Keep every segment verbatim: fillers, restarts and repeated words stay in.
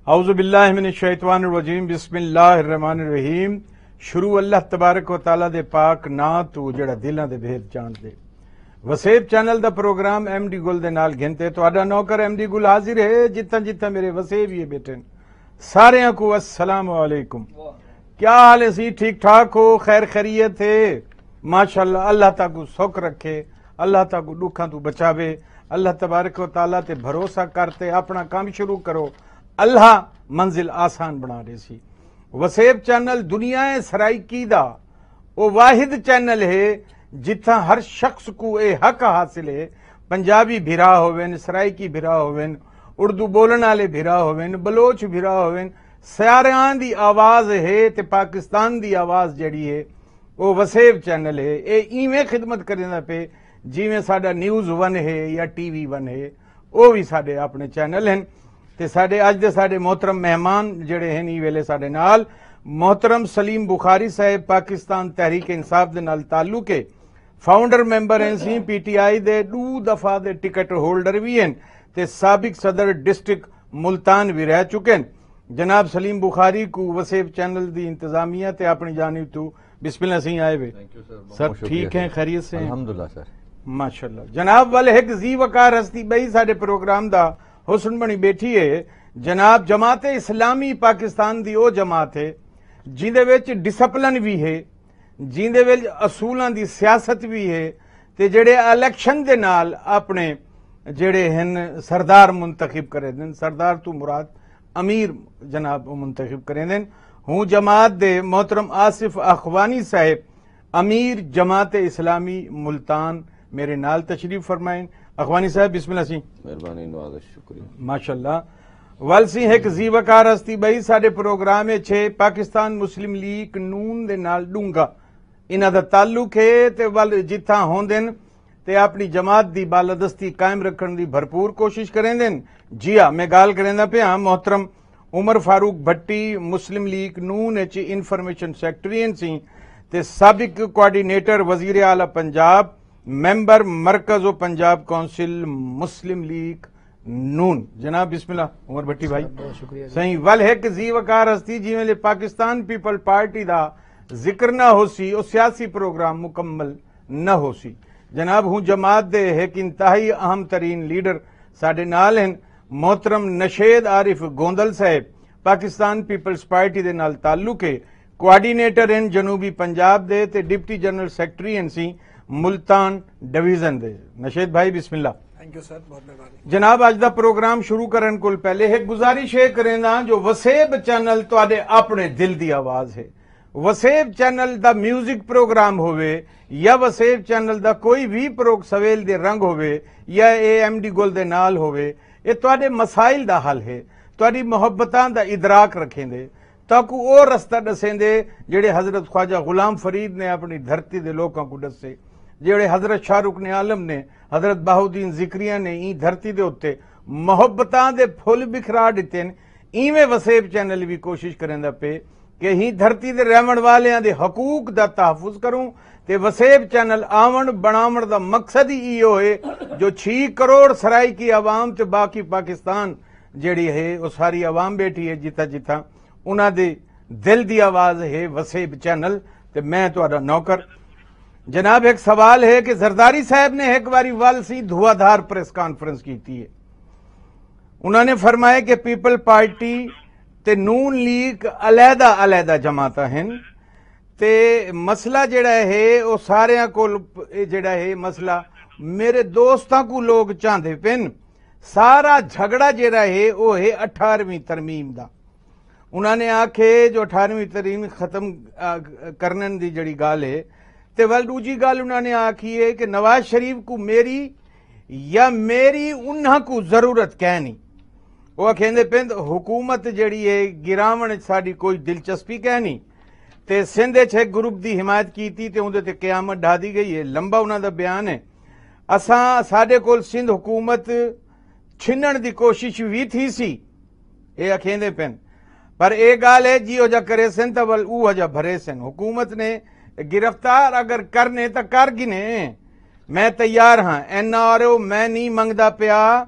اعوذ باللہ من الشیطان الرجیم بسم اللہ الرحمن الرحیم شروع اللہ تبارک و تعالیٰ دے پاک نا تو جڑا دلاں دے بھید جان دے وسیب چینل دا پروگرام ایم ڈی گل دے نال گھنتے تو آڈا نوکر ایم ڈی گل حاضر ہے جتنا جتنا میرے وسیب یہ بیٹھے سارے کو السلام علیکم. کیا حال ہے سی؟ ٹھیک ٹھاک ہو؟ خیر خیریت ہے؟ ماشاءاللہ. اللہ تعالیٰ کو سکھ رکھے, اللہ تعالیٰ کو دکھاں تو بچاوے, اللہ تبارک و تعالیٰ تے بھروسہ کرتے اپنا کام شروع کرو, اللہ منزل آسان بنا دے سی. وسیب چینل دنیا سرائکی دا وہ واحد چینل ہے جتھا ہر شخص کو اے حق حاصل ہے, پنجابی بھرا ہووین, سرائکی بھرا ہووین, اردو بولن والے بھرا ہووین, بلوچ بھرا ہووین, سیاریاں دی آواز ہے تے پاکستان دی آواز جڑی ہے وہ وسیب چینل ہے. اے ایویں خدمت کرنا پہ جیویں ساڈا نیوز ون ہے یا ٹی وی ون ہے, وہ بھی ساڈے اپنے چینل ہیں. تے ساڈے اج دے ساڈے محترم مہمان جڑے ہیں ای ویلے ساڈے نال محترم سلیم بخاری صاحب, پاکستان تحریک انصاف دے نال تعلق ہے, فاؤنڈر ممبر ہیں سی پی ٹی آئی دے, دو دفعہ دے ٹکٹ ہولڈر بھی ہیں تے سابق صدر ڈسٹرکٹ ملتان بھی رہ چکے ہیں. جناب سلیم بخاری کو وسیب چینل دی انتظامیہ تے اپنی جانب تو بسم اللہ سی آئے وے سر. ٹھیک ہیں, خیریت سے؟ الحمدللہ سر, ماشاءاللہ. جناب والے ایک زی وقار ہستی بھائی ساڈے پروگرام دا حسن بنی بیٹھی ہے. جناب جماعت اسلامی پاکستان دی او جماعت ہے جیندے وچ ڈسپلن بھی ہے, جیندے وچ اصولاں دی سیاست بھی ہے, تے جڑے الیکشن دے نال اپنے جڑے ہن سردار منتخب کرے دن, سردار تو مراد امیر جناب منتخب کرے دن. ہوں جماعت دے محترم آصف اخوانی صاحب امیر جماعت اسلامی ملتان میرے نال تشریف فرمائیں. اخوانی صاحب بسم اللہ سی. مہربانی نواز, شکریہ. ماشاءاللہ. ول سی ایک زی وقار ہستی بھائی ساڈے پروگرام چھے پاکستان مسلم لیگ نون دے نال ڈونگا انہاں دا تعلق ہے تے ول جتھاں ہوندن تے اپنی جماعت دی بالادستی قائم رکھن دی بھرپور کوشش کریں دن. جی ہاں, میں گال کریں پیا محترم عمر فاروق بھٹی مسلم لیگ نون اچ انفارمیشن سیکٹری سی تے سابق کوارڈینیٹر وزیر اعلی پنجاب, ممبر مرکز و پنجاب کونسل مسلم لیگ نون. جناب بسم اللہ عمر بھٹی بھائی. صحیح. ول ہے کہ زی وقار ہستی جی میں پاکستان پیپل پارٹی دا ذکر نہ ہو سی او سیاسی پروگرام مکمل نہ ہو سی. جناب ہوں جماعت دے ایک انتہائی اہم ترین لیڈر ساڈے نال ہیں محترم نشید عارف گوندل صاحب, پاکستان پیپلز پارٹی دے نال تعلق ہے, کوارڈینیٹر ہیں جنوبی پنجاب دے تے ڈپٹی جنرل سیکٹری ہیں سی ملتان ڈویژن دے. نشید بھائی بسم اللہ. تھینک یو سر, بہت مہربانی. جناب اج دا پروگرام شروع کرن کول پہلے ایک گزارش ہے کرنا جو وسیب چینل تواڈے اپنے دل دی آواز ہے. وسیب چینل دا میوزک پروگرام ہوئے یا وسیب چینل دا کوئی بھی پروگ سویل دے رنگ ہوئے یا اے ایم ڈی گل دے نال ہوئے, یہ تواڈے مسائل دا حل ہے, تواڈی محبتاں دا ادراک رکھیں دے تاکہ او رستہ دسیں دے جڑے حضرت خواجہ غلام فرید نے اپنی دھرتی دے لوکاں کو دسے, جڑے حضرت شاہ رکن عالم نے, حضرت بہاؤالدین ذکریہ نے ای دھرتی دے اتے محبتاں دے پھل بکھرا دیتے ہیں. ایویں وسیب چینل بھی کوشش کریں دا پہ کہ ہی دھرتی دے رہن والیاں دے حقوق دا تحفظ کروں تے وسیب چینل آون بناون دا مقصد ہی ایو ہے جو چھ کروڑ سرائی کی عوام تے باقی پاکستان جڑی ہے وہ ساری عوام بیٹھی ہے جتا جتا انہاں دے دل دی آواز ہے وسیب چینل تے میں تہاڈا نوکر. جناب ایک سوال ہے کہ زرداری صاحب نے ایک باری وال سی دھواں دھار پریس کانفرنس کیتی ہے, انہوں نے فرمایا کہ پیپل پارٹی تے نون لیگ علیحدہ علیحدہ جماعتاں ہیں تے مسئلہ جڑا ہے وہ سارے کو جڑا ہے مسئلہ میرے دوستاں کو لوگ چاہتے پن, سارا جھگڑا جڑا ہے وہ ہے اٹھارہویں ترمیم دا. انہوں نے آکھے جو اٹھارہویں ترمیم ختم کرنے دی جڑی گال ہے تے ول دوجی گال انہوں نے آکھی ہے کہ نواز شریف کو میری یا میری انہاں کو ضرورت کہنی. وہ کہندے پند حکومت جڑی ہے گراون ساڈی کوئی دلچسپی کہنی تے سندھ ایک گروپ دی حمایت کیتی تے اندے تے قیامت ڈھا دی گئی ہے. لمبا انہاں دا بیان ہے. اساں ساڈے کول سندھ حکومت چھنن دی کوشش بھی تھی سی, اے کہندے پن, پر اے گال ہے جی ہو جا کرے سن تا ول او جا بھرے سن. حکومت نے گرفتار اگر کرنے تا کر گنے, میں تیار ہاں, این آر او میں نہیں منگدا پیا,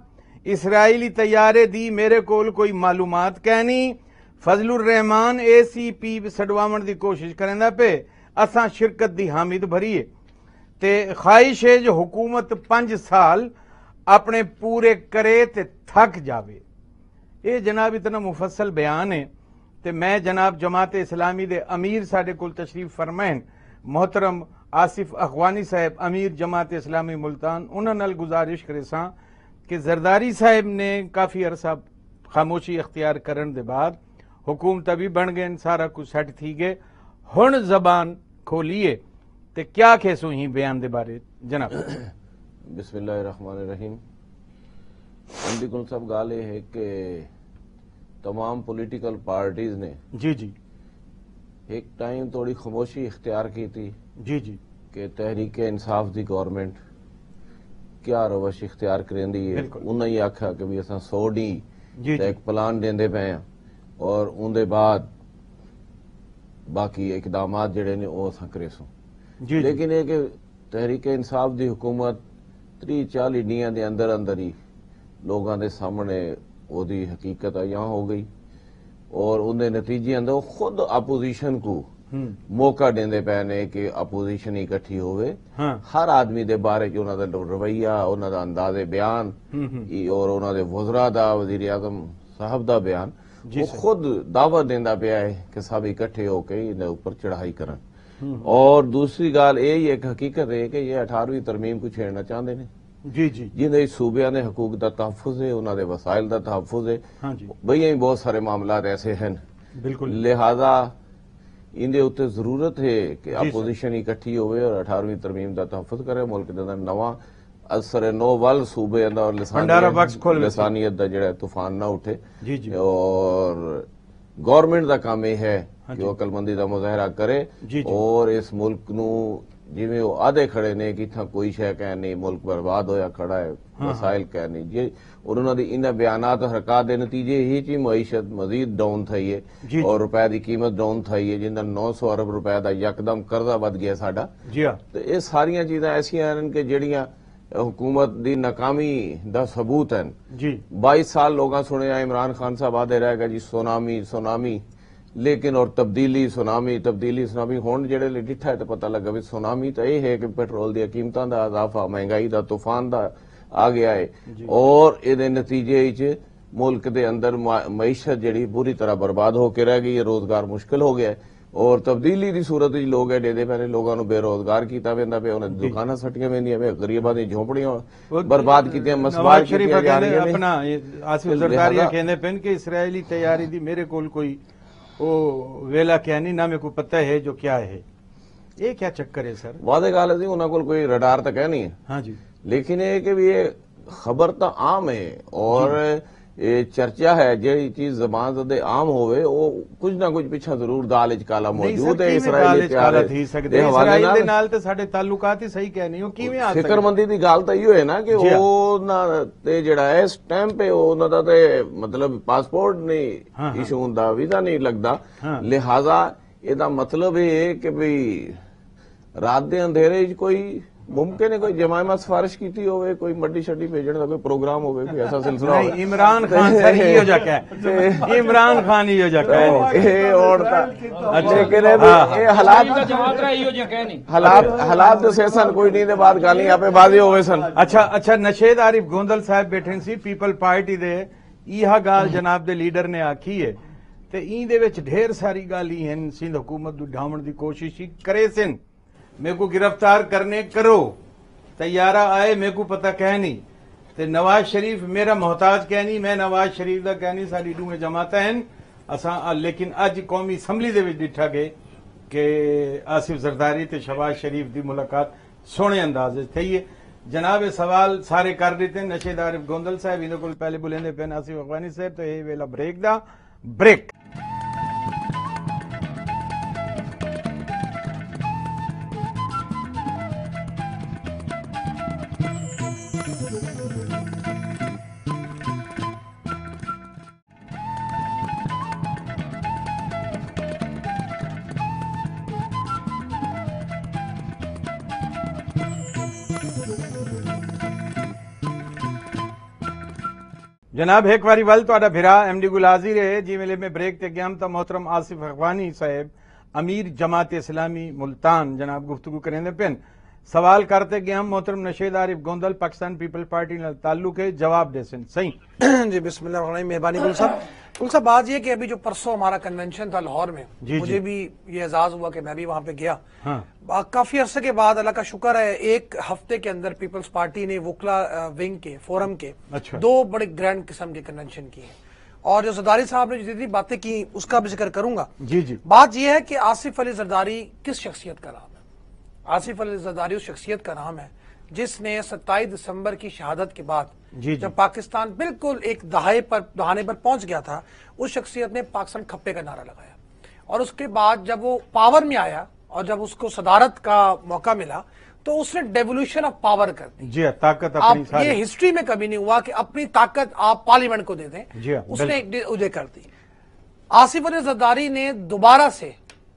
اسرائیلی طیارے دی میرے کول کوئی معلومات کہنی فضل الرحمان اے سی پی سڈواون دی کوشش کریں پہ اساں شرکت دی حامد بھریے تے خواہش ہے جو حکومت پنج سال اپنے پورے کرے تے تھک جاوے. یہ جناب اتنا مفصل بیان ہے تے میں جناب جماعت اسلامی دے امیر ساڈے کول تشریف فرمائن محترم آصف اخوانی صاحب امیر جماعت اسلامی ملتان انہاں نال گزارش کرے ساں کہ زرداری صاحب نے کافی عرصہ خاموشی اختیار کرن دے بعد حکومت بھی بن گئے سارا کچھ سیٹ تھی گئے ہن زبان کھولیے تے کیا کہسو ہی بیان دے بارے جناب. بسم اللہ الرحمن الرحیم. اندی کل صاحب گال یہ ہے کہ تمام پولیٹیکل پارٹیز نے جی جی ایک ٹائم تھوڑی خاموشی اختیار کی تھی جی جی کہ تحریک انصاف دی گورنمنٹ کیا روش اختیار کریں دی ہے انہوں نے آکھا کہ بھی اساں سو ڈی جی ایک پلان دیندے پے ہیں اور ان دے بعد باقی اقدامات جڑے نے وہ اساں کرے سوں. جی لیکن یہ کہ تحریک انصاف دی حکومت تری چالی ڈیاں دے اندر اندر ہی لوگاں دے سامنے وہ دی حقیقت یہاں ہو گئی اور ان دے نتیجے اندر خود اپوزیشن کو موقع دیندے پے نے کہ اپوزیشن اکٹھی ہوئے ہر آدمی دے بارے جو انہاں دا رویہ انہاں دا انداز بیان اور انہاں دے وزراء دا وزیر اعظم صاحب دا بیان وہ خود دعوت دیندا پیا ہے کہ سب اکٹھے ہو کے انہاں اوپر چڑھائی کرن. اور دوسری گال یہ ایک حقیقت ہے کہ یہ اٹھارہویں ترمیم کو چھیڑنا چاہتے ہیں جی جی جن صوبیاں نے حقوق دا تحفظ ہے انہوں نے وسائل دا تحفظ ہے بھئی بہت سارے معاملات ایسے ہیں بالکل لہذا ان دے اوتے ضرورت ہے کہ اپوزیشن اکٹھی ہوئے اور اٹھارہویں ترمیم دا تحفظ کرے ملک دے اندر نواں اثر نو ول صوبے اندر اور لسانیت دا جڑا طوفان نہ اٹھے اور گورنمنٹ دا کام یہ ہے کہ وہ عقل مندی دا مظاہرہ کرے اور اس ملک نو جویں وہ آدھے کھڑے نے کہ تھا کوئی شے کہ نہیں ملک برباد ہویا کھڑا ہے مسائل کہ نہیں جی اور انہوں نے ان بیانات حرکات دے نتیجے ہی چی معیشت مزید ڈاؤن تھئی ہے اور روپے دی قیمت ڈاؤن تھئی ہے جن دا نو سو ارب روپے دا یکدم قرضہ ود گیا ساڈا. تو یہ ساریاں چیزاں ایسیاں ہیں کہ جڑیاں حکومت دی ناکامی دا ثبوت ہیں. جی بائیس سال لوگاں سنے عمران خان صاحب آدھے رہے گا جی سونامی سونامی لیکن اور تبدیلی سونامی تبدیلی سونامی ہون جڑے لے ڈٹھا ہے تو پتہ لگا بھی سونامی تو یہ ہے کہ پیٹرول دی قیمتاں دا اضافہ مہنگائی دا طوفان دا آ گیا ہے اور اے دے نتیجے وچ ملک دے اندر معیشت جڑی بری طرح برباد ہو کے رہ گئی ہے روزگار مشکل ہو گیا ہے اور تبدیلی دی صورت وچ لوگ ایڈے دے پہلے لوگاں نو بے روزگار کیتا ویندا پیا انہاں دی دکاناں سٹیاں ویندیاں پیا غریباں دی جھونپڑیاں برباد کیتیاں مسواج کیتے جا رہی ہیں. اپنا آصف زرداری کہندے پن کہ اسرائیلی تیاری دی میرے کول کوئی او ویلا کیا نہیں نہ میرے کو پتہ ہے جو کیا ہے یہ کیا چکر ہے سر. واضح گل ہے انہاں کول کوئی رڈار تک ہے نہیں ہے ہاں جی لیکن یہ کہ یہ خبر تو عام ہے اور یہ چرچا ہے جی چیز زبان زدے عام ہوئے وہ کچھ نہ کچھ پیچھے ضرور دال وچ کالا موجود ہے. اسرائیل دے نال تے ساڈے تعلقات ہی صحیح کہ نہیں کیویں آ فکر مندی دی گل تے ایو ہے نا کہ او نا تے جڑا ہے سٹیمپ ہے انہاں دا تے مطلب پاسپورٹ نہیں ایشو ہوندا ویزا نہیں لگدا لہذا اے دا مطلب ہے کہ بھئی رات دے اندھیرے وچ کوئی ممکن ہے کوئی جمائمہ سفارش کیتی ہوئے کوئی مڈی شڈی بھیجنے کا کوئی پروگرام ہوئے کوئی ایسا سلسلہ ہوئے. عمران خان سر ہی ہو جا کہ ہے عمران خان ہی ہو جا کہ ہے اے اور تا لیکن اے حالات حالات حالات سے سن کوئی نہیں دے بعد گالی آپ بازی ہوئے سن. اچھا اچھا نشید عارف گوندل صاحب بیٹھے سی پیپل پارٹی دے ایہا گال جناب دے لیڈر نے آکھی ہے تے این دے وچ ڈھیر ساری گالی ہیں سندھ حکومت دو ڈھاون دی کوشش کرے سن میرے کو گرفتار کرنے کرو طیارہ آئے میرے کو پتہ کہنی تے نواز شریف میرا محتاج کہنی میں نواز شریف دا کہنی ساری ڈوں جماعت ہیں اساں لیکن اج قومی اسمبلی دے وچ ڈٹھا گئے کہ آصف زرداری تے شہباز شریف دی ملاقات سونے انداز تھی ہے. جناب سوال سارے کر دیتے ہیں نشید عارف گوندل صاحب انہوں کو پہلے بلندے پہن آصف اخوانی صاحب تو یہ ویلا بریک دا بریک. जनाब एक बारी वल तो भिरा एम डी गुल हाजिर है जी मेले में ब्रेक ते गयाम तो मोहतरम आसिफ अखवानी साहब अमीर जमात इस्लामी मुल्तान जनाब गुफ्तगू करेंदे पेन सवाल करते गयाम मोहतरम नशेद आरिफ गोंदल पाकिस्तान पीपल पार्टी नाल ताल्लुक है जवाब देसन सही जी बिस्मिल्लाह मेहरबानी गुल साहब गुल साहब बात ये कि अभी जो परसों हमारा कन्वेंशन था लाहौर में जी, मुझे जी. भी ये एजाज हुआ कि मैं भी वहां पे गया हाँ. काफी अरसे के बाद अल्लाह का शुक्र है एक हफ्ते के अंदर पीपल्स पार्टी ने वुकला विंग के फोरम के अच्छा. दो बड़े ग्रैंड किस्म के कन्वेंशन किए और जो जरदारी साहब ने जितनी बातें की उसका भी जिक्र करूंगा। जी जी बात यह है कि आसिफ अली जरदारी किस शख्सियत का नाम है। आसिफ अली जरदारी उस शख्सियत का नाम है जिसने सत्ताईस दिसंबर की शहादत के बाद जी, जब पाकिस्तान बिल्कुल एक दहाई पर दहाने पर पहुंच गया था उस शख्सियत ने पाकिस्तान खप्पे का नारा लगाया और उसके बाद जब वो पावर में आया और जब उसको सदारत का मौका मिला तो उसने डेवोल्यूशन ऑफ पावर कर दी। जी ताकत अपनी आप सारी ये हिस्ट्री में कभी नहीं हुआ कि अपनी ताकत आप पार्लियामेंट को दे दें। जी उसने उदय कर दी। आसिफ अली जरदारी ने दोबारा से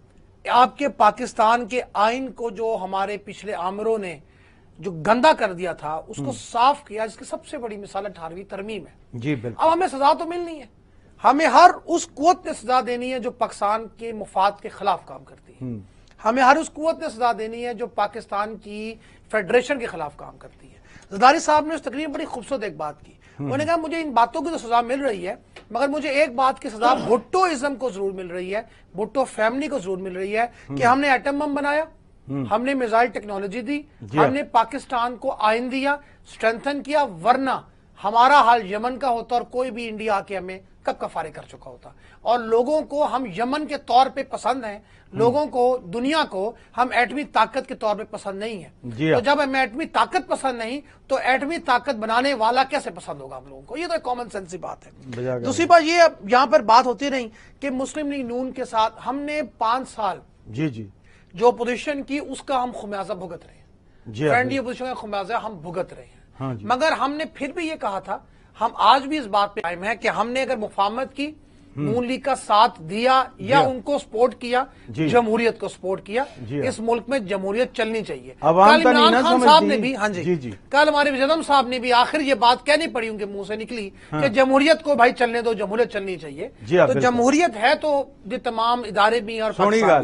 आपके पाकिस्तान के आइन को जो हमारे पिछले आमरों ने जो गंदा कर दिया था उसको साफ किया, जिसकी सबसे बड़ी मिसाल अठारहवीं तरमीम है। जी बिल्कुल। अब हमें सजा तो मिलनी है, हमें हर उस कुव्वत ने सजा देनी है जो पाकिस्तान के मुफाद के खिलाफ काम करती है। हमें हर उस कुव्वत ने सजा देनी है जो पाकिस्तान की फेडरेशन के खिलाफ काम करती है। जरदारी साहब ने उस तकरीर में बड़ी खूबसूरत एक बात की। उन्होंने कहा मुझे इन बातों की तो सजा मिल रही है मगर मुझे एक बात की सजा भुट्टोइज्म को जरूर मिल रही है, भुट्टो फैमिली को जरूर मिल रही है कि हमने एटम बम बनाया, हमने मिसाइल टेक्नोलॉजी दी, हमने पाकिस्तान को आइन दिया, स्ट्रेंथन किया, वरना हमारा हाल यमन का होता और कोई भी इंडिया आके हमें कब का फारिग कर चुका होता। और लोगों को हम यमन के तौर पे पसंद हैं, लोगों को दुनिया को हम एटमी ताकत के तौर पे पसंद नहीं है। तो जब हमें एटमी ताकत पसंद नहीं तो एटमी ताकत बनाने वाला कैसे पसंद होगा हम लोगों को। ये तो कॉमन सेंस की बात है। दूसरी बात ये यहाँ पर बात होती रही कि मुस्लिम लीग नून के साथ हमने पांच साल जी जी जो अपोजिशन की उसका हम खुमियाजा भुगत रहे हैं, फ्रेंडली अपोजिशन का खुमियाजा हम भुगत रहे हैं। हाँ मगर हमने फिर भी ये कहा था, हम आज भी इस बात पे कायम है कि हमने अगर मुफाहमत की, नून लीग का साथ दिया या उनको सपोर्ट किया, जमहूरियत को सपोर्ट किया, इस मुल्क में जमहूरियत चलनी चाहिए। कल इमरान खान साहब ने भी हाँ जी, जी, जी कल हमारे वज़ीर साहब ने भी आखिर ये बात कहनी पड़ी उनके मुंह से निकली हाँ। कि जमहूरियत को भाई चलने दो, जमहूरियत चलनी चाहिए। तो जमहूरियत है तो ये तमाम इदारे भी और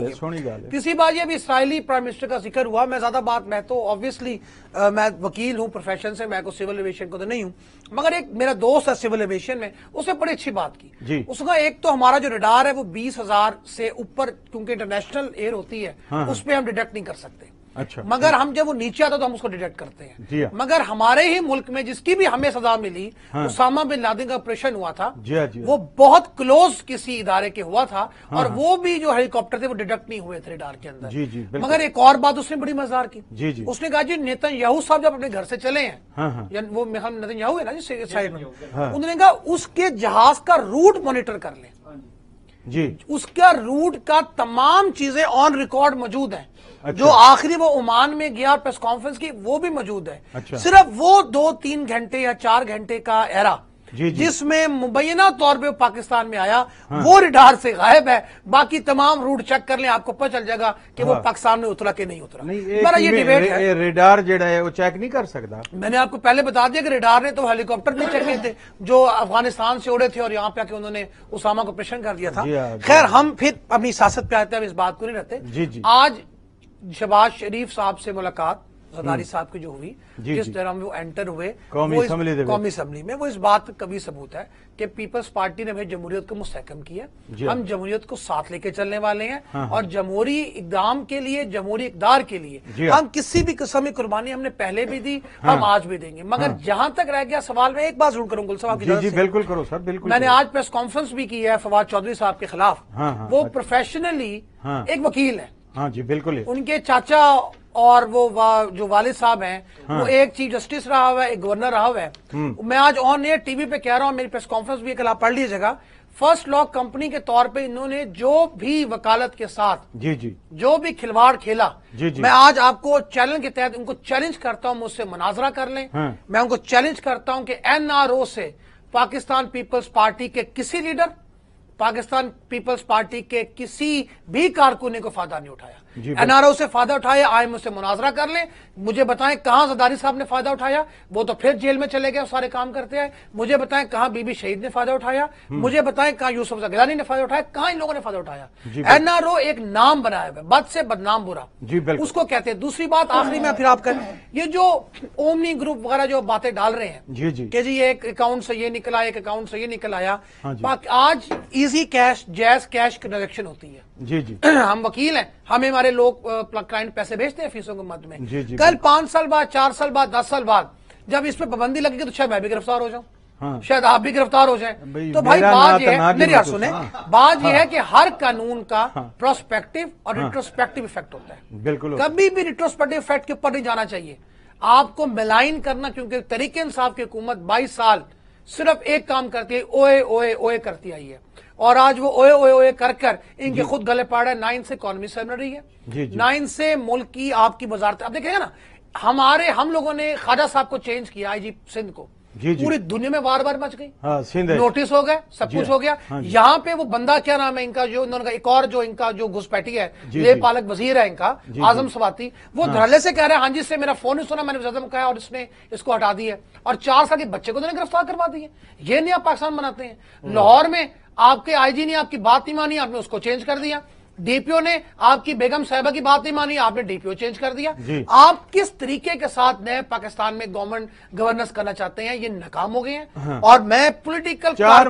तीसरी बात ये भी इसराइली प्राइम मिनिस्टर का जिक्र हुआ। मैं ज्यादा बात मैं तो ऑब्वियसली मैं वकील हूँ प्रोफेशन से, मैं को सिविल एविएशन को तो नहीं हूँ, मगर एक मेरा दोस्त है सिविल एविएशन में, उसने बड़ी अच्छी बात की। उसका एक तो हमारा जो रडार है वो बीस हजार से ऊपर क्योंकि इंटरनेशनल एयर होती है हाँ, उस पर हम डिटेक्ट नहीं कर सकते। अच्छा। मगर हम जब वो नीचे आता तो हम उसको डिटेक्ट करते हैं। मगर हमारे ही मुल्क में जिसकी भी हमें सजा मिली हाँ। उसामा बिन लादेन का ऑपरेशन हुआ था जिया, जिया। वो बहुत क्लोज किसी इदारे के हुआ था हाँ, और वो भी जो हेलीकॉप्टर थे वो डिटेक्ट नहीं हुए थे रडार के अंदर। जी, जी, मगर एक और बात उसने बड़ी मजेदार की। जी, जी। उसने कहा जी नेतन्याहू साहब जब अपने घर से चले हैं हाँ, वो नेतन्याहू है ना जी साइड में, उन्होंने कहा उसके जहाज का रूट मॉनिटर कर लें जी, उसका रूट का तमाम चीजें ऑन रिकॉर्ड मौजूद हैं। अच्छा। जो आखिरी वो ओमान में गया प्रेस कॉन्फ्रेंस की वो भी मौजूद है। अच्छा। सिर्फ वो दो तीन घंटे या चार घंटे का एरा जिसमें मुबैना तौर पे पाकिस्तान में आया हाँ। वो रडार से गायब है। बाकी तमाम रूट चेक कर लें, आपको पता चल जाएगा कि हाँ। वो पाकिस्तान में उतरा कि नहीं उतरा। मेरा ये डिबेट है, रडार जो है वो चेक नहीं कर सकता। मैंने आपको पहले बता दिया कि रडार ने तो हेलीकॉप्टर नहीं चेक किए थे जो अफगानिस्तान से उड़े थे और यहाँ पे आके उन्होंने उसामा को ऑपरेशन कर दिया था। खैर हम फिर अपनी सियासत पे आते हैं, इस बात को नहीं रहते। आज शहबाज शरीफ साहब से मुलाकात जरदारी साहब की जो हुई, जिस तरह वो एंटर हुए कौमी असम्बली में, वो इस बात का कभी सबूत है कि पीपल्स पार्टी ने भाई जमहूरियत को मुस्तहकम किया। हम जमहूरियत को साथ लेके चलने वाले हैं हाँ, और जमहूरी इक़दाम के लिए, जमहूरी इक़दार के लिए हम किसी भी किस्म की कुर्बानी हमने पहले भी दी हाँ, हम आज भी देंगे। मगर हाँ, जहां तक रह गया सवाल, मैं एक बात जरूर करूंगा साहब की, बिल्कुल करो सर, बिल्कुल। मैंने आज प्रेस कॉन्फ्रेंस भी की है फवाद चौधरी साहब के खिलाफ। वो प्रोफेशनली एक वकील है। हाँ जी बिल्कुल। उनके चाचा और वो वा, जो वालिद साहब हैं हाँ। वो एक चीफ जस्टिस रहा हुआ है, एक गवर्नर रहा हुआ है। मैं आज ऑन एयर टीवी पे कह रहा हूं, मेरी प्रेस कॉन्फ्रेंस भी कल आप पढ़ लीजिएगा। फर्स्ट लॉ कंपनी के तौर पे इन्होंने जो भी वकालत के साथ जी जी जो भी खिलवाड़ खेला जी जी। मैं आज आपको चैलेंज के तहत उनको चैलेंज करता हूं, मुझसे मुनाजरा कर लें हाँ। मैं उनको चैलेंज करता हूं कि एनआरओ से पाकिस्तान पीपल्स पार्टी के किसी लीडर, पाकिस्तान पीपल्स पार्टी के किसी भी कारकुन ने को फायदा नहीं उठाया। एनआरओ से फायदा उठाया, आए मुझसे मुनाजरा कर लें, मुझे बताएं कहां जरदारी साहब ने फायदा उठाया, वो तो फिर जेल में चले गए, सारे काम करते हैं। मुझे बताएं कहां बीबी शहीद ने फायदा उठाया, मुझे बताएं कहां यूसुफ गिलानी ने फायदा उठाया, कहां इन लोगों ने फायदा उठाया। एनआरओ एक नाम बनाया हुआ, बद से बदनाम बुरा उसको कहते हैं। दूसरी बात आखिरी में फिर आप करें, ये जो ओमनी ग्रुप वगैरह जो बातें डाल रहे हैं जी जी कि जी एक अकाउंट से ये निकला, एक अकाउंट से ये निकल आया। आज easy cash Jazz Cash transaction होती है जी जी हम वकील हैं, हमें हमारे लोग क्लाइंट पैसे भेजते हैं फीसों के मद में। जी जी कल पांच साल बाद, चार साल बाद, दस साल बाद जब इस पे पाबंदी लगेगी तो शायद मैं भी गिरफ्तार हो जाऊं, हाँ। शायद आप भी गिरफ्तार हो जाएं। तो भाई बात ये है, मेरी बात सुने, बात ये है कि हर कानून का प्रोस्पेक्टिव और रिट्रोस्पेक्टिव इफेक्ट होता है। बिल्कुल, कभी भी रिट्रोस्पेक्टिव इफेक्ट के ऊपर नहीं जाना चाहिए। आपको मिलाइन करना, क्योंकि तरीके इंसाफ की हुकूमत बाईस साल सिर्फ एक काम करती है, ओए ओए ओए करती आई है, और आज वो ओए ओए ओए कर कर इनके खुद गले पड़ रहे हैं। नाइन से इकोनॉमी सैम रही है, नाइन से मुल्क की आपकी वजारत, आप देखेंगे ना, हमारे हम लोगों ने ख्वाजा साहब को चेंज किया, आईजी सिंध को, जी जी। पूरी दुनिया में बार बार मच गई, हाँ, नोटिस हो गए, सब कुछ हो गया। हाँ, यहाँ पे वो बंदा क्या नाम है इनका, जो इन्होंने एक और जो इनका जो घुसपैठी है, ले पालक वजीर है इनका, आजम सवाती, वो हाँ, धड़ल्ले से कह रहे हैं हाँ जी से मेरा फोन ही सुना, मैंने वज़म कहा और इसने इसको हटा दिया, और चार साल के बच्चे को उन्होंने गिरफ्तार करवा दिए। ये नहीं आप पाकिस्तान बनाते हैं। लाहौर में आपके आईजी ने आपकी बात नहीं मानी, आपने उसको चेंज कर दिया। डीपीओ ने आपकी बेगम साहिबा की बात नहीं मानी, आपने डीपीओ चेंज कर दिया। आप किस तरीके के साथ नए पाकिस्तान में गवर्नमेंट गवर्नेंस करना चाहते हैं, ये नाकाम हो गए हैं। हाँ। और मैं पॉलिटिकल चार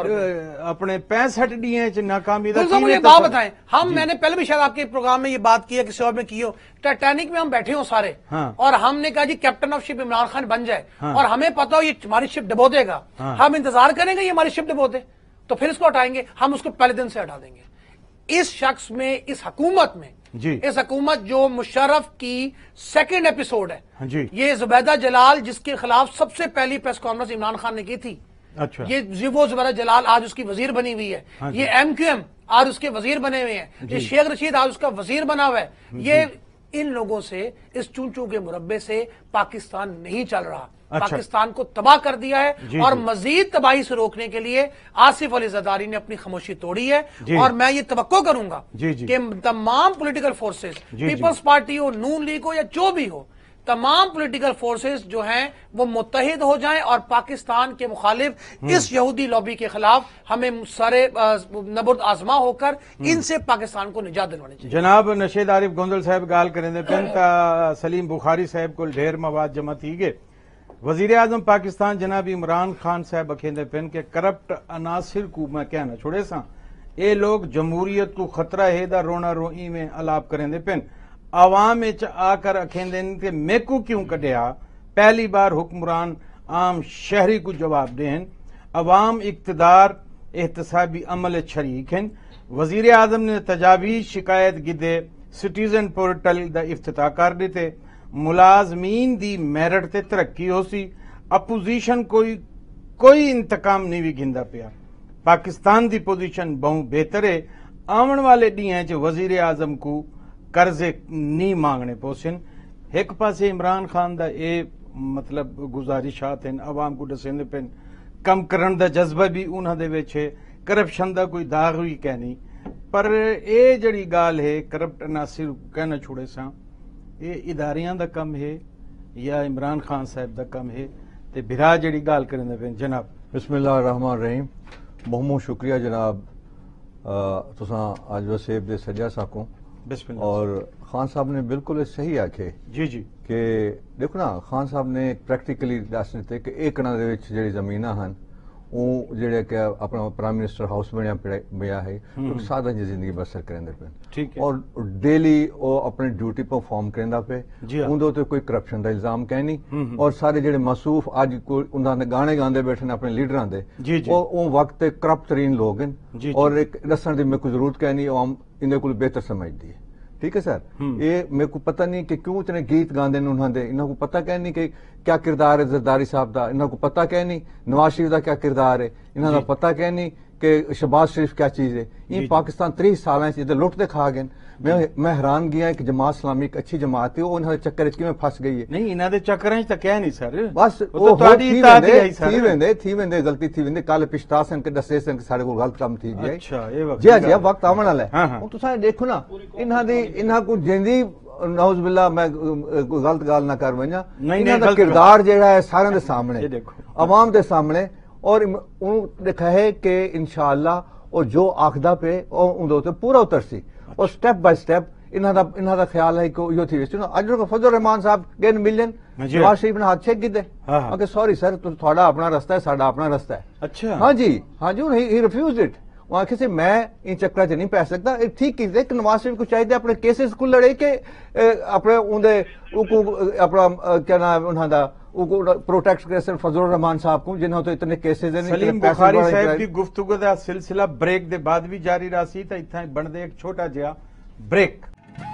अपने पैंसठ डी नाकामी मुझे बात बताएं, हम मैंने पहले भी शायद आपके प्रोग्राम में ये बात की है, किसी और में की हो, टाइटैनिक में हम बैठे हो सारे, हाँ। और हमने कहा जी captain of ship Imran Khan बन जाए, हाँ। और हमें पता हो ये हमारी शिप डबो देगा, हाँ। हम इंतजार करेंगे ये हमारी शिप डबो दे, तो फिर इसको हटाएंगे, हम उसको पहले दिन से हटा देंगे। इस शख्स में, इस हुकूमत में जी, इस हुकूमत जो मुशर्रफ की सेकंड एपिसोड है जी, ये जुबैदा जलाल जिसके खिलाफ सबसे पहली प्रेस कॉन्फ्रेंस इमरान खान ने की थी, अच्छा, ये वो जुबैदा जलाल आज उसकी वजीर बनी हुई है, ये एम क्यू एम आज उसके वजीर बने हुए हैं, ये शेख रशीद आज उसका वजीर बना हुआ है। ये इन लोगों से, इस चूं चूं के मुरब्बे से पाकिस्तान नहीं चल रहा। अच्छा। पाकिस्तान को तबाह कर दिया है, जी, और मजीद तबाही से रोकने के लिए आसिफ अली जरदारी ने अपनी खामोशी तोड़ी है। और मैं ये तवक्को करूंगा कि तमाम पॉलिटिकल फोर्सेस, पीपल्स पार्टी हो, नून लीग हो या जो भी हो, तमाम पॉलिटिकल फोर्सेस जो हैं वो मुत्तहिद हो जाएं और पाकिस्तान के मुखालिफ इस यहूदी लॉबी के खिलाफ हमें सारे नबुर्द आजमा होकर इनसे पाकिस्तान को निजात दिलवानी चाहिए। जनाब नशेद आरिफ गोंदल साहब गाल करेंगे पेन ता सलीम बुखारी साहब को ढेर मवाद जमा थी गए। वजीर आजम पाकिस्तान जनाब इमरान खान साहब अखेंदे पेन के करप्ट अनासिर को मैं कहना छोड़े सा, ये लोग जमहूरियत को खतरा है दा रोना रोई में अलाप करेंदे पेन, आवाम आकर अखेंदे के मेकू क्यों कटिया, पहली बार हुक्मरान आम शहरी को जवाब दें, अवाम इक्तदार एहतसाबी अमल शरीक हैं। वजीर आजम ने तजावीज शिकायत गिदे सिटीजन पोर्टल दा इफ्तिताह कर दिते, मुलाजमीन दी मेरिट ते तरक्की हो सी, अपोजिशन कोई कोई इंतकाम नहीं भी गिंदा पिया, पाकिस्तान दी पोजीशन बहु बेहतर है। आवन वाले ॾींहं च वजीर आजम को कर्जे नहीं मांगने पोसन। एक पासे इमरान खान दा ए मतलब गुजारिशात हैं, आवाम को दसेंदे पेन, कम करन दा जज्बा भी उन्हां दे विच है, करप्शन दा कोई दाग भी कहनी, पर ए जड़ी गाल है करप्ट अनासिर कहना छोड़े सा, ये इदारियां दा कम है या इमरान खान साहब दा कम है, ते बिरा जड़ी गाल करेंदे पेन जनाब। बिस्मिल्लाह रहमान रहीम। बहुत बहुत शुक्रिया जनाब, तुसां अज वसेब दे सजा साको, और खान साहब ने बिल्कुल सही आखे जी जी कि देखो ना, खान साहब ने प्रैक्टिकली दस दिते कि एकड़ा दे विच जेड़ी ज़मीनां हन ਉਹ ਜਿਹੜੇ ਕਿ ਆਪਣਾ ਪ੍ਰਾਈਮ ਮਿਨਿਸਟਰ ਹਾਊਸ ਬਣਿਆ ਪਿਆ ਹੈ, ਇੱਕ ਸਾਦਾ ਜਿਹੀ ਜ਼ਿੰਦਗੀ ਬਸਰ ਕਰਦੇ ਪਏ, ਠੀਕ ਹੈ, ਔਰ ਡੇਲੀ ਉਹ ਆਪਣੀ ਡਿਊਟੀ ਪਰਫਾਰਮ ਕਰਦਾ ਪਏ, ਉਹਦੇ ਉੱਤੇ ਕੋਈ ਕਰਪਸ਼ਨ ਦਾ ਇਲਜ਼ਾਮ ਕਹਿ ਨਹੀਂ, ਔਰ ਸਾਰੇ ਜਿਹੜੇ ਮਾਸੂਫ ਅੱਜ ਕੋਈ ਉਹਨਾਂ ਦੇ ਗਾਣੇ ਗਾਉਂਦੇ ਬੈਠੇ ਨੇ ਆਪਣੇ ਲੀਡਰਾਂ ਦੇ, ਉਹ ਉਹ ਵਕਤ ਤੇ ਕਰਪਟ ਤਰੀਨ ਲੋਕ ਹਨ, ਔਰ ਇੱਕ ਦੱਸਣ ਦੀ ਮੇਰੇ को ਜ਼ਰੂਰਤ ਕਹਿ ਨਹੀਂ, ਆਮ ਇਹਦੇ ਕੋਲ ਬਿਹਤਰ ਸਮਝਦੀ ਹੈ। ठीक है सर, ये मेरे को पता नहीं कि क्यों इतने गीत गाते हैं उन्होंने, इन्हों को पता क्या नहीं कि क्या किरदार है जरदारी साहब का, इन्हों को पता क्या नहीं नवाज शरीफ का क्या किरदार है, इन्हों का पता क्या नहीं کہ شہباز شریف کیا چیز ہے یہ پاکستان تری سال لٹ دے کھا گئے میں حیران گیا کہ جماعت اسلامی ایک اچھی جماعت ہے وہ انہوں نے چکر میں پھس گئی ہے نہیں انہوں نے چکر تو کیا نہیں سر بس تھی ویندے تھی ویندے غلطی تھی ویندے کل پچھتا سن کے دسے سن کہ سارے کو غلط کام تھی گیا جی جی وقت آمن والا ہے ہوں تساں دیکھو نا انہاں دی انہاں کو جیندی نعوذ باللہ میں کوئی غلط گل نہ کر ونجا انہاں دا کردار جیڑا ہے سارے دے سامنے عوام دے سامنے اور انہوں دیکھا ہے کہ انشاءاللہ اور جو آخدہ پہ اندھوں تے پورا اترسی اور سٹیپ بائی سٹیپ انہاں دا انہاں دا خیال ہے کہ یہ تھی ویسے اج کو فضل الرحمان صاحب گن ملن نواز شریف نے ہاتھ چھک کیتے کہ سوری سر تھوڑا اپنا رستہ ہے ساڈا اپنا رستہ ہے اچھا ہاں جی ہاں جی ہی ریفیوزڈ اٹ وہ آخر سے میں ان چکرا چ نہیں پی سکتا ٹھیک کی کہ نواز شریف کو چاہیے اپنے کیسز کو لڑے کہ اپنے اندر اپنا کیا نام انہوں دا پروٹیکٹ کرے سر فضل الرحمان صاحب کو جنہوں تو اتنے کیسز ہیں سلیم بخاری صاحب کی گفتگو دا سلسلہ بریک دے بعد بھی جاری راسی تا اتنا بن دے ایک چھوٹا جہا بریک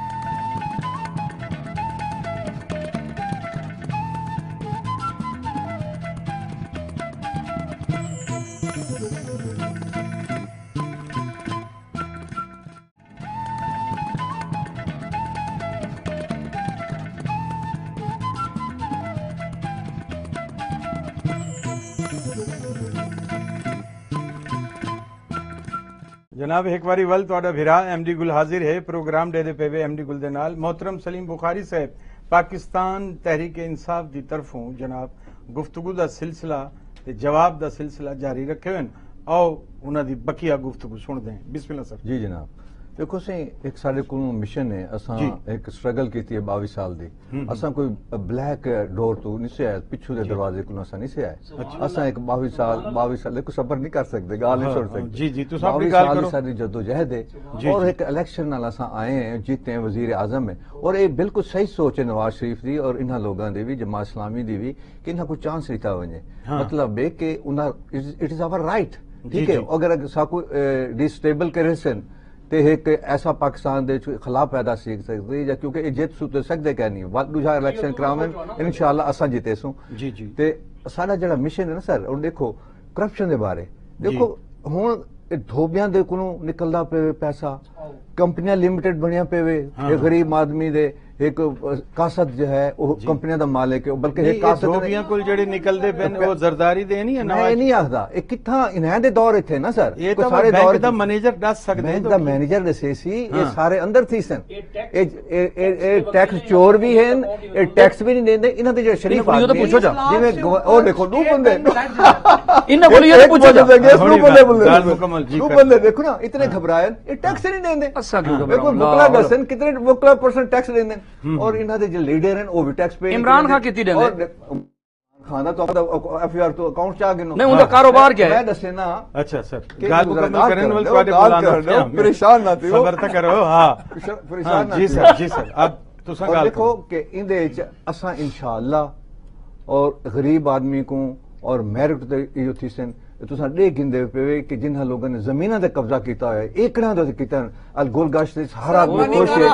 جناب ایک باری ول تہاڈا بھرا ایم ڈی گل حاضر ہے پروگرام دے دے پے وے ایم ڈی گل دے نال محترم سلیم بخاری صاحب پاکستان تحریک انصاف دی طرفوں جناب گفتگو دا سلسلہ تے جواب دا سلسلہ جاری رکھے ہوئے آؤ انہاں دی بقیہ گفتگو سن دیں بسم اللہ سر جی جناب دیکھو سی ایک سارے کو مشن ہے اساں ایک سٹرگل کیتی ہے باوی سال دی اساں کوئی بلیک ڈور تو نہیں سے آئے پچھو دے دروازے کو اساں نہیں سے آئے اساں ایک باوی سال باوی سال کو صبر نہیں کر سکتے گال نہیں چھوڑ سکتے جی جی تو صاحب بھی گال کرو ساری جدوجہد ہے اور ایک الیکشن نال اساں آئے ہیں جیتے ہیں وزیر اعظم میں اور یہ بالکل صحیح سوچ ہے نواز شریف دی اور انہاں لوگاں دی بھی جماعت اسلامی دی بھی کہ انہاں کو چانس لیتا ونجے مطلب ہے کہ انہاں اٹ از آور رائٹ ٹھیک ہے اگر ساکو ڈسٹیبل کرے سن تے ایک ایسا پاکستان دے خلا پیدا سیکھ سکتے یا کیونکہ یہ جیت سوتے سکتے کہ نہیں وقت دوجا الیکشن کراویں انشاءاللہ اساں جیتے سوں جی جی تے سارا جڑا مشن ہے نا سر اور دیکھو کرپشن دے بارے دیکھو ہن دھوبیاں دے کولوں نکلدا پے پیسہ کمپنیاں لمیٹڈ بنیا پے وے غریب آدمی دے ایک کاسد جو ہے وہ کمپنیاں دا مالک ہے بلکہ ایک کاسد دھوبیاں کول جڑے نکلدے پے وہ زرداری دے نہیں ہے نا میں نہیں آکھدا اے کتھا انہاں دے دور ایتھے نا سر یہ تو سارے دور دا منیجر دس سکدے بینک دا منیجر دسے سی یہ سارے اندر تھی سن اے ٹیکس چور بھی ہیں اے ٹیکس بھی نہیں دیندے انہاں دے جو شریف آدمی پوچھو جا جویں او دیکھو دو بندے انہاں بولی یہ پوچھو جا دو بندے بولے مکمل جی دو بندے دیکھو نا اتنے گھبرائے اے ٹیکس نہیں دیندے اسا کیوں گھبراؤ بکلا دسن کتنے بکلا پرسنٹ ٹیکس دیندے اور انہاں دے جو لیڈر ہیں وہ بھی ٹیکس پے عمران خان کتنی دیندے خانہ تو ایف آئی آر تو اکاؤنٹ چاہ گنو نہیں ان کا کاروبار کیا ہے میں دسے نا اچھا سر گال مکمل کرن ول تواڈے بلانا پریشان نہ تھیو صبر تے کرو ہاں پریشان نہ جی سر جی سر اب تساں گال دیکھو کہ ان دے وچ اساں انشاءاللہ اور غریب آدمی کو اور میرٹ تے ایو تھی سن تساں دے گندے پے کہ جنہاں لوگاں نے زمیناں تے قبضہ کیتا ہے ایکڑاں تے کیتا ال گول گاشت تے ہر آدمی خوش ہے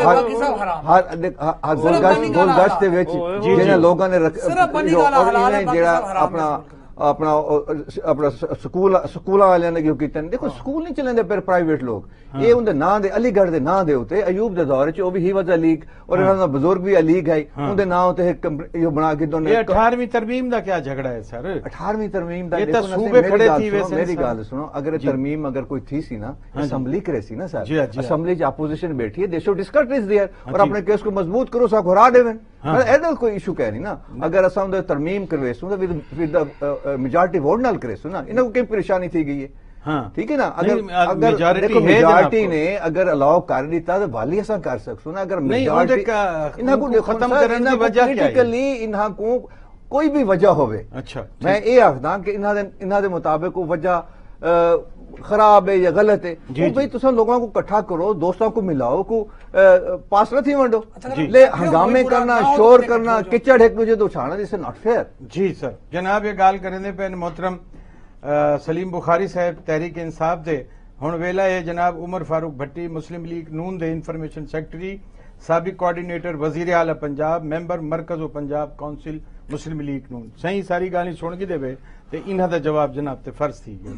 ہر گول گاشت گول گاشت تے وچ جنہاں لوگاں نے جڑا اپنا اپنا اپنا سکول سکولاں والے نے جو کیتے دیکھو سکول نہیں چلندے پر پرائیویٹ لوگ یہ اون دے نام دے علی گڑھ دے نام دے اوتے ایوب دے دور وچ او بھی ہی وجہ لیگ اور انہاں دا بزرگ بھی لیگ ہے اون دے نام تے یہ بنا کے دونے یہ اٹھارہویں ترمیم دا کیا جھگڑا ہے سر اٹھارہویں ترمیم دا یہ تو صوبے کھڑے تھی ویسے میری گل سنو اگر ترمیم اگر کوئی تھی سی نا اسمبلی کرے سی نا سر اسمبلی چ اپوزیشن بیٹھی ہے they should discuss this there اور اپنے کیس کو مضبوط کرو سا گھرا دیویں ایدا کوئی ایشو کہہ نہیں نا اگر اساں دے ترمیم کروے سو ود میجارٹی ووٹ نال کرے سو نا انہاں کو کوئی پریشانی تھی گئی ہے ٹھیک ہے نا اگر اگر دیکھو میجارٹی نے اگر الاؤ کر دیتا تو والی اساں کر سکسو نا اگر میجارٹی انہاں کو ختم کرنے دی وجہ کیا ہے پولیٹیکلی انہاں کو کوئی بھی وجہ ہوے اچھا میں یہ آکھدا کہ انہاں دے انہاں دے مطابق وجہ خراب ہے یا غلط ہے وہ بھئی تساں لوگاں کو اکٹھا کرو دوستاں کو ملاؤ کو پاس نہ تھی ونڈو لے ہنگامے کرنا شور کرنا کچڑ ایک دوسرے تو اٹھانا دس ناٹ فیئر جی سر جناب یہ گال کرنے پہ محترم سلیم بخاری صاحب تحریک انصاف دے ہن ویلا ہے جناب عمر فاروق بھٹی مسلم لیگ نون دے انفارمیشن سیکٹری سابق کوارڈینیٹر وزیر اعلی پنجاب ممبر مرکز و پنجاب کونسل مسلم لیگ نون صحیح ساری گالی سن کے دے تے انہاں دا جواب جناب تے فرض تھی گیا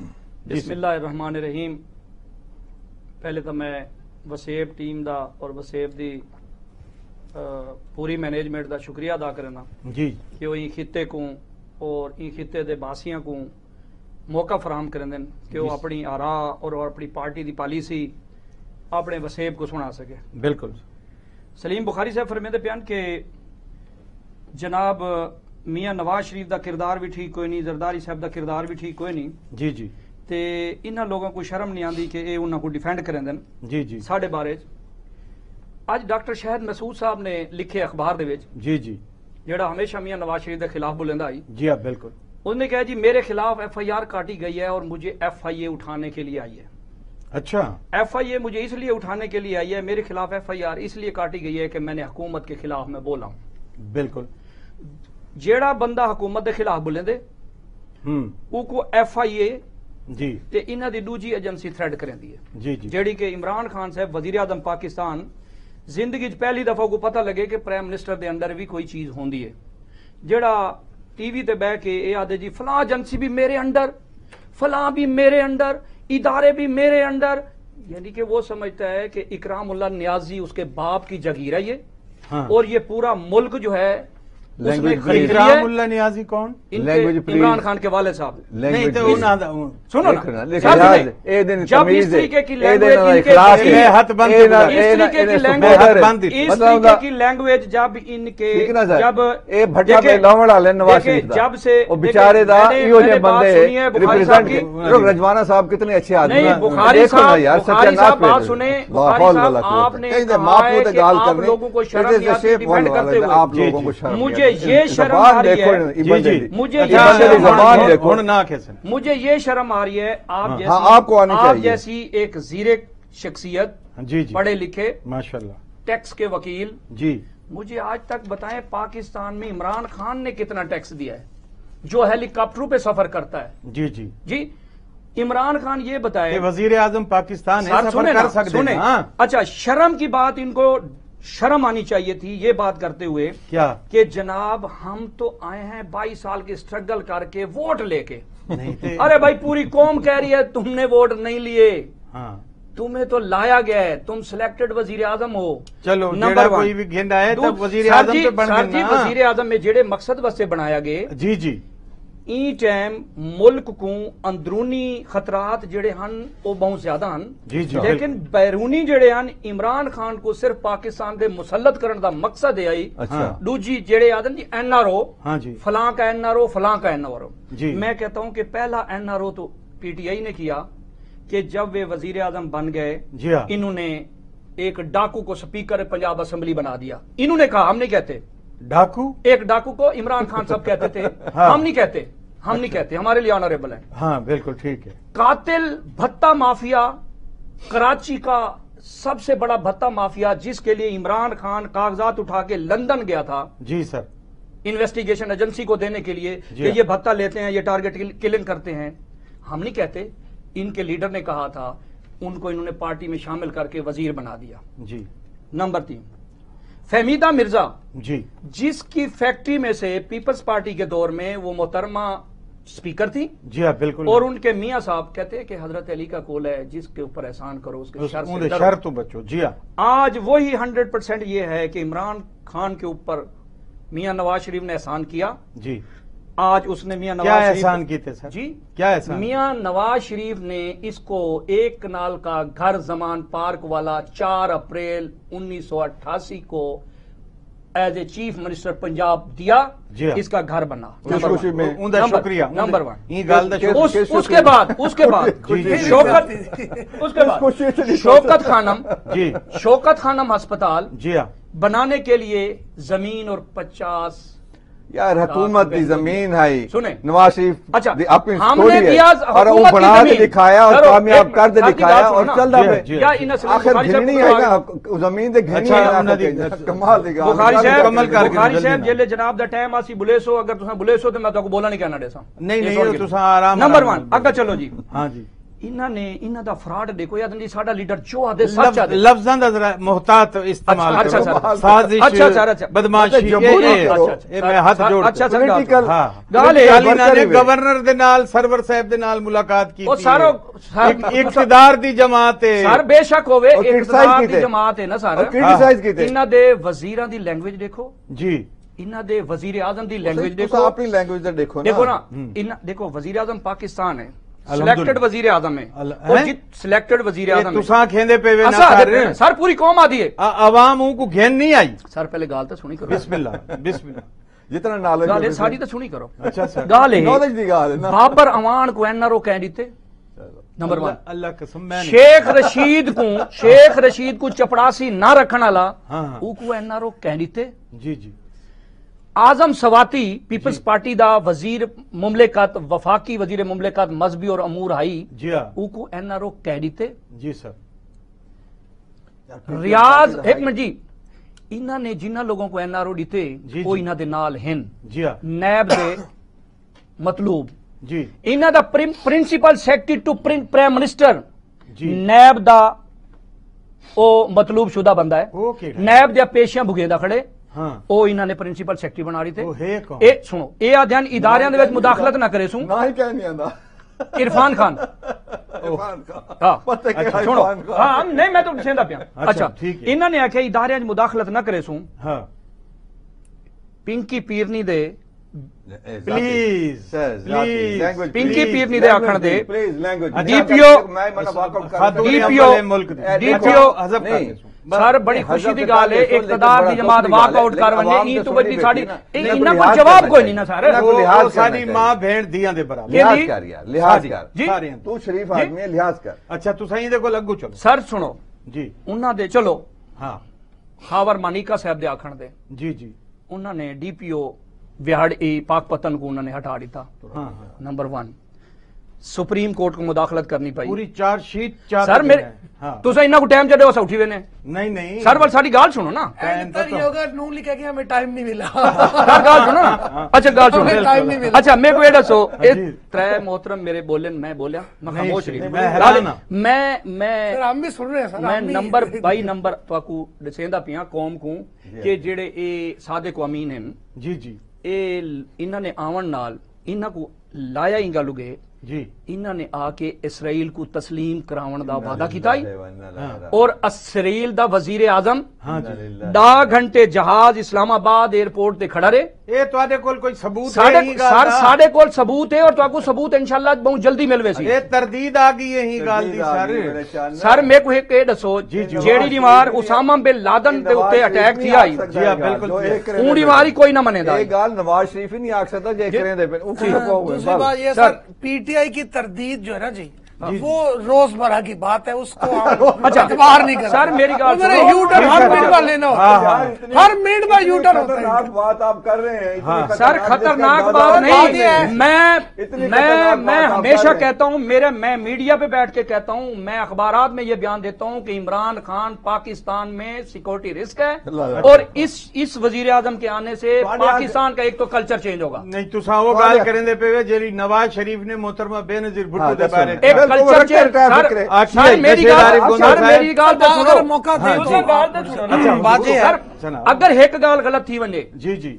بسم اللہ الرحمن الرحیم. پہلے تو میں وسیب ٹیم دا اور وسیب دی پوری مینجمنٹ دا شکریہ ادا کرنا جی کہ وہ این خطے کو اور این خطے دے باسیاں کو موقع فراہم کرن دین کہ وہ اپنی آرا اور اپنی پارٹی دی پالیسی اپنے وسیب کو سنا سکے. بالکل. سلیم بخاری صاحب فرمیندے پیان کہ جناب میاں نواز شریف دا کردار بھی ٹھیک کوئی نہیں, زرداری صاحب دا کردار بھی ٹھیک کوئی نہیں. جی جی. تے انہاں لوگوں کو شرم نہیں آندی کہ اے انہاں کو ڈیفینڈ کریں دن جی جی ساڑھے بارے. آج ڈاکٹر شاہد مسعود صاحب نے لکھے اخبار دے وچ جی جی جیڑا ہمیشہ میاں نواز شریف دے خلاف بولندا آئی. جی ہاں بالکل. انہوں نے کہا جی میرے خلاف ایف آئی آر کاٹی گئی ہے اور مجھے ایف آئی اے اٹھانے کے لیے آئی ہے. اچھا. ایف آئی اے مجھے اس لیے اٹھانے کے لیے آئی ہے, میرے خلاف ایف آئی آر اس لیے کاٹی گئی ہے کہ میں نے حکومت کے خلاف میں بولا ہوں. بالکل. جیڑا بندہ حکومت دے خلاف بولیں دے ہم او کو ایف آئی اے جی تے انہاں دی دوجی ایجنسی تھریڈ کریں دی ہے جی جی جیڑی کہ عمران خان صاحب وزیر اعظم پاکستان زندگی پہلی دفعہ کو پتہ لگے کہ پرائم منسٹر دے اندر بھی کوئی چیز ہوندی ہے. جیڑا ٹی وی تے بہ کے اے آدھے جی فلاں ایجنسی بھی میرے انڈر, فلاں بھی میرے انڈر, ادارے بھی میرے انڈر, یعنی کہ وہ سمجھتا ہے کہ اکرام اللہ نیازی اس کے باپ کی جگیر ہے یہ, اور یہ پورا ملک جو ہے اس نے خرید لیا ہے. اکرام اللہ نیازی کون؟ عمران خان کے والد صاحب. نہیں تو سنو نا, جب اس طریقے کی لینگویج ان کے اس طریقے کی لینگویج کی لینگویج جب ان کے جب اے بھٹا پہ لاون والے نواز شریف دا جب سے او بیچارے دا ایو جے بندے ریپرزینٹ کی رجوانہ صاحب کتنے اچھے آدمی ہیں. بخاری صاحب بخاری صاحب بات سنیں, بخاری صاحب آپ نے کہا ہے کہ آپ لوگوں کو شرم نہیں آتی ڈیفینڈ کرتے ہوئے. آپ لوگوں کو شرم مجھے یہ شرم آ رہی ہے, مجھے مجھے یہ شرم آ رہی ہے آپ جیسی آپ جیسی ایک زیر شخصیت, جی جی پڑھے لکھے ماشاءاللہ ٹیکس کے وکیل, جی مجھے آج تک بتائیں پاکستان میں عمران خان نے کتنا ٹیکس دیا ہے جو ہیلی کاپٹروں پہ سفر کرتا ہے. جی جی جی عمران خان یہ بتائے وزیر اعظم پاکستان ہے, سفر کر سکتے ہیں. اچھا شرم کی بات ان کو شرم آنی چاہیے تھی یہ بات کرتے ہوئے کیا کہ جناب ہم تو آئے ہیں بائیس سال کے سٹرگل کر کے ووٹ لے کے. ارے بھائی پوری قوم کہہ رہی ہے تم نے ووٹ نہیں لیے, تمہیں تو لایا گیا ہے, تم سلیکٹڈ وزیر اعظم ہو. چلو نمبر کوئی بھی گھنڈا ہے تب وزیر اعظم تو بن گئے نا. وزیر اعظم میں جڑے مقصد واسطے بنایا گئے جی جی ای ٹائم ملک کو اندرونی خطرات جڑے ہن وہ بہت زیادہ ہن, لیکن بیرونی جڑے ہن عمران خان کو صرف پاکستان دے مسلط کرن دا مقصد ہے آئی. دوجی جڑے آدن جی این آر او, فلاں کا این آر او, فلاں کا این آر او. میں کہتا ہوں کہ پہلا این آر او تو پی ٹی آئی نے کیا کہ جب وہ وزیر اعظم بن گئے انہوں نے ایک ڈاکو کو سپیکر پنجاب اسمبلی بنا دیا. انہوں نے کہا, ہم نہیں کہتے ڈاکو, ایک ڈاکو کو عمران خان صاحب کہتے تھے, ہم نہیں کہتے, ہم نہیں کہتے, ہمارے لیے آنریبل ہے. ہاں بالکل ٹھیک ہے. قاتل بھتہ مافیا, کراچی کا سب سے بڑا بھتہ مافیا جس کے لیے عمران خان کاغذات اٹھا کے لندن گیا تھا جی سر انویسٹیگیشن ایجنسی کو دینے کے لیے کہ یہ بھتہ لیتے ہیں, یہ ٹارگٹ کلنگ کرتے ہیں. ہم نہیں کہتے, ان کے لیڈر نے کہا تھا, ان کو انہوں نے پارٹی میں شامل کر کے وزیر بنا دیا. جی نمبر تین فہمیدہ مرزا, جی جس کی فیکٹری میں سے پیپلز پارٹی کے دور میں وہ محترمہ سپیکر تھی. جی ہاں بالکل. اور ان کے میاں صاحب کہتے ہیں کہ حضرت علی کا قول ہے جس کے اوپر احسان کرو اس کے شر تو بچو. جی ہاں آج وہی ہنڈریڈ پرسینٹ یہ ہے کہ عمران خان کے اوپر میاں نواز شریف نے احسان کیا. جی آج اس نے میاں کیا نواز شریف احسان کیتے سر؟ جی کیا احسان؟ میاں نواز شریف نے اس کو ایک کنال کا گھر زمان پارک والا چار اپریل انیس سو اٹھاسی کو as a chief minister Punjab دیا. اس کا گھر بنا. شکریہ نمبر ون. اس کے بعد اس کے بعد شوکت اس کے بعد شوکت خانم جی شوکت خانم ہسپتال جی ہاں بنانے کے لیے زمین اور پچاس یار حکومت دی زمین ہے سنیں نواز شریف اچھا اپنی ہم نے دیا اور وہ بنا کے دکھایا اور کامیاب کر دے دکھایا اور چل رہا ہے. آخر گھنی ہے نا زمین دے گھنی ہے کمال دی گل. بخاری صاحب بخاری صاحب جیلے جناب دا ٹائم آسی بلیسو, اگر تساں بلیسو تے میں تو بولا نہیں کہنا ڈیساں. نہیں نہیں تساں آرام. نمبر ون اگا چلو جی. ہاں جی ਇਹਨਾਂ ਨੇ ਇਹਨਾਂ ਦਾ ਫਰਾਡ ਦੇਖੋ ਯਾਦ ਨਹੀਂ ਸਾਡਾ ਲੀਡਰ ਜੋ ਆਦੇ ਸੱਚ ਆਦੇ ਲਫ਼ਜ਼ਾਂ ਦਾ ਜ਼ਰਾ ਮੁਹਤਾਤ ਇਸਤੇਮਾਲ ਅੱਛਾ, ਕਰੋ ਅੱਛਾ, ਸਾਜ਼ਿਸ਼ ਅੱਛਾ, ਅੱਛਾ, ਅੱਛਾ। ਬਦਮਾਸ਼ੀ ਅੱਛਾ, ਇਹ ਇਹ- ਇਹ ਮੈਂ ਹੱਥ ਜੋੜ ਅੱਛਾ, ਅੱਛਾ, Political- ਹਾਂ ਗੱਲ ਇਹ ਅਲੀ ਨੇ ਗਵਰਨਰ ਦੇ ਨਾਲ ਸਰਵਰ ਸਾਹਿਬ ਦੇ ਨਾਲ ਮੁਲਾਕਾਤ ਕੀਤੀ ਉਹ ਸਾਰਾ ਇੱਕ ਇਕਤਦਾਰ ਦੀ ਜਮਾਤ ਹੈ ਸਰ ਬੇਸ਼ੱਕ ਹੋਵੇ ਉਹ ਇਕਤਦਾਰ criticize ਦੀ ਕੀਤੇ। ਜਮਾਤ ਹੈ ਨਾ ਸਰ ਔਰ criticize ਕੀਤੇ। ਇਹਨਾਂ ਦੇ ਵਜ਼ੀਰਾਂ ਦੀ ਲੈਂਗੁਏਜ ਦੇਖੋ ਜੀ ਇਹਨਾਂ ਦੇ ਵਜ਼ੀਰ ਆਜ਼ਮ ਦੀ ਲੈਂਗੁਏਜ ਤੁਸੀਂ ਦੇਖੋ ਆਪਣੀ ਲੈਂਗੁਏਜ ਦਾ ਦੇਖੋ ਨਾ देखो ना इन देखो वजीर आजम पाकिस्तान है अल्हम्दुलिल्लाह। सिलेक्टेड वजीर आजम है अल्हम्दुलिल्लाह। और हैं? जित सिलेक्टेड वजीर ਇਹ आजम है ਤੁਸਾਂ ਖੇਂਦੇ ਪਏ ਵੇ ਨਾ असा ਕਰ आदे- सर पूरी कौम आदि है ਆ- ਆਵਾਮ ਨੂੰ ਕੋ ਘੇਨ ਨਹੀਂ ਆਈ सर पहले गाल तो सुनी करो ਬਿਸਮਿਲ੍ਲਾ ਬਿਸਮਿਲ੍ਲਾ ਜਿਤਨਾ ਨॉलेज गाल है साड़ी तो सुनी करो ਅੱਛਾ ਸਰ गाल है ਨॉलेज ਦੀ ਗੱਲ ਹੈ ਨਾ बाबर अवान को एनआरओ कह दीते नंबर वन ਅੱਲਾ ਕਸਮ ਮੈਂ ਨਹੀਂ शेख रशीद को शेख रशीद को चपड़ासी ना रखने वाला हाँ, हाँ। उको एनआरओ कह दीते ਜੀ ਜੀ आजम सवाती पीपल्स पार्टी दा वजीर मुमलिकत वफाकी वजीर मुमलिकत मजहबी और अमूर हाई जी हाँ उको एनआरओ कह दीते जी सर रियाज एक मिनट जी इन्हों ने जिन्हों लोगों को एनआरओ दिते जी, वो जी। इन्हों दे नाल हैं जी हाँ नैब दे मतलूब जी इन्हों दा principal secretary to prime minister ji नैब दा ओ मतलूब शुदा बंदा है ओके नैब दे पेशियां भुगेंदा खड़े हाँ ओ इन्हों ने प्रिंसिपल सेक्रेटरी बना दी थे ਉਹ ਹੈ ਕੌਣ ए सुनो ए अध्ययन इदारियां दे विच मुदाखलत ना करे सू ਨਾ ਹੀ ਕਹਿ ਨਹੀਂ ਆਂਦਾ इरफान खान इरफान खान हाँ पता है अच्छा, कि सुनो इरफान खान हाँ नहीं मैं तो सेंदा पिया अच्छा, अच्छा ठीक है। इन्होंने आख्या इदारियां च मुदाखलत ना करे सू हाँ पिंकी पीरनी दे please please language Pinky Peerni दे आखण दे प्लीज लैंग्वेज DPO मैं मना वाकआउट कर खातून DPO मुल्क DPO हजब कर नहीं। दे सर बड़ी खुशी की गाल है इकतदार दी जमात वॉकआउट कर वने ई तो बड़ी साडी इन्ना को जवाब कोई नहीं ना सर को लिहाज ਉਹ ਸਾਡੀ करना ਮਾਂ ਭੈਣ ਦੀਆਂ ਦੇ ਬਰਾਬਰ ये लिहाज दी- कर यार लिहाज सारी- कर जी ਸਾਰਿਆਂ तू शरीफ जी। आदमी है लिहाज कर ਅੱਛਾ ਤੁਸੀਂ ਇਹਦੇ ਕੋਲ ਅੱਗੂ ਚਲੋ सर सुनो ਜੀ उन्हां दे चलो ਹਾਂ खावर मानिका साहब दे आखण दे जी जी उन्होंने डीपीओ विहाड़ ई पाकपतन को उन्होंने हटा दिया हाँ हाँ नंबर वन सुप्रीम कोर्ट को मुदाखलत करनी पई पूरी चार्जशीट चार सर मेरे हाँ तुसा इन्ना को टाइम जदे उस उठी वे ने नहीं नहीं सर बल साडी गाल सुनो ना टाइम सर ये होगा नून लिखा गया हमें टाइम नहीं मिला सर गाल सुनो ना अच्छा गाल सुनो हमें टाइम नहीं मिला अच्छा मेरे को ये दसो ए जी। त्रै मोहतरम मेरे बोले मैं बोलिया मैं नहीं, खामोश नहीं, रही मैं हैरान हाँ। मैं मैं सर हम भी सुन रहे हैं सर मैं हम भी- नंबर बाई नंबर तवाकू दसेंदा पिया कौम को कि जेड़े ए सादिक अमीन हैं जी जी ਇਹ ਇਹਨਾਂ ਨੇ ਆਵਣ ਨਾਲ ਇਹਨਾਂ ਕੋ ਲਾਇਆ ਹੀ ਗਲੂਗੇ जी ਇਹਨਾਂ ਨੇ ਆ ਕੇ ਇਸਰਾਈਲ को तस्लीम करावन ਦਾ वादा ਕੀਤਾ ਹੀ और इसराइल ਦਾ ਵਜ਼ੀਰ ਆਜ਼ਮ हाँ जी दस घंटे जहाज इस्लामाबाद एयरपोर्ट ਤੇ ਖੜਾ ਰਹੇ ਇਹ ਤੁਹਾਡੇ ਕੋਲ ਕੋਈ ਸਬੂਤ ਸਾਡੇ ਹੈ ਇਹ ਗੱਲ ਸਰ ਦਾ? ਸਾਡੇ ਕੋਲ ਸਬੂਤ ਹੈ और ਤੁਹਾਨੂੰ ਸਬੂਤ ਇਨਸ਼ਾਅੱਲਾ ਬਹੁਤ ਜਲਦੀ ਮਿਲਵੇ ਸੀ ਇਹ ਤਰਦੀਦ ਆ ਗਈ ਇਹੀ ਗੱਲ ਦੀ ਸਰ ਸਰ ਮੇਰੇ ਕੋ ਇੱਕ ਇਹ ਦੱਸੋ ਜਿਹੜੀ ਦੀ ਵਾਰ ਉਸਾਮਾ ਬਿਨ ਲਾਦਨ ਦੇ ਉੱਤੇ ਅਟੈਕ ਥੀ ਆਈ जी हाँ बिल्कुल ਊਂਡੀ ਵਾਰੀ ਕੋਈ ਨਾ ਮੰਨੇਦਾ ਇਹ ਗੱਲ ਨਵਾਜ਼ ਸ਼ਰੀਫ ਹੀ ਨਹੀਂ ਆਖ ਸਕਦਾ ਜੇ ਕਰੇ ਦੇ ਉਹ दूसरी बात ये सर। सर पीटीआई की तरदीद जो है ना जी वो रोजमर्रा की बात है उसको आप अच्छा। अखबार नहीं कर सर, मेरी गाल मेरे सुनो। यू टर्न हर मिनट में लेना होता हाँ, है हर मिनट में यू टर्न होता है खतरनाक बात आप कर रहे हैं इतनी सर खतरनाक खतरनाक जिसका बात अंदाजा नहीं है। मैं इतनी मैं खतरनाक मैं बात आप हमेशा कर रहे हैं। कहता हूं मेरे मैं मीडिया पे बैठ के कहता हूं मैं अखबारात में ये बयान देता हूं कि इमरान खान पाकिस्तान में सिक्योरिटी रिस्क है अल्लाह और इस इस वजीर आजम के आने से पाकिस्तान का एक तो कल्चर चेंज होगा नहीं तुसा वो गाल करेंदे पे जेरी नवाज शरीफ ने मोहतरमा बेनजीर भुट्टो हाँ, दे बारे एक बिल्कुल कल्चर वक्त चेंज है, सर फिक्र है। आखिर सर मेरी जैसे गाल आरिफ गोंदा सर साहब- मेरी गाल तो अगर सुनो मौका दे हाँ, तो जी। गाल तो सुनो अच्छा, ना। बात ये है। सर सुना। अगर एक गाल गलत थी वने जी जी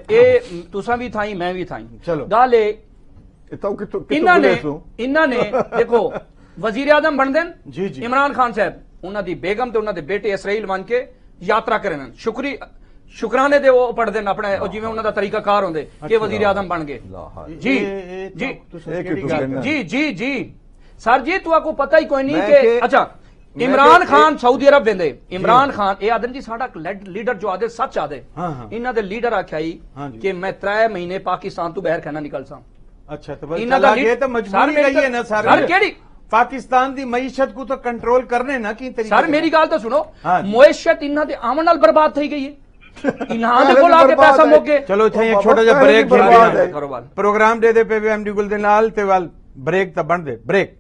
ए तुसा भी थाई मैं भी थाई चलो। गाल ए तो कितो इन्हों ने इन्हों ने देखो वजीर आजम बन देन जी, जी। इमरान खान साहब उन्हों दी बेगम ते उन्हों दे बेटे इसराइल बन के यात्रा करन शुक्री शुकराने दे वो पढ़ देन अपने ओ जिवें उन्हों दा तरीका कार होंदे कि वजीर आजम बन गए जी ये- ये जी तो तुसा एक ही केड़ी तो गल कहना। है? जी जी जी सर जी तू आपको पता ही कोई नहीं मैं कि के- अच्छा मैं इमरान के- खान सऊदी अरब वेंदे इमरान खान ए आदम जी साडा लीडर जो आदे सच आदे हाँ, हाँ। इन्हां दे लीडर आख्या ही हाँ जी। कि मैं त्रै महीने पाकिस्तान तो बाहर कहना निकल सा अच्छा तो बस इन्हां चला दा गए लीड- तो सर मजबूरी मेरी रही है ना सर सर केड़ी पाकिस्तान दी मईशत को तो कंट्रोल करने ना की तरीके सर मेरी गाल तो सुनो हाँ। मुआशत इन्हां दे आमन नाल बर्बाद थई गई है इन्हां दे पहले कोल भी आके बर्बाद पैसा है। मुक गए चलो इत्थे एक बाबा, छोटा जिहा पहले ब्रेक भी बर्बाद खेलते है। कारोबार प्रोग्राम दे दे पे भी एमडी गुल दे नाल ते वाल ब्रेक तो बन दे ब्रेक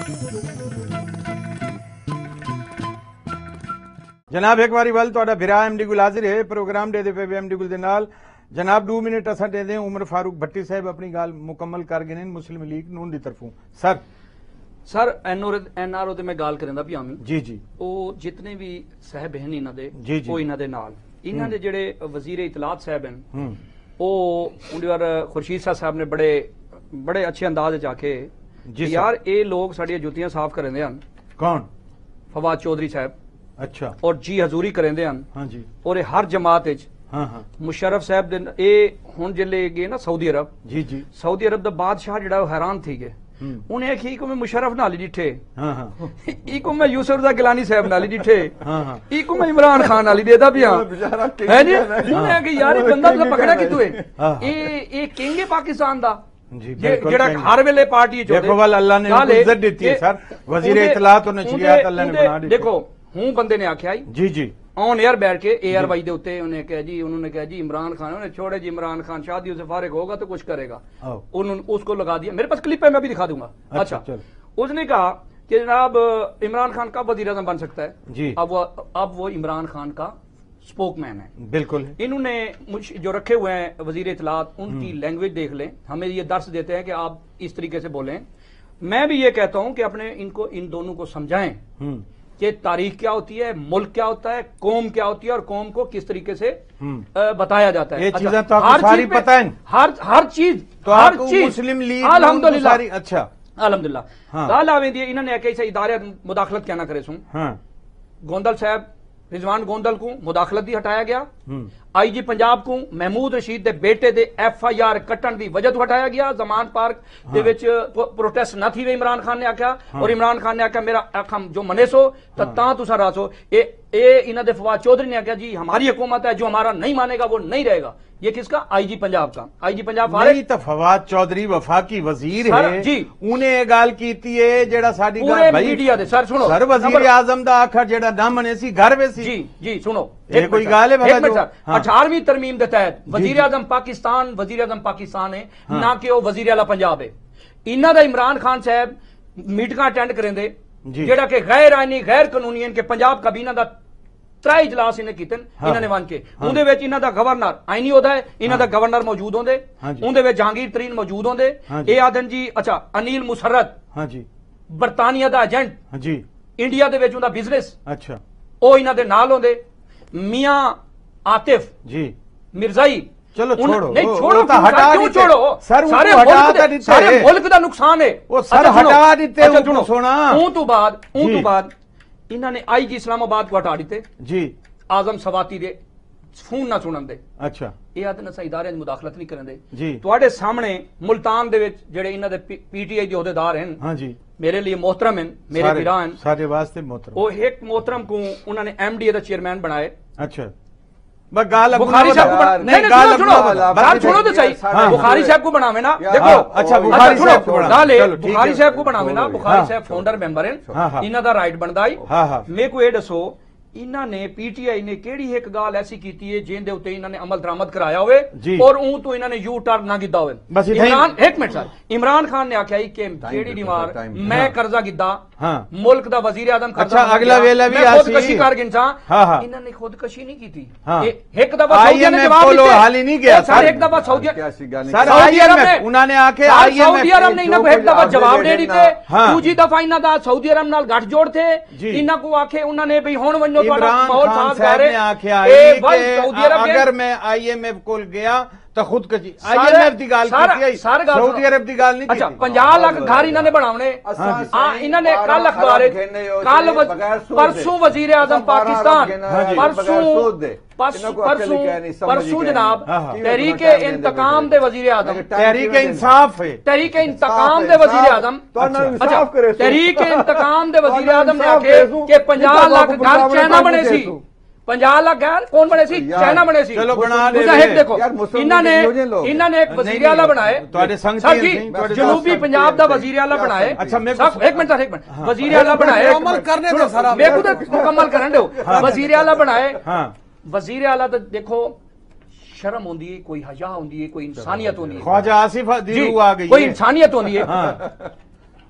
जनाब एक बारी वाल ਤੁਹਾਡਾ ਬਿਰਾ ਐਮਡੀ ਗੁਲ ਹਾਜ਼ਰ ਹੈ ਪ੍ਰੋਗਰਾਮ ਦੇ ਦੇ ਪੇ ਐਮਡੀ ਗੁਲ ਦੇ ਨਾਲ जनाब दो मिनट असा दे दें उमर फारूक भट्टी साहब अपनी गाल मुकम्मल कर गए मुस्लिम लीग नून की तरफों सर सर एनआरओ ਤੇ ਮੈਂ ਗੱਲ ਕਰਦਾ ਵੀ ਆਮੀ ਜੀ ਜੀ ਉਹ ਜਿੰਨੇ ਵੀ ਸਹਿਬ ਹਨ ਇਹਨਾਂ ਦੇ ਜੀ, ਜੀ। ਉਹ ਇਹਨਾਂ ਦੇ ਨਾਲ ਇਹਨਾਂ ਦੇ ਜਿਹੜੇ ਵਜ਼ੀਰ ਇਤਲਾਤ ਸਾਹਿਬ ਹਨ ਉਹ ਉਹਦੇ ਖੁਰਸ਼ੀਦ ਸਾਹਿਬ ਨੇ ਬੜੇ ਬੜੇ ਅੱਛੇ ਅੰਦਾਜ਼ ਚ ਆਕੇ ਯਾਰ ਇਹ ਲੋਕ ਸਾਡੀਆਂ ਜੁੱਤੀਆਂ ਸਾਫ਼ ਕਰਦੇ ਹਨ ਕੌਣ ਫਵਾਦ ਚੌਧਰੀ ਸਾਹਿਬ ਅੱਛਾ ਔਰ ਜੀ ਹਜ਼ੂਰੀ ਕਰਦੇ ਹਨ ਹਾਂਜੀ ਔਰ ਇਹ ਹਰ ਜਮਾਤ ਵਿੱਚ ਹਾਂ ਹਾਂ ਮੁਸ਼ਰਫ ਸਾਹਿਬ ਦੇ ਇਹ ਹੁਣ ਜਿਲੇ ਗਏ ਨਾ ਸਾਊਦੀ ਅਰਬ ਜੀ ਜੀ ਸਾਊਦੀ ਅਰਬ ਦਾ ਬਾਦਸ਼ਾਹ ਜਿਹੜਾ ਉਹ ਹੈਰਾਨ ਥੀ ਗਏ ਉਹਨੇ ਆਖੀ ਕਿ ਮੈਂ ਮੁਸ਼ਰਫ ਨਾਲ ਹੀ ਡਿੱਠੇ ਹਾਂ ਹਾਂ ਇਕੋ ਮੈਂ ਯੂਸਫ ਦਾ ਗਿਲਾਨੀ ਸਾਹਿਬ ਨਾਲ ਹੀ ਡਿੱਠੇ ਹਾਂ ਹਾਂ ਇਕੋ ਮੈਂ ਇਮਰਾਨ ਖਾਨ ਨਾਲ ਹੀ ਦੇਦਾ ਪਿਆ ਹੈ ਜੀ ਉਹਨੇ ਆਖੀ ਯਾਰ ਇਹ ਬੰਦਾ ਤਾਂ ਪਕੜਿਆ ਕਿਤੋਂ ਹੈ ਇਹ ਇਹ ਕਿੰਗ ਹੈ ਪਾਕਿਸਤਾਨ ਦਾ जी ਜਿਹੜਾ ਹਰ ਵੇਲੇ ਪਾਰਟੀ ਚ देखो वाल अल्लाह ने उनको इज्जत दी है सर वजीर इत्तलात और नशरियात अल्लाह ने बना दी देखो हूं बंदे ने आख्या जी जी ऑन एयर बैठ के एआर वाई दे उत्ते उन्हें कहा जी उन्होंने कहा जी इमरान खान उन्हें छोड़े जी इमरान खान शादी से फारिग होगा तो कुछ करेगा उन्होंने उसको लगा दिया मेरे पास क्लिप है मैं भी दिखा दूंगा अच्छा उसने कहा कि जनाब इमरान खान कब वजीर आज़म बन सकता है जी अब वो अब वो इमरान खान का स्पोकमैन है बिल्कुल इन्होंने जो रखे हुए हैं वजीर इत्तलात उनकी लैंग्वेज देख लें हमें ये दर्श देते हैं कि आप इस तरीके से बोलें मैं भी ये कहता हूं कि अपने इनको इन दोनों को समझाएं कि तारीख क्या होती है मुल्क क्या होता है कौम क्या होती है और कौम को किस तरीके से बताया जाता है ये चीजें तो आपको सारी पता है हर हर चीज तो हर चीज मुस्लिम लीग अल्हम्दुलिल्लाह अच्छा अल्हम्दुलिल्लाह गाल आवे दी इन्होंने आके ऐसा इदारे मुदाखलत क्या ना करे सुन हां गोंदल साहब रिजवान गोंदल को मुदाखलत दी हटाया गया आई जी पंजाब को महमूद रशीद दे बेटे दे एफ आई आर कट्टन दी वजह तो हटाया गया जमान पार्क दे विच प्रोटेस्ट न थी वे इमरान खान ने आख्या और इमरान खान ने आख्या मेरा अखम जो मने सो ता तुसा रासो ए ए इन्हां दे फवाद चौधरी ने आख्या जी हमारी हुकूमत है जो हमारा नहीं मानेगा वो नहीं रहेगा ये किसका आईजी पंजाब का आईजी पंजाब नहीं तो फवाद चौधरी वफाकी वजीर है जी उन्हें ये गाल कीती है जेड़ा साडी पूरे मीडिया दे सर सुनो सर वजीर आजम दा आखर जेड़ा ना मने सी घर वे सी जी जी सुनो ये कोई गाल है भला जो अठारहवीं तरमीम के तहत वजीर आजम पाकिस्तान वजीर आजम पाकिस्तान है ना कि वो वजीर आला पंजाब है इन्हां दा इमरान खान साहब मीटिंगां अटेंड करेंदे जेड़ा कि गैर आईनी गैर कानूनी इनके पंजाब काबीना दा त्रै इजलास इन्हें कीते इन्हां ने वन के उहदे विच इन्हां दा गवर्नर आईनी होदा है इन्हां दा गवर्नर मौजूद होंदे उहदे विच जहांगीर तरीन मौजूद होंदे ए आदन जी अच्छा अनिल मुसर्रत हां जी बरतानिया दा एजेंट हां जी इंडिया दे विच उहदा बिजनेस अच्छा ओ इन्हां दे नाल होंदे मियां आतिफ जी मिर्जाई चलो छोड़ो नहीं छोड़ो तो हटा क्यों छोड़ो सर सारे हटा मुल्क सारे मुल्क दा नुकसान है वो सर हटा देते हो सुना ऊं तो बाद ऊं तो बाद इन्होंने आईजी इस्लामाबाद को हटा दिते जी आजम सवाती दे फोन ना सुनन दे अच्छा ਇਹ ਆਦਨ ਅਸਾਂ ਇਦਾਰੇ ਨੂੰ ਮੁਦਾਖਲਤ ਨਹੀਂ ਕਰਨ ਦੇ ਜੀ ਤੁਹਾਡੇ ਸਾਹਮਣੇ ਮੁਲਤਾਨ ਦੇ ਵਿੱਚ ਜਿਹੜੇ ਇਹਨਾਂ ਦੇ ਪੀਟੀਆਈ ਦੇ ਅਹੁਦੇਦਾਰ ਹਨ ਹਾਂ ਜੀ ਮੇਰੇ ਲਈ मोहतरम हैं मेरे वीरान हैं सारे वास्ते मोहतरम वो एक मोहतरम को उन्होंने एमडीए का चेयरमैन बनाए अच्छा बस गाल बुखारी साहब को नहीं गाल सुनो बात सुनो तो सही बुखारी साहब को बनावे ना देखो अच्छा बुखारी साहब को गाल बुखारी साहब को बनावे ना बुखारी साहब फाउंडर मेंबर हैं इन्हां दा राइट बनदा है हां हां मेरे को ये दसो इन्हां ने पीटीआई ने केड़ी एक गाल ऐसी कीती है जिंदे उत्ते इन्हां ने अमल दरामद कराया होवे और ऊं तो इन्हां ने यू टर्न ना कीता होवे इमरान एक मिनट सर इमरान खान ने आख्या कि जेडी दीवार मैं कर्जा कीता हां मुल्क दा वजीर आजम कर्जा अच्छा अगला वेला भी आसी खुदकशी कर गिनसा हां हां इन्हां ने खुदकशी नहीं कीती हां एक दफा सऊदी ने जवाब दिया हाल ही नहीं गया सर एक दफा सऊदी सर आईएमएफ उन्होंने आके आईएमएफ सऊदी अरब ने इन्हां को एक दफा जवाब दे दिते दूजी दफा इन्हां दा सऊदी अरब नाल गठजोड़ थे इन्हां को आखे उन्होंने भी हुण वन्नो तुहाडा माहौल साहब ने आख्या अगर मैं आईएमएफ कोल गया तो खुद कजी आईएमएफ दी गाल कीती सऊदी अरब दी गाल नहीं अच्छा पचास लाख घर इन्हां ने बनावने हां इन्हां ने कल अखबार कल परसों वजीर आजम पाकिस्तान परसों परसों परसों जनाब तहरीक इंतकाम दे वजीर आजम तहरीक इंसाफ है तहरीक इंतकाम दे वजीर आजम अच्छा तहरीक इंतकाम दे वजीर आजम ने आखे कि पचास लाख घर चाइना बने सी पंजाब लाख घर कौन बने सी चाइना बने सी चलो बना दे देखो इन्हां ने इन्हां ने एक वजीर आला बनाए सर जी जनूबी पंजाब दा वजीर आला बनाए अच्छा एक मिनट एक मिनट वजीर आला बनाए मुकम्मल करने दो सारा मेरे को तो मुकम्मल करने दो वजीर आला बनाए वजीर आला तो देखो शर्म होंदी है कोई हया होंदी है कोई इंसानियत होंदी है ख्वाजा आसिफ दिलू आ गई कोई इंसानियत होंदी है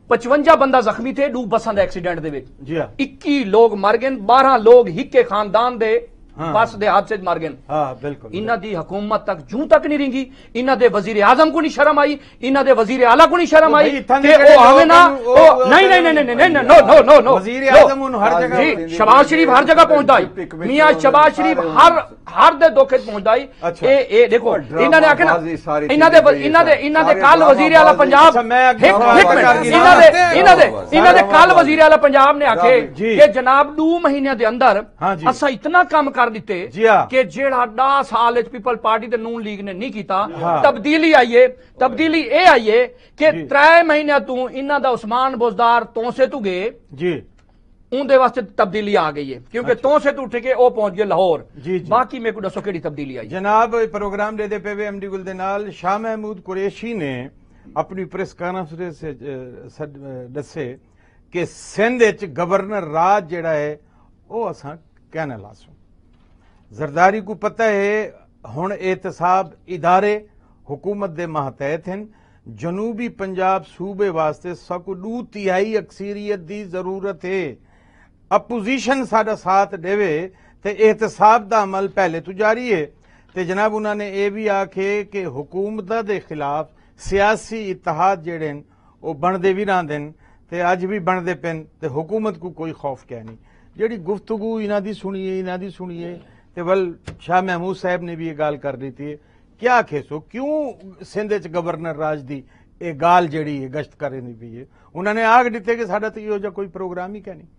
पचवंजा बंदा जख्मी थे दो बसां दे एक्सीडेंट दे विच जी हां इक्की लोग मर गए बारह लोग हिक्के खानदान दे हाँ। बस दे हादसे च मर गए हाँ बिल्कुल इन्हां दी हुकूमत तक जूं तक नहीं रिंगी इन्हां दे वजीर आजम को नहीं शर्म आई इन्हां दे वजीर आला को नहीं शर्म आई कि ओ हमें ना ओ नहीं नहीं नहीं नहीं नो नो नो नो वजीर आजम उन हर जगह जी शहबाज शरीफ हर जगह पहुंचदा है मियां शहबाज शरीफ हर हर दे धोखे पहुंचदा है ए ए देखो इन्हां ने आखे ना इन्हां दे इन्हां दे इन्हां दे कल वजीर आला पंजाब इन्हां दे इन्हां दे इन्हां दे कल वजीर आला पंजाब ने आखे कि जनाब दो महीने दे अंदर असा इतना काम कर दिते कि जेड़ा दस साल पीपल पार्टी ते नून लीग ने नहीं कीता तब्दीली आई है तब्दीली ए आई है कि त्रै महीने तू इन्हां दा उस्मान बुजदार तो से तू गए जी उनके वास्ते तब्दीली आ गई है क्योंकि तो से तू उठ के ओ पहुंच गए लाहौर बाकी मेरे को दसो केड़ी तब्दीली आई जनाब प्रोग्राम दे दे पे एमडी गुल दे नाल शाह महमूद कुरैशी ने अपनी प्रेस कॉन्फ्रेंस से दसे कि सिंध विच गवर्नर राज जेड़ा है वो असां कहना लासू जरदारी को पता है हुण एहतसाब इदारे हुकूमत दे मातहत हैं जनूबी पंजाब सूबे वास्ते सकू दू तिहाई अक्सीरियत दी जरूरत है अपोजिशन साडा साथ देवे ते एहतसाब दा अमल पहले तो जारी है ते जनाब उन्होंने ये भी आखे कि हुकूमत दे खिलाफ सियासी इतिहाद जेड़े वो बनते भी रहिंदे न ते अज भी बनते पेन ते हुकूमत को कोई खौफ क्या नहीं जिहड़ी गुफ्तगू इन्हां दी सुनिए इन्हां दी सुनिए ते वल शाह महमूद साहब ने भी ये गाल कर दी थी क्या खेसो क्यों सिंध च गवर्नर राज दी ये गाल जेड़ी है गश्त करे नहीं पी है उन्होंने आग दिते कि साडा तो इहो जिहा कोई प्रोग्राम ही क्या नहीं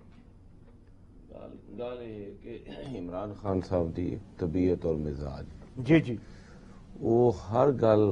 गाल ये कि इमरान खान साहब दी तबीयत और मिजाज जी जी वो हर गल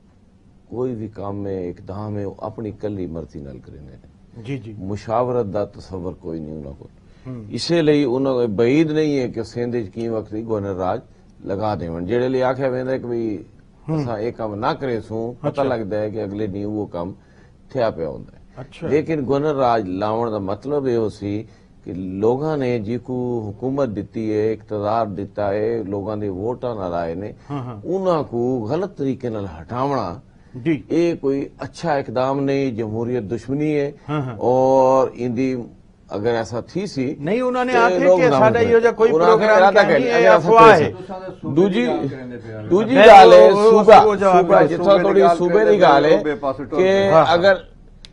कोई भी काम में इकदाम है अपनी कली मर्जी नाल करेंगे जी जी मुशावरत दा तसव्वुर कोई नहीं उन्होंने को इसे लिए उन्होंने बईद नहीं है कि सिंध की वक्त गवर्नर राज लगा देवन जेड़े लिए आख्या वेंदा कि भाई असा ये काम ना करे सू पता लगता है कि अगले दी वो काम थिया पिया होंदा है अच्छा। लेकिन गवर्नर राज लावण दा मतलब ये सी कि लोगों ने जिको हुकूमत दिती है इकतदार दिता है लोगों दे वोटां नाल आए ने उन्हां को गलत तरीके नाल हटावना जी ये कोई अच्छा इकदाम नहीं जमहूरियत दुश्मनी है और इंदी अगर ऐसा थी सी नहीं उन्होंने आखे कि साडा इहो जिहा कोई प्रोग्राम नहीं है अफवाह है दूजी दूजी गल है सूबा सूबा जितना थोड़ी सूबे दी गल है कि अगर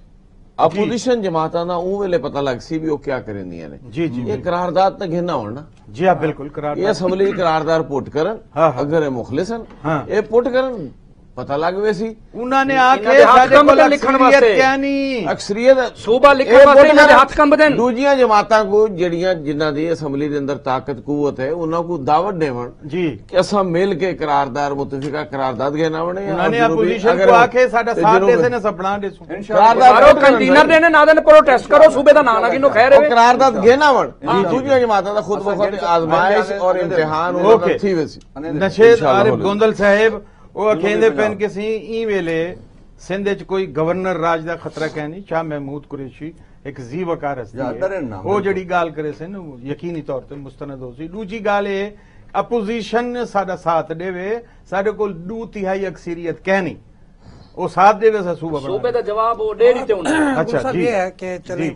अपोजिशन जमाता ना ऊ वेले पता लग सी भी वो क्या करेंदियां ने जी जी ये करारदाद तो घेना होना जी हाँ बिल्कुल करारदाद ये असम्बली करारदाद पुट करन अगर ये मुखलिसन ये पुट करन पता लग वैसी उन्होंने आके साडे कोल लिखण वास्ते क्या नहीं अक्सरियत सूबा लिखण वास्ते इन्हां दे हथ कंबदे दूजियां जमातां को जड़ियां जिन्हां दी असम्बली दे अंदर ताकत कुवत है उन्हां को दावत देवण जी कि असां मिल के करारदार मुतफिका करारदाद घेना वणे उन्होंने अपोजिशन को आके साडा साथ देसे ने सपना देसो करारदाद कंटीनर देने ना देने प्रोटेस्ट करो सूबे दा ना ना किनो खैर है करारदाद घेना वण दूजियां जमातां दा खुद ब खुद आजमाइश और इम्तिहान उन्हां थी वैसी नशेद आरिफ गोंदल साहब वो अखेंदे पेन के सी ई वेले सिंध च कोई गवर्नर राज का खतरा कह नहीं शाह महमूद कुरैशी एक जी वकार वो जड़ी गाल करे से ना यकीनी तौर पर मुस्तनद हो सी दूजी गाल ये अपोजिशन साडा साथ देवे साडे कोल दो तिहाई अक्सरियत कह नहीं वो साथ देवे सा सूबा सूबे दा जवाब वो दे दिते उन्होंने अच्छा जी ये है कि चले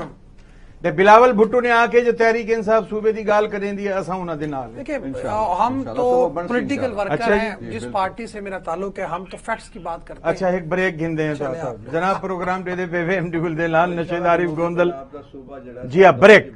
ते बिलावल भुट्टो ने आके जो तहरीक इंसाफ सूबे की गाल करें दी असा उन्हां दे नाल देखिए हम तो पॉलिटिकल वर्कर हैं जिस पार्टी से मेरा ताल्लुक है हम तो फैक्ट्स की बात करते हैं अच्छा एक ब्रेक गिनदे हैं साहब जनाब प्रोग्राम दे दे पे एमडी गुल दे लाल नशेद आरिफ गोंदल जी हां ब्रेक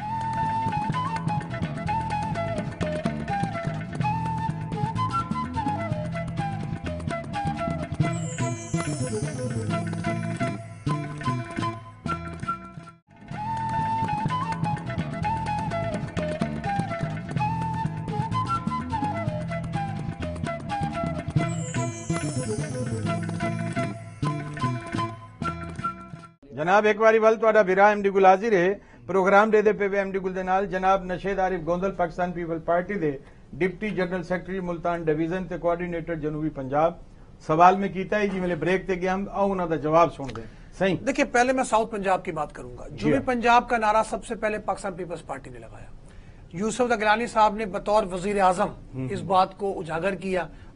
जनाब एक बारी वल तुहाडा बिरा एमडी गुल हाजिर है प्रोग्राम दे दे पे एमडी गुल दे नाल जनाब नशेद आरिफ गोंदल पाकिस्तान पीपल पार्टी दे deputy general secretary Multan division ते कोऑर्डिनेटर जनूबी पंजाब सवाल में कीता है जी मेरे ब्रेक ते गया हम आओ उन्हां दा जवाब सुन दे सही देखिए पहले मैं साउथ पंजाब की बात करूंगा जनूबी पंजाब का नारा सबसे पहले पाकिस्तान पीपल्स पार्टी ने लगाया यूसुफ गिलानी साहब ने बतौर वजीर आजम इस बात को उजागर किया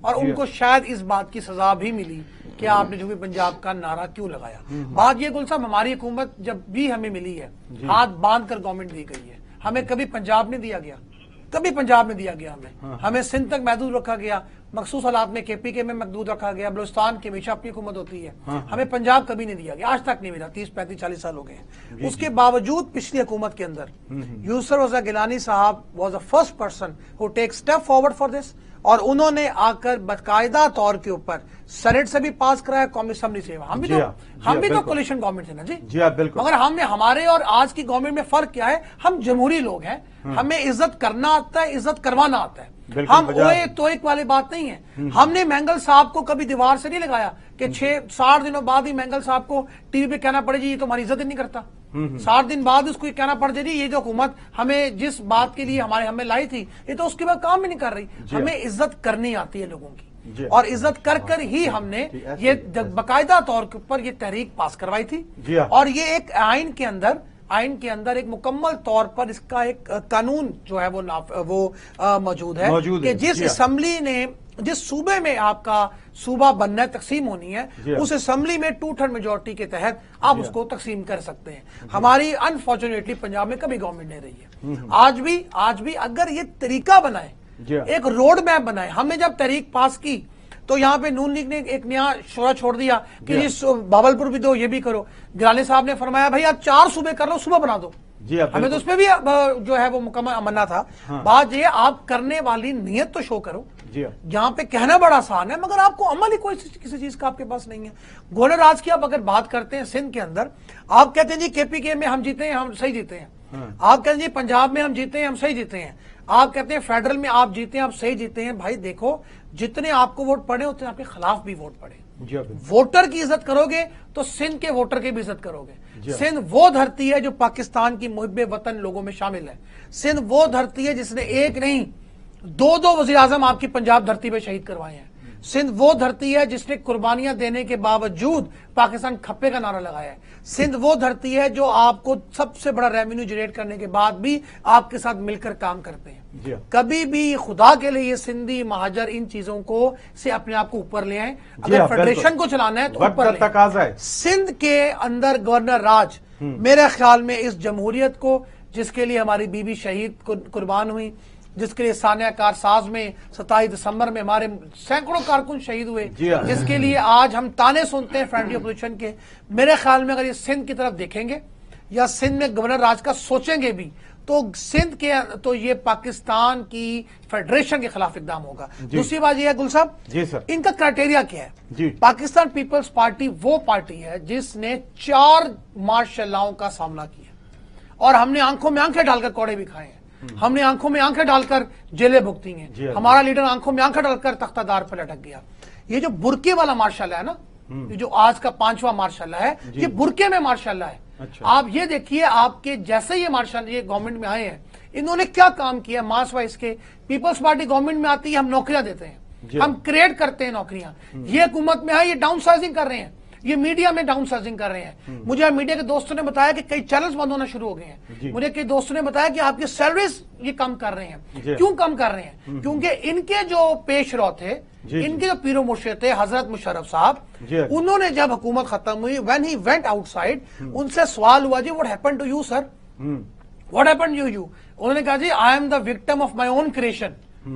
اور ان کو شاید اس بات کی سزا بھی ملی کہ آپ نے جنوبی پنجاب کا نعرہ کیوں لگایا. بات یہ گل صاحب ہماری حکومت جب بھی ہمیں ملی ہے ہاتھ باندھ کر گورنمنٹ دی گئی ہے. ہمیں کبھی پنجاب نہیں دیا گیا, کبھی پنجاب نہیں دیا گیا ہمیں ہمیں سندھ تک محدود رکھا گیا, مخصوص حالات میں کے پی کے میں محدود رکھا گیا, بلوچستان کی ہمیشہ اپنی حکومت ہوتی ہے, ہمیں پنجاب کبھی نہیں دیا گیا, آج تک نہیں ملا. تیس پینتیس چالیس سال ہو گئے ہیں. اس کے باوجود پچھلی حکومت کے اندر یوسف رضا گیلانی صاحب was a first person who take step forward for this, اور انہوں نے آ کر باقاعدہ طور کے اوپر سینٹ سے بھی پاس کرایا, قومی اسمبلی سے. ہم بھی تو ہم بھی تو کولیشن گورنمنٹ تھے نا جی, جی بالکل. مگر ہم نے ہمارے اور آج کی گورنمنٹ میں فرق کیا ہے, ہم جمہوری لوگ ہیں, ہمیں عزت کرنا آتا ہے, عزت کروانا آتا ہے. ہم اوے تو ایک والی بات نہیں ہے. ہم نے مینگل صاحب کو کبھی دیوار سے نہیں لگایا کہ چھ ساٹھ دنوں بعد ہی مینگل صاحب کو ٹی وی پہ کہنا پڑے جی یہ تو ہماری عزت ہی نہیں کرتا. ساٹھ دن بعد اس کو یہ کہنا پڑ جائے یہ جو حکومت ہمیں جس بات کے لیے ہمارے ہمیں لائی تھی یہ تو اس کے بعد کام ہی نہیں کر رہی. ہمیں عزت کرنی آتی ہے لوگوں کی, اور عزت کر کر ہی ہم نے یہ باقاعدہ طور کے اوپر یہ تحریک پاس کروائی تھی. اور یہ ایک آئین کے اندر آئین کے اندر ایک مکمل طور پر اس کا ایک قانون جو ہے وہ وہ موجود ہے کہ جس اسمبلی نے جس صوبے میں آپ کا صوبہ بننا ہے, تقسیم ہونی ہے, اس اسمبلی میں ٹو تھرڈ میجورٹی کے تحت آپ اس کو تقسیم کر سکتے ہیں. ہماری انفارچونیٹلی پنجاب میں کبھی گورنمنٹ نہیں رہی ہے. آج بھی آج بھی اگر یہ طریقہ بنائے, ایک روڈ میپ بنائے. ہم نے جب تحریک پاس کی تو یہاں پہ نون لیگ نے ایک نیا شورا چھوڑ دیا کہ بھاولپور بھی دو, یہ بھی کرو. گیلانی صاحب نے فرمایا بھائی آپ چار صوبے کر لو, صوبہ بنا دو. ہمیں تو اس پہ بھی جو ہے وہ مکمل امنا تھا. بات یہ آپ کرنے والی نیت تو شو کرو. یہاں پہ کہنا بڑا آسان ہے مگر آپ کو عمل ہی کوئی کسی چیز کا آپ کے پاس نہیں ہے. گولڈن راج کی آپ اگر بات کرتے ہیں سندھ کے اندر, آپ کہتے ہیں جی کے پی کے میں ہم جیتے ہیں, ہم صحیح جیتے ہیں. آپ کہتے ہیں جی پنجاب میں ہم جیتے ہیں, ہم صحیح جیتے ہیں. آپ کہتے ہیں فیڈرل میں آپ جیتے ہیں, آپ صحیح جیتے ہیں. بھائی دیکھو جتنے آپ کو ووٹ پڑے اتنے آپ کے خلاف بھی ووٹ پڑے. ووٹر کی عزت کرو گے تو سندھ کے ووٹر کی بھی عزت کرو گے. سندھ وہ دھرتی ہے جو پاکستان کی محب وطن لوگوں میں شامل ہے. سندھ وہ دھرتی ہے جس نے ایک نہیں دو دو وزیر اعظم آپ کی پنجاب دھرتی پہ شہید کروائے ہیں. سندھ وہ دھرتی ہے جس نے قربانیاں دینے کے باوجود پاکستان کھپے کا نعرہ لگایا ہے. سندھ وہ دھرتی ہے جو آپ کو سب سے بڑا ریونیو جنریٹ کرنے کے بعد بھی آپ کے ساتھ مل کر کام کرتے ہیں. کبھی بھی خدا کے لیے سندھی مہاجر ان چیزوں کو سے اپنے آپ کو اوپر لے آئیں. اگر فیڈریشن کو چلانا ہے تو اوپر لے. سندھ کے اندر گورنر راج میرے خیال میں اس جمہوریت کو, جس کے لیے ہماری بی بی شہید قربان ہوئی, جس کے لیے ثانیہ کار ساز میں ستائیس دسمبر میں ہمارے سینکڑوں کارکن شہید ہوئے, جس کے لیے آج ہم تانے سنتے ہیں فرینڈلی اپوزیشن کے, میرے خیال میں اگر یہ سندھ کی طرف دیکھیں گے یا سندھ میں گورنر راج کا سوچیں گے بھی تو سندھ کے تو یہ پاکستان کی فیڈریشن کے خلاف اقدام ہوگا. دوسری بات یہ ہے گل صاحب, جی سر, ان کا کرائٹیریا کیا ہے؟ پاکستان پیپلز پارٹی وہ پارٹی ہے جس نے چار مارشل لاؤں کا سامنا کیا اور ہم نے آنکھوں میں آنکھیں ڈال کر کوڑے بھی کھائے ہیں. ہم نے آنکھوں میں آنکھیں ڈال کر جیلیں بھگتی ہیں. ہمارا لیڈر آنکھوں میں آنکھیں ڈال کر تختہ دار پر لٹک گیا. یہ جو برقعے والا مارشاء اللہ ہے نا, یہ جو آج کا پانچواں مارشاء اللہ ہے, یہ برقعے میں مارشاء اللہ ہے. آپ یہ دیکھیے, آپ کے جیسے یہ مارشاء اللہ یہ گورنمنٹ میں آئے ہیں, انہوں نے کیا کام کیا ماس وائز کے. پیپلز پارٹی گورنمنٹ میں آتی ہے, ہم نوکریاں دیتے ہیں, ہم کریٹ کرتے ہیں نوکریاں. یہ حکومت میں آئے, یہ ڈاؤن سائزنگ کر رہے ہیں, یہ میڈیا میں ڈاؤن سائزنگ کر رہے ہیں. مجھے میڈیا کے دوستوں نے بتایا کہ کئی چینلز بند ہونا شروع ہو گئے ہیں. مجھے کئی دوستوں نے بتایا کہ آپ کی سیلریز یہ کم کر رہے ہیں. کیوں کم کر رہے ہیں؟ کیونکہ ان کے جو پیش رو تھے, ان کے جو پیرو مرشد تھے حضرت مشرف صاحب, انہوں نے جب حکومت ختم ہوئی, when he went outside, ان سے سوال ہوا جی what happened to you sir? what happened to you? انہوں نے کہا جی I am the victim of my own creation.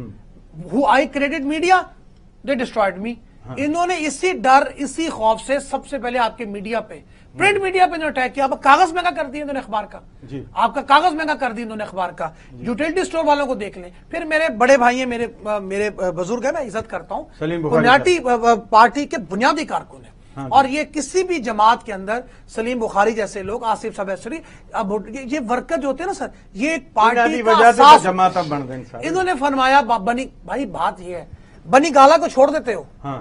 who I created media, they destroyed me. انہوں نے اسی ڈر اسی خوف سے سب سے پہلے آپ کے میڈیا پہ, پرنٹ میڈیا پہ انہوں نے اٹیک کیا. آپ کاغذ مہنگا کر دیا انہوں نے اخبار کا, آپ کا کاغذ مہنگا کر دیا انہوں نے اخبار کا. یوٹیلٹی اسٹور والوں کو دیکھ لیں. پھر میرے بڑے بھائی ہیں, میرے میرے بزرگ ہیں, میں عزت کرتا ہوں, بنیادی پارٹی کے بنیادی کارکن ہیں. اور یہ کسی بھی جماعت کے اندر سلیم بخاری جیسے لوگ, آصف صاحب ایسری, یہ ورکر جو ہوتے ہیں نا سر, یہ ایک پارٹی کا اساس. انہوں نے فرمایا بنی بھائی بات یہ ہے, بنی گالا کو چھوڑ دیتے ہو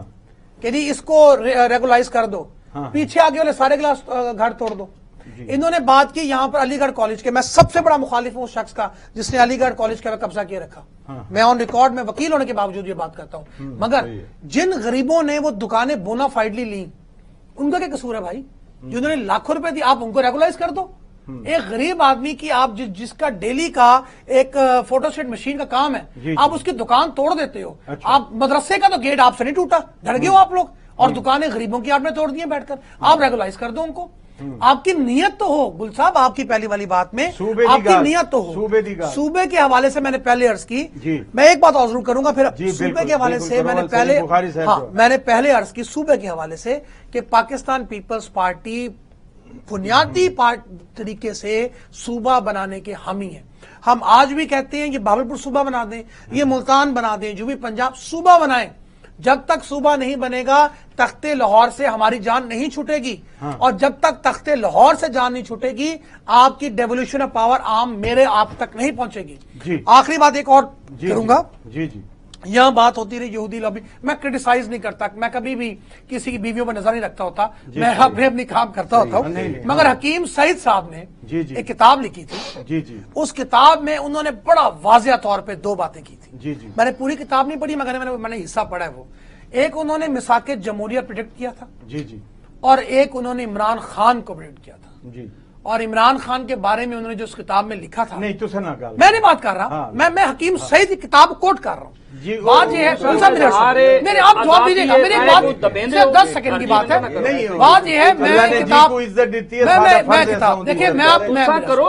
کہ جی اس کو ریگولائز کر دو, پیچھے آگے والے سارے گلاس گھر توڑ دو. انہوں نے بات کی یہاں پر علی گڑھ کالج کے, میں سب سے بڑا مخالف ہوں اس شخص کا جس نے علی گڑھ کالج کا قبضہ کیے رکھا. میں آن ریکارڈ میں وکیل ہونے کے باوجود یہ بات کرتا ہوں. مگر جن غریبوں نے وہ دکانیں بونا فائڈلی لی, ان کا کیا قصور ہے بھائی؟ جنہوں نے لاکھوں روپے دی, آپ ان کو ریگولائز کر دو. ایک غریب آدمی کی آپ جس کا ڈیلی کا ایک فوٹو سٹیٹ مشین کا کام ہے، آپ اس کی دکان توڑ دیتے ہو. آپ مدرسے کا تو گیٹ آپ سے نہیں ٹوٹا، ڈر گئے ہو آپ لوگ، اور دکانیں غریبوں کی آپ نے توڑ دی ہیں بیٹھ کر. آپ ریگولائز کر دو ان کو. آپ کی نیت تو ہو گل صاحب، آپ کی پہلی والی بات میں آپ کی نیت تو ہو. صوبے کے حوالے سے میں نے پہلے عرض کی، میں ایک بات اور ضرور کروں گا پھر. صوبے کے حوالے سے میں نے پہلے ہاں میں نے پہلے عرض کی صوبے کے حوالے سے کہ پاکستان پیپلز پارٹی بنیادی طریقے سے صوبہ بنانے کے حامی ہیں. ہم آج بھی کہتے ہیں یہ بہاولپور صوبہ بنا دیں، یہ ملتان بنا دیں، جو بھی پنجاب صوبہ بنائیں. جب تک صوبہ نہیں بنے گا تخت لاہور سے ہماری جان نہیں چھوٹے گی. اور جب تک تخت لاہور سے جان نہیں چھوٹے گی آپ کی ڈیولیوشن آف پاور عام میرے آپ تک نہیں پہنچے گی. آخری بات ایک اور کروں گا. جی جی یہاں بات ہوتی رہی یہودی لابی، میں کرٹیسائز نہیں کرتا، میں کبھی بھی کسی کی بیویوں پر نظر نہیں رکھتا ہوتا، میں اپنے اپنی کام کرتا ہوتا ہوں. مگر حکیم سعید صاحب نے ایک کتاب لکھی تھی، اس کتاب میں انہوں نے بڑا واضح طور پہ دو باتیں کی تھی. میں نے پوری کتاب نہیں پڑھی مگر میں نے حصہ پڑھا ہے. وہ ایک انہوں نے میثاق جمہوریہ پریڈکٹ کیا تھا، اور ایک انہوں نے عمران خان کو پریڈکٹ کیا تھا. اور عمران خان کے بارے میں انہوں نے جو اس کتاب میں لکھا تھا، نہیں تو سے نہ میں نہیں بات کر رہا، میں میں حکیم سعید کی کتاب کوٹ کر رہا ہوں. بات یہ ہے میرے آپ جواب دیجیے گا، میری بات دس سیکنڈ کی بات ہے. بات یہ ہے میں کتاب میں کتاب دیکھیے میں آپ میں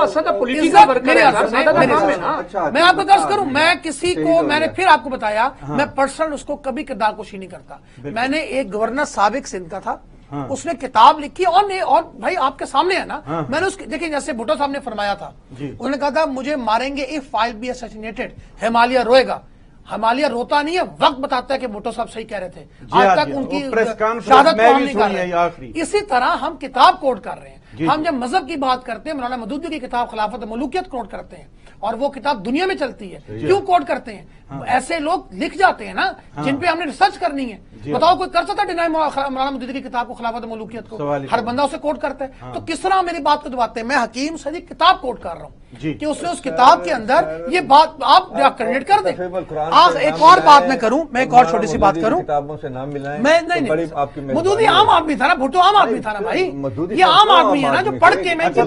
آپ کو درس کروں، میں کسی کو میں نے پھر آپ کو بتایا میں پرسنل اس کو کبھی کردار کوشی نہیں کرتا. میں نے ایک گورنر سابق سندھ کا تھا، اس نے کتاب لکھی اور بھائی آپ کے سامنے ہے نا، میں نے اس دیکھیں جیسے بھٹو صاحب نے فرمایا تھا، انہوں نے کہا تھا مجھے ماریں گے if I be assassinated, Himalaya روئے گا. ہمالیہ روتا نہیں ہے، وقت بتاتا ہے کہ بھٹو صاحب صحیح کہہ رہے تھے. آج تک ان کی شہادت کو ہم نہیں کر رہے. اسی طرح ہم کتاب کوٹ کر رہے ہیں. ہم جب مذہب کی بات کرتے ہیں مولانا مودودی کی کتاب خلافت ملوکیت کوٹ کرتے ہیں، اور وہ کتاب دنیا میں چلتی ہے. کیوں کوٹ کرتے ہیں؟ ایسے لوگ لکھ جاتے ہیں نا جن پہ ہم نے ریسرچ کرنی ہے. بتاؤ کوئی کر سکتا ہے ڈینائی مولانا مودودی کی کتاب کو خلافت ملوکیت کو؟ ہر بندہ اسے کوٹ کرتا ہے. تو کس طرح میری بات کو دباتے ہیں؟ میں حکیم سعید کی کتاب کوٹ کر رہا ہوں کہ اس نے اس کتاب کے اندر یہ بات آپ کریڈٹ کر دیں. ایک اور بات میں کروں، میں ایک اور چھوٹی سی بات کروں. میں نہیں مودودی عام آدمی تھا نا، بھٹو عام آدمی تھا نا بھائی، یہ عام آدمی ہے نا جو پڑھ کے میں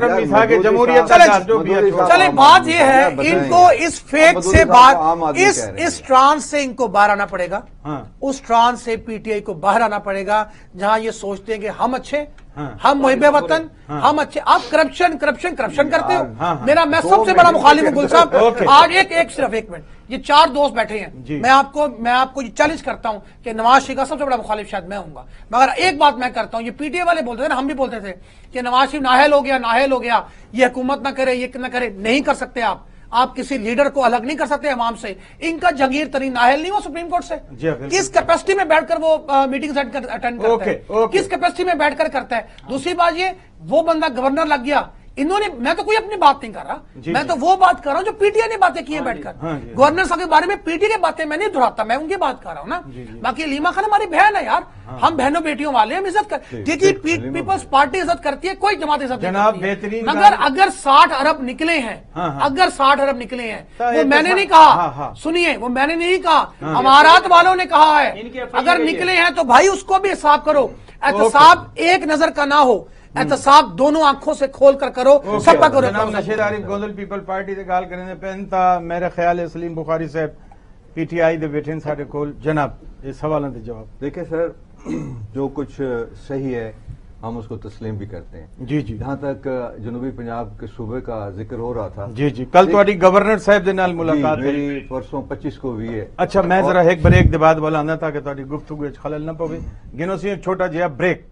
چلے. بات یہ ہے ان کو اس فیک سے بات اس اس ٹرانس سے ان کو باہر آنا پڑے گا. اس ٹرانس سے پی ٹی آئی کو باہر آنا پڑے گا جہاں یہ سوچتے ہیں کہ ہم اچھے، ہم محب وطن، ہم اچھے. آپ کرپشن کرپشن کرپشن کرتے ہو. میرا میں سب سے بڑا مخالف ہوں گل صاحب. آج ایک ایک صرف ایک منٹ، یہ چار دوست بیٹھے ہیں، میں آپ کو میں آپ کو یہ چیلنج کرتا ہوں کہ نواز شریف کا سب سے بڑا مخالف شاید میں ہوں گا. مگر ایک بات میں کرتا ہوں، یہ پی ٹی آئی والے بولتے تھے نا، ہم بھی بولتے تھے کہ نواز شریف نااہل ہو گیا نااہل ہو گیا، یہ حکومت نہ کرے یہ نہ کرے. نہیں کر سکتے آپ آپ کسی لیڈر کو الگ نہیں کر سکتے عوام سے. ان کا جہانگیر ترین نااہل نہیں ہو سپریم کورٹ سے. کس کیپیسٹی میں بیٹھ کر وہ میٹنگ اٹینڈ کرتا ہے؟ کس کیپیسٹی میں بیٹھ کر کرتا ہے؟ دوسری بات یہ وہ بندہ گورنر لگ گیا، انہوں نے، میں تو کوئی اپنی بات نہیں کر رہا، میں تو وہ بات کر رہا ہوں جو پی ٹی آئی نے باتیں کی ہیں بیٹھ کر. گورنر صاحب کے بارے میں پی ٹی آئی کی باتیں میں نہیں دہراتا، میں ان کی بات کر رہا ہوں نا. باقی علیما خان ہماری بہن ہے یار، ہم بہنوں بیٹیوں والے ہم عزت کرتے ہیں. پیپلز پارٹی عزت کرتی ہے، کوئی جماعت عزت نہیں کرتی. مگر اگر ساٹھ ارب نکلے ہیں، اگر ساٹھ ارب نکلے ہیں، وہ میں نے نہیں کہا، سنیے، وہ میں نے نہیں کہا، امارات والوں نے کہا ہے. اگر نکلے ہیں تو بھائی اس کو بھی حساب کرو. احتساب ایک نظر کا نہ ہو، احتساب دونوں آنکھوں سے کھول کر کرو. سب کا کرو. جناب نشید عارف گوندل پیپل پارٹی سے گال کرنے پہنتا میرے خیال ہے سلیم بخاری صاحب پی ٹی آئی دے بیٹھے ساڈے کول. جناب اس سوالوں کے جواب. دیکھیں سر، جو کچھ صحیح ہے ہم اس کو تسلیم بھی کرتے ہیں. جی جی جہاں تک جنوبی پنجاب کے صوبے کا ذکر ہو رہا تھا، جی جی کل تہاڈی گورنر صاحب دے نال ملاقات میری پرسوں پچیس کو ہوئی ہے. اچھا میں ذرا ایک بریک دے بعد بولانا تھا کہ تہاڈی گفتگو وچ خلل نہ پوے. گنو سی ایک چھوٹا جہا بریک.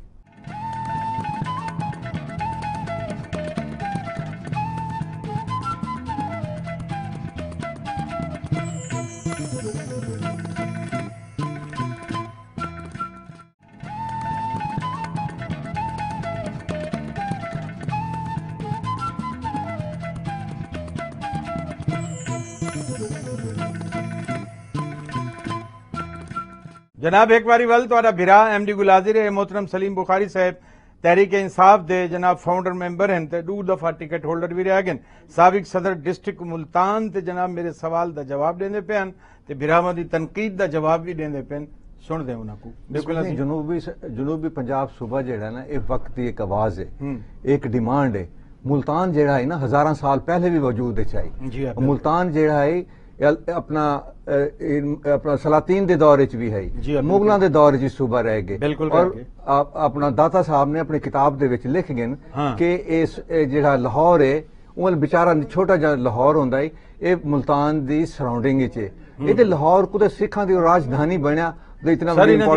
جناب ایک باری ول تو بھرا ایم ڈی گلازر ہے محترم سلیم بخاری صاحب تحریک انصاف دے جناب فاؤنڈر ممبر ہیں تے دو دفعہ ٹکٹ ہولڈر بھی رہ گئے. سابق صدر ڈسٹرکٹ ملتان تے جناب میرے سوال دا جواب دیندے پین تے بھراواں دی تنقید دا جواب بھی دیندے پین. سن دے انہاں کو. بالکل جنوبی جنوبی پنجاب صوبہ جہڑا نا ایک وقت دی ایک آواز ہے، ایک ڈیمانڈ ہے. ملتان جہاں ہے نا ہزاراں سال پہلے بھی وجود ہے. ملتان جہاں ہے اپنا اپنا سلاطین دے دور چ بھی ہے, مغلاں دے دور چ صوبہ رہ گئے. اور اپنا داتا صاحب نے اپنی کتاب دے وچ لکھ گئے کہ اس جہاں لاہور ہے وہ بچارا چھوٹا جہا لاہور ہوندا ہے, یہ ملتان دی سراؤنڈنگ وچ ہے. یہ تے لاہور کو تے سکھاں دی راجدھانی بنیا, اتنا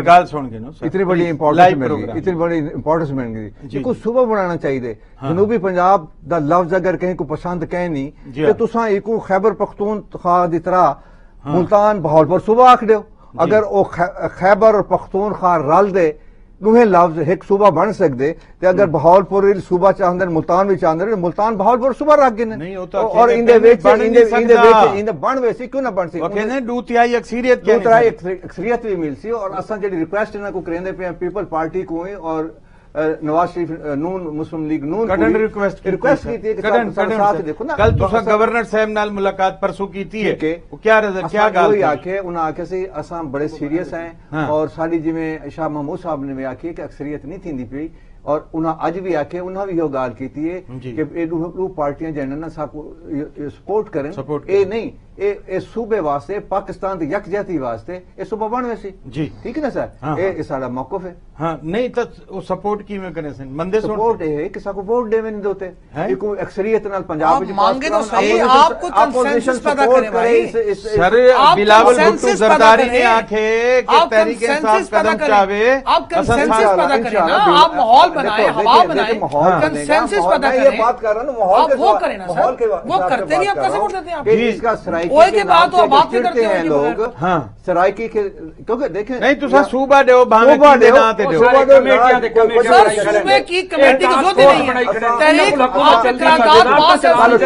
اتنی بڑی امپورٹنس مل گئی اتنی بڑی امپورٹنس مل گئی کو صوبہ بنانا چاہیے. جنوبی پنجاب دا لفظ اگر کہیں کو پسند کہیں نہیں تو تساں ایکو خیبر پختونخوا دی طرح ملتان بہاولپور صوبہ آکھ دیو. اگر او خیبر اور پختونخوا رل دے دوہیں لفظ ایک صوبہ بن سکتے تے اگر بہاولپور صوبہ چاہندے ملتان بھی چاہندے ملتان بہاولپور صوبہ رکھ گئے اور اندے وچ اندے اندے وچ اندے بن ویسی کیوں نہ بن سی. وہ کہندے دو تہائی اکثریت دو تہائی اکثریت بھی مل سی. اور اساں جڑی ریکویسٹ انہاں کو کریندے پے پیپل پارٹی کو اور نواز شریف نون مسلم لیگ نون کڈن ریکویسٹ ریکویسٹ کیتی ہے کہ ساتھ دیکھو نا. کل تساں گورنر صاحب نال ملاقات پرسوں کیتی ہے, کیا کیا گل وہی آکھے انہاں آکھے سی اساں بڑے سیریس ہیں اور ساری جویں شاہ محمود صاحب نے بھی آکھی کہ اکثریت نہیں تھیندی پئی. اور انہاں اج بھی آکھے انہاں بھی یہ گال کیتی ہے کہ اے دو پارٹیاں جنہاں نا سپورٹ کریں. اے نہیں اے صوبے واسطے پاکستان دی یکجہتی واسطے اے صوبہ بن ویسی. جی ٹھیک ہے نا سر, اے سارا موقف ہے. ہاں نہیں تو سپورٹ کی میں کرے سن مندے سپورٹ ہے کہ سا کو ووٹ دے نہیں دیتے ایک اکثریت نال پنجاب وچ مانگے تو صحیح, آپ کو کنسنسس پیدا کرے بھائی. سر بلاول بھٹو زرداری نے آکھے کہ تحریک انصاف قدم چاہے, آپ کنسنسس پیدا کریں نا, آپ ماحول بنائیں, ہوا بنائیں, کنسنسس پیدا کریں. یہ بات کر رہا ہوں ماحول کے وہ کریں نا سر, وہ کرتے نہیں, آپ کیسے ووٹ دیتے ہیں آپ اس کا سرائکی اوئے کے بعد تو بات بھی کرتے ہیں لوگ. ہاں سرائکی کے کیونکہ دیکھیں نہیں تو صوبہ دیو بھاویں کی دینا تے دیو سر صوبے کی کمیٹی کی ضرورت نہیں ہے. تحریک آپ قرارداد پاس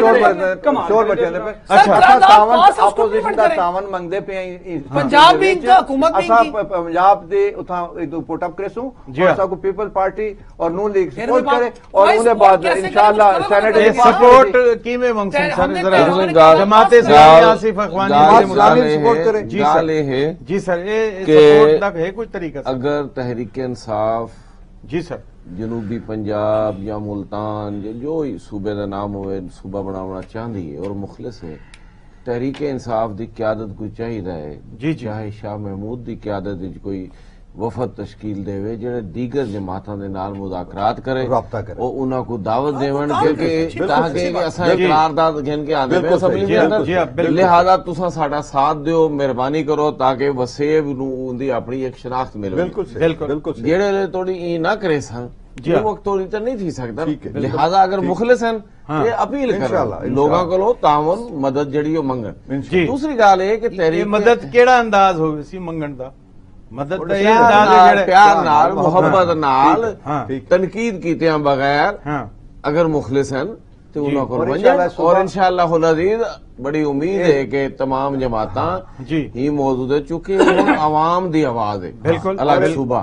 شور بچے دے پہ اچھا اپوزیشن دا تعاون منگدے پے پنجاب بھی حکومت بھی اسا پنجاب دے اتھاں پٹ اپ کرسوں اور سا کو پیپل پارٹی اور نون لیگ سپورٹ کرے اور اون دے بعد انشاءاللہ سینٹ دے سپورٹ کیویں منگسن سر ذرا جماعت اسلامی آصف اخوانی اسلامی سپورٹ کرے. جی سر ہے جی سر یہ سپورٹ تک ہے کوئی طریقہ اگر تحریک انصاف جی سر جنوبی پنجاب یا ملتان جو صوبے کا نام ہوئے صوبہ بناونا چاہتی ہے اور مخلص ہے, تحریک انصاف دی قیادت کوئی چاہیے ہے جی چاہے شاہ محمود دی قیادت کوئی وفد تشکیل دے وے جڑے دیگر جماعتاں دے نال مذاکرات کرے او انہاں کو دعوت دیون کہ تاکہ کہ اساں قرارداد گھن کے آندے پے اسمبلی دے اندر, لہذا تساں ساڈا ساتھ دیو, مہربانی کرو تاکہ وسیب نو دی اپنی ایک شناخت ملے. بالکل بالکل جڑے تھوڑی ای نہ کرے سن وہ وقت توڑی تے نہیں تھی سکدا. لہذا اگر مخلص ہیں یہ اپیل کرن لوگاں کولوں تعاون مدد جڑی او منگن. دوسری گل اے کہ تحریک مدد کیڑا انداز ہوے سی منگن دا, مدد پیار نال محبت نال تنقید کیتیاں بغیر اگر مخلص ہیں تو انہوں کو ونجن. اور انشاءاللہ العزیز بڑی امید ہے کہ تمام جماعتاں ہی موجود ہے چونکہ وہ عوام دی آواز ہے الگ صوبہ,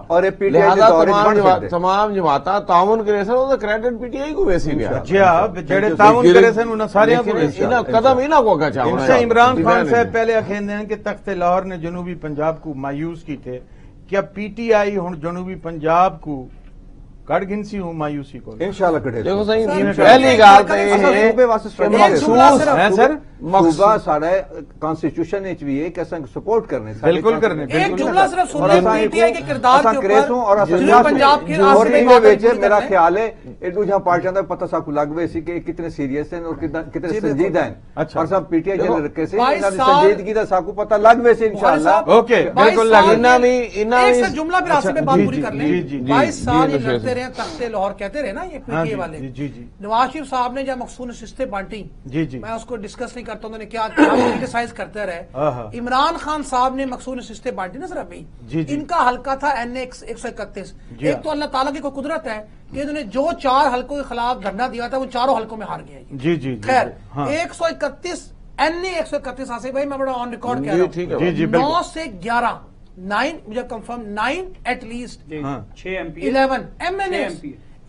لہذا تمام جماعتاں تعاون کرے سن وہ کریڈٹ پی ٹی آئی کو ویسی بھی جی ہاں جڑے تعاون کرے سن انہاں سارے قدم ہی نہ کو کا چاہنا. عمران خان صاحب پہلے اکھیندے ہیں کہ تخت لاہور نے جنوبی پنجاب کو مایوس کیتے, کیا پی ٹی آئی ہن جنوبی پنجاب کو کٹ گنسی ہوں مایوسی کو انشاءاللہ کٹے. دیکھو صحیح پہلی گل تے ہے کہ مخصوص ہے سر صوبہ ساڈا کانسٹیٹیوشن وچ بھی ہے کہ اساں سپورٹ کرنے بالکل کرنے. ایک جملہ صرف سننے پی ٹی آئی کے کردار کے اوپر جنوبی پنجاب کے اور ان دے وچ میرا خیال ہے ایڈو جہاں پارٹیاں دا پتہ سا کو لگ وے سی کہ کتنے سیریس ہیں اور کتنے سنجیدہ ہیں, اور سب پی ٹی آئی جن رکھے سے انہاں دی سنجیدگی دا سا کو پتہ لگ وے سی انشاءاللہ. اوکے بالکل لگ انہاں بھی انہاں ایک سے جملہ بھی راستے میں بات پوری کر لیں. بائیس سال یہ لڑتے رہے تخت لاہور کہتے رہے نا یہ پی ٹی آئی والے. نواز شریف صاحب نے جب مخصوص نشستیں بانٹی, میں اس کو ڈسکس نہیں کرتا, انہوں نے کیا کرٹیسائز کرتے رہے. عمران خان صاحب نے مخصوص نشستیں بانٹی نا سر ابھی, ان کا حلقہ تھا این اے ایک سو اکتیس. ایک تو اللہ تعالیٰ کی کوئی قدرت ہے کہ انہوں نے جو چار حلقوں کے خلاف دھرنا دیا تھا وہ چاروں حلقوں میں ہار گیا. جی جی خیر ایک سو اکتیس این اے ایک سو اکتیس آسف بھائی میں بڑا آن ریکارڈ کہہ رہا ہوں, نو سے گیارہ نائن مجھے کنفرم نائن ایٹ لیسٹ چھ M P eleven M N A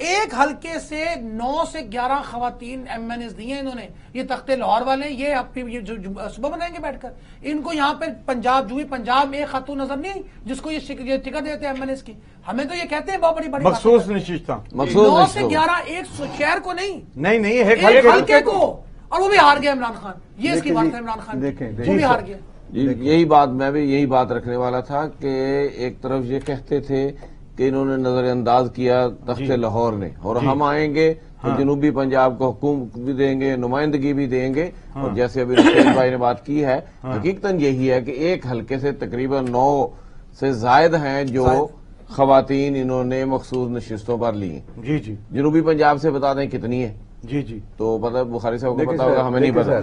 ایک حلقے سے نو سے گیارہ خواتین ایم این ایس دیے انہوں نے، یہ تختے لاہور والے، یہ صبح بنائیں گے بیٹھ کر. ان کو یہاں پہ پنجاب جوئی پنجاب میں ایک خاتون نظر نہیں جس کو یہ ٹکٹ دیتے ہیں ایم این ایس کی. ہمیں تو یہ کہتے ہیں بہت بڑی بڑی مخصوص نشستہ، نو سے گیارہ ایک شہر کو نہیں نہیں نہیں ایک حلقے کو، اور وہ بھی ہار گیا عمران خان. یہ اس کی بات ہے عمران خان، وہ بھی ہار گیا. یہی بات میں بھی یہی بات رکھنے والا تھا کہ ایک طرف یہ کہتے تھے کہ انہوں نے نظر انداز کیا تخت لاہور نے، اور ہم آئیں گے تو جنوبی پنجاب کو حکومت بھی دیں گے، نمائندگی بھی دیں گے. اور جیسے ابھی رشید بھائی نے بات کی ہے، حقیقتاً یہی ہے کہ ایک حلقے سے تقریباً نو سے زائد ہیں جو خواتین انہوں نے مخصوص نشستوں پر لی. جی جی جنوبی پنجاب سے بتا دیں کتنی ہے. جی جی تو پتہ بخاری صاحب کو پتا ہوگا، ہمیں نہیں پتا.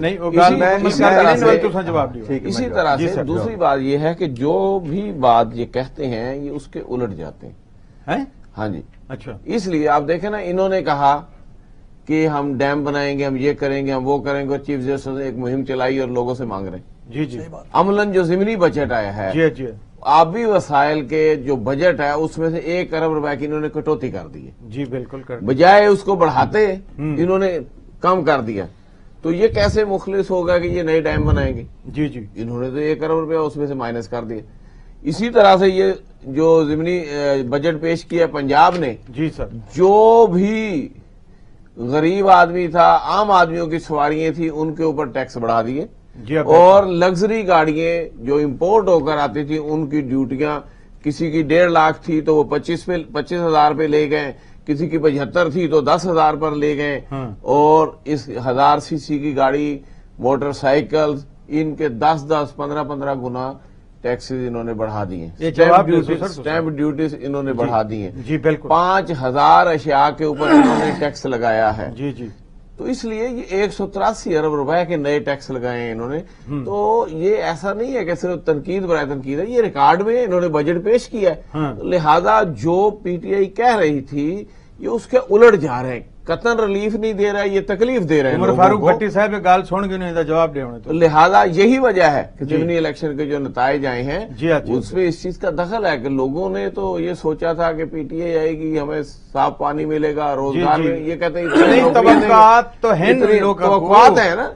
اسی طرح سے دوسری بات یہ ہے کہ جو بھی بات یہ کہتے ہیں یہ اس کے الٹ جاتے ہیں. ہاں جی اچھا، اس لیے آپ دیکھیں نا، انہوں نے کہا کہ ہم ڈیم بنائیں گے، ہم یہ کریں گے، ہم وہ کریں گے، اور چیف جسٹس نے ایک مہم چلائی اور لوگوں سے مانگ رہے ہیں. جی جی عملاً جو ضمنی بجٹ آیا ہے جی جی آبی وسائل کے جو بجٹ ہے اس میں سے ایک ارب روپے کی انہوں نے کٹوتی کر دی ہے. جی بالکل کر بجائے اس کو بڑھاتے انہوں نے کم کر دیا. تو یہ کیسے مخلص ہوگا کہ یہ نئے ڈیم بنائیں گے؟ جی جی انہوں نے تو ایک ارب روپیہ اس میں سے مائنس کر دیا. اسی طرح سے یہ جو ضمنی بجٹ پیش کیا پنجاب نے، جی سر، جو بھی غریب آدمی تھا، عام آدمیوں کی سواریاں تھیں، ان کے اوپر ٹیکس بڑھا دیے. اور لگژری گاڑیاں جو امپورٹ ہو کر آتی تھی ان کی ڈیوٹیاں کسی کی ڈیڑھ لاکھ تھی تو وہ پچیس پہ پچیس ہزار پہ لے گئے، کسی کی پچہتر تھی تو دس ہزار پر لے گئے. اور اس ہزار سی سی کی گاڑی، موٹر سائیکل، ان کے دس دس پندرہ پندرہ گنا ٹیکسز انہوں نے بڑھا دیے. اسٹیمپ ڈیوٹیز انہوں نے بڑھا دی ہیں. جی بالکل. پانچ ہزار اشیاء کے اوپر انہوں نے ٹیکس لگایا ہے. جی جی تو اس لیے یہ ایک سو تراسی ارب روپے کے نئے ٹیکس لگائے ہیں انہوں نے. تو یہ ایسا نہیں ہے کہ صرف تنقید برائے تنقید ہے، یہ ریکارڈ میں انہوں نے بجٹ پیش کیا ہے. لہذا جو پی ٹی آئی کہہ رہی تھی یہ اس کے الٹ جا رہے ہیں. قطن ریلیف نہیں دے رہا ہے، یہ تکلیف دے رہے ہیں. عمر فاروق بھٹی صاحب گال سن کے نہیں جواب دے ہونے. لہذا یہی وجہ ہے کہ ضمنی الیکشن کے جو نتائج آئے ہیں جی اس میں اس چیز کا دخل ہے کہ لوگوں نے تو یہ سوچا تھا کہ پی ٹی آئی آئے گی، ہمیں صاف پانی ملے گا، روزگار میں، یہ کہتے ہیں توقعات تو ہیں، توقعات ہیں نا.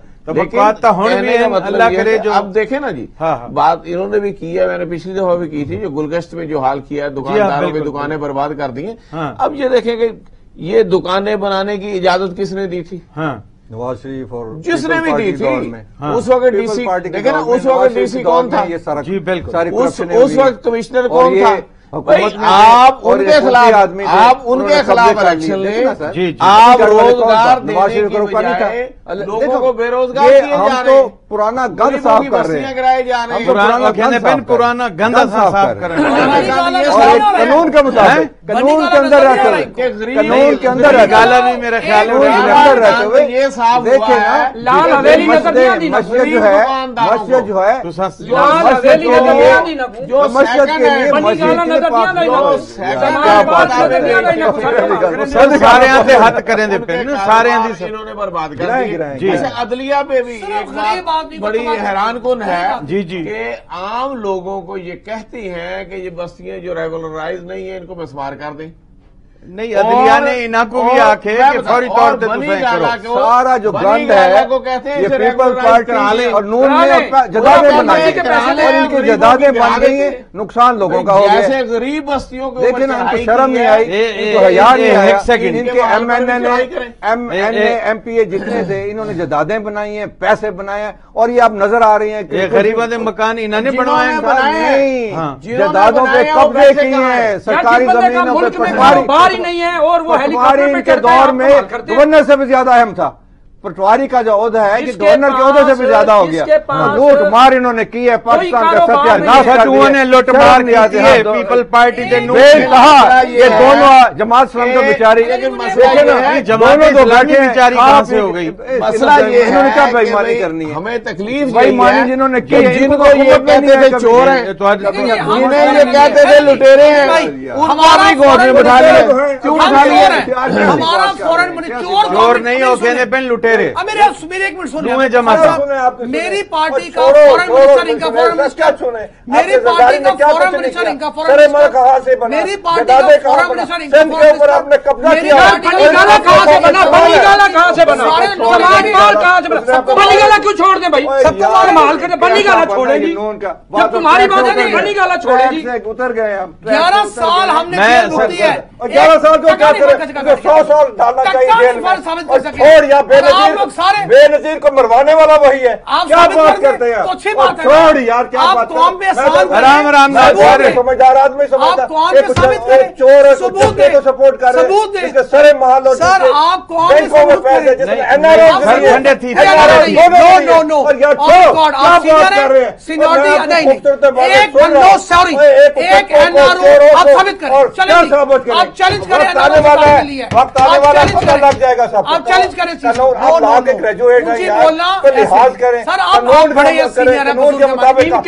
اب دیکھیں نا جی، بات انہوں نے بھی کی ہے، میں نے پچھلی دفعہ بھی کی تھی، جو گلگشت میں جو حال کیا ہے، دکانداروں کی دکانیں برباد کر دی ہیں. اب یہ دیکھیں کہ یہ دکانیں بنانے کی اجازت کس نے دی تھی؟ نواز شریف اور جس نے بھی دی تھی. اس وقت ڈی سی دیکھیں نا، اس وقت ڈی سی کون تھا؟ جی بالکل. اس وقت کمشنر کون تھا؟ آپ ان کے خلاف آپ ان کے خلاف الیکشن لیں، آپ روزگار دینے کی بجائے لوگوں کو بے روزگار کیے جا رہے ہیں. پرانا گند صاف کر رہے ہیں، پرانا گند صاف کر رہے ہیں. قانون کے مطابق قانون کے اندر رہتے ہوئے قانون کے اندر گالا بھی میرا خیال رہتے ہوئے یہ صاف دیکھیں نا، مسجد جو ہے مسجد جو ہے جو مسجد کے لیے مسجد سارے ہاتھ کریں دے پہ سارے انہوں نے برباد کر دی. عدلیہ پہ بھی ایک بات بڑی حیران کن ہے جی جی کہ عام لوگوں کو یہ کہتی ہیں کہ یہ بستیاں جو ریگولرائز نہیں ہیں ان کو مسمار کر دیں. نہیں، عدلیہ نے انہوں کو بھی آکھے کہ فوری طور پہ تسیں کرو. سارا جو گند ہے یہ پیپل پارٹی اور نون نے جدادیں بنائی اور ان کی جدادیں بن گئی ہیں، نقصان لوگوں کا ہو گیا. جیسے غریب بستیوں کو دیکھیں نا، ان کو شرم نہیں آئی، ان کو حیا نہیں آیا. ان کے ایم این اے نے M N A M P A جتنے تھے انہوں نے جدادیں بنائی ہیں، پیسے بنائے ہیں، اور یہ اب نظر آ رہی ہیں کہ غریبوں کے مکان انہوں نے بنوائے نہیں، جدادوں پہ قبضے کیے ہیں، سرکاری زمینوں پہ پٹواری نہیں ہے. اور وہ ہیلی کاپٹر کے دور میں گورنر سے بھی زیادہ اہم تھا. پٹواری کا جو عہدہ ہے کہ گورنر کے عہدے سے بھی زیادہ ہو گیا. لوٹ مار انہوں نے کی ہے، پاکستان کا ستیہ ناش کر دیا. نے لوٹ مار کی ہے پیپل پارٹی کے نو کہا یہ دونوں جماعت اسلام کا بیچاری دونوں دو بیٹھے بیچاری کہاں سے ہو گئی. مسئلہ یہ انہوں نے کیا بےایمانی کرنی ہے؟ ہمیں تکلیف بےایمانی جنہوں نے کی ہے، جن کو یہ کہتے تھے چور ہیں، انہیں یہ کہتے تھے لٹیرے ہیں، ان کو بھی گورنر بٹھا لیا. کیوں بٹھا لیا؟ ہمارا فورن منی چور چور نہیں ہو کہنے پہ لٹیرے سویرے میرے میرے ایک منٹ سنیں جمع میری پارٹی کا فورن منسٹر ان کا فورن منسٹر میری پارٹی کا فورن منسٹر ان کا فورن منسٹر میری پارٹی کا فورن منسٹر ان کا فورن منسٹر میری پارٹی کا کہاں سے بنا بنی گالا کہاں سے بنا سماج پال کہاں سے بنا بنی گالا کیوں چھوڑ دیں بھائی سب کو مال کرتے بنی گالا چھوڑے گی جب تمہاری بات ہے بنی گالا چھوڑے گی اتر گئے ہم گیارہ سال ہم نے جیل بھگتی ہے گیارہ سال کو کیا کریں سو سال ڈالنا چاہیے جیل میں چھوڑ یا بے نظیر بے نظیر کو مروانے والا وہی ہے کیا بات کرتے ہیں چھوڑ یار کیا بات رام رام سمجھدار آدمی سمجھتا چور ہے تو سپورٹ کر رہے ہیں اس کے سرے محل ہو سر آپ کون بینکوں میں پیسے جس میں این آر آئی نو نو نو آپ کر رہے ہیں سینیورٹی ایک بندو سوری ایک این آر او آپ ثابت کریں چلیں آپ چیلنج کریں وقت آنے والا ہے وقت آنے والا ہے پتہ لگ جائے گا سب آپ چیلنج کریں آپ وہاں کے گریجویٹ ہیں یار تو لحاظ کریں سر آپ بڑے ہیں سینئر ہیں قانون کے مطابق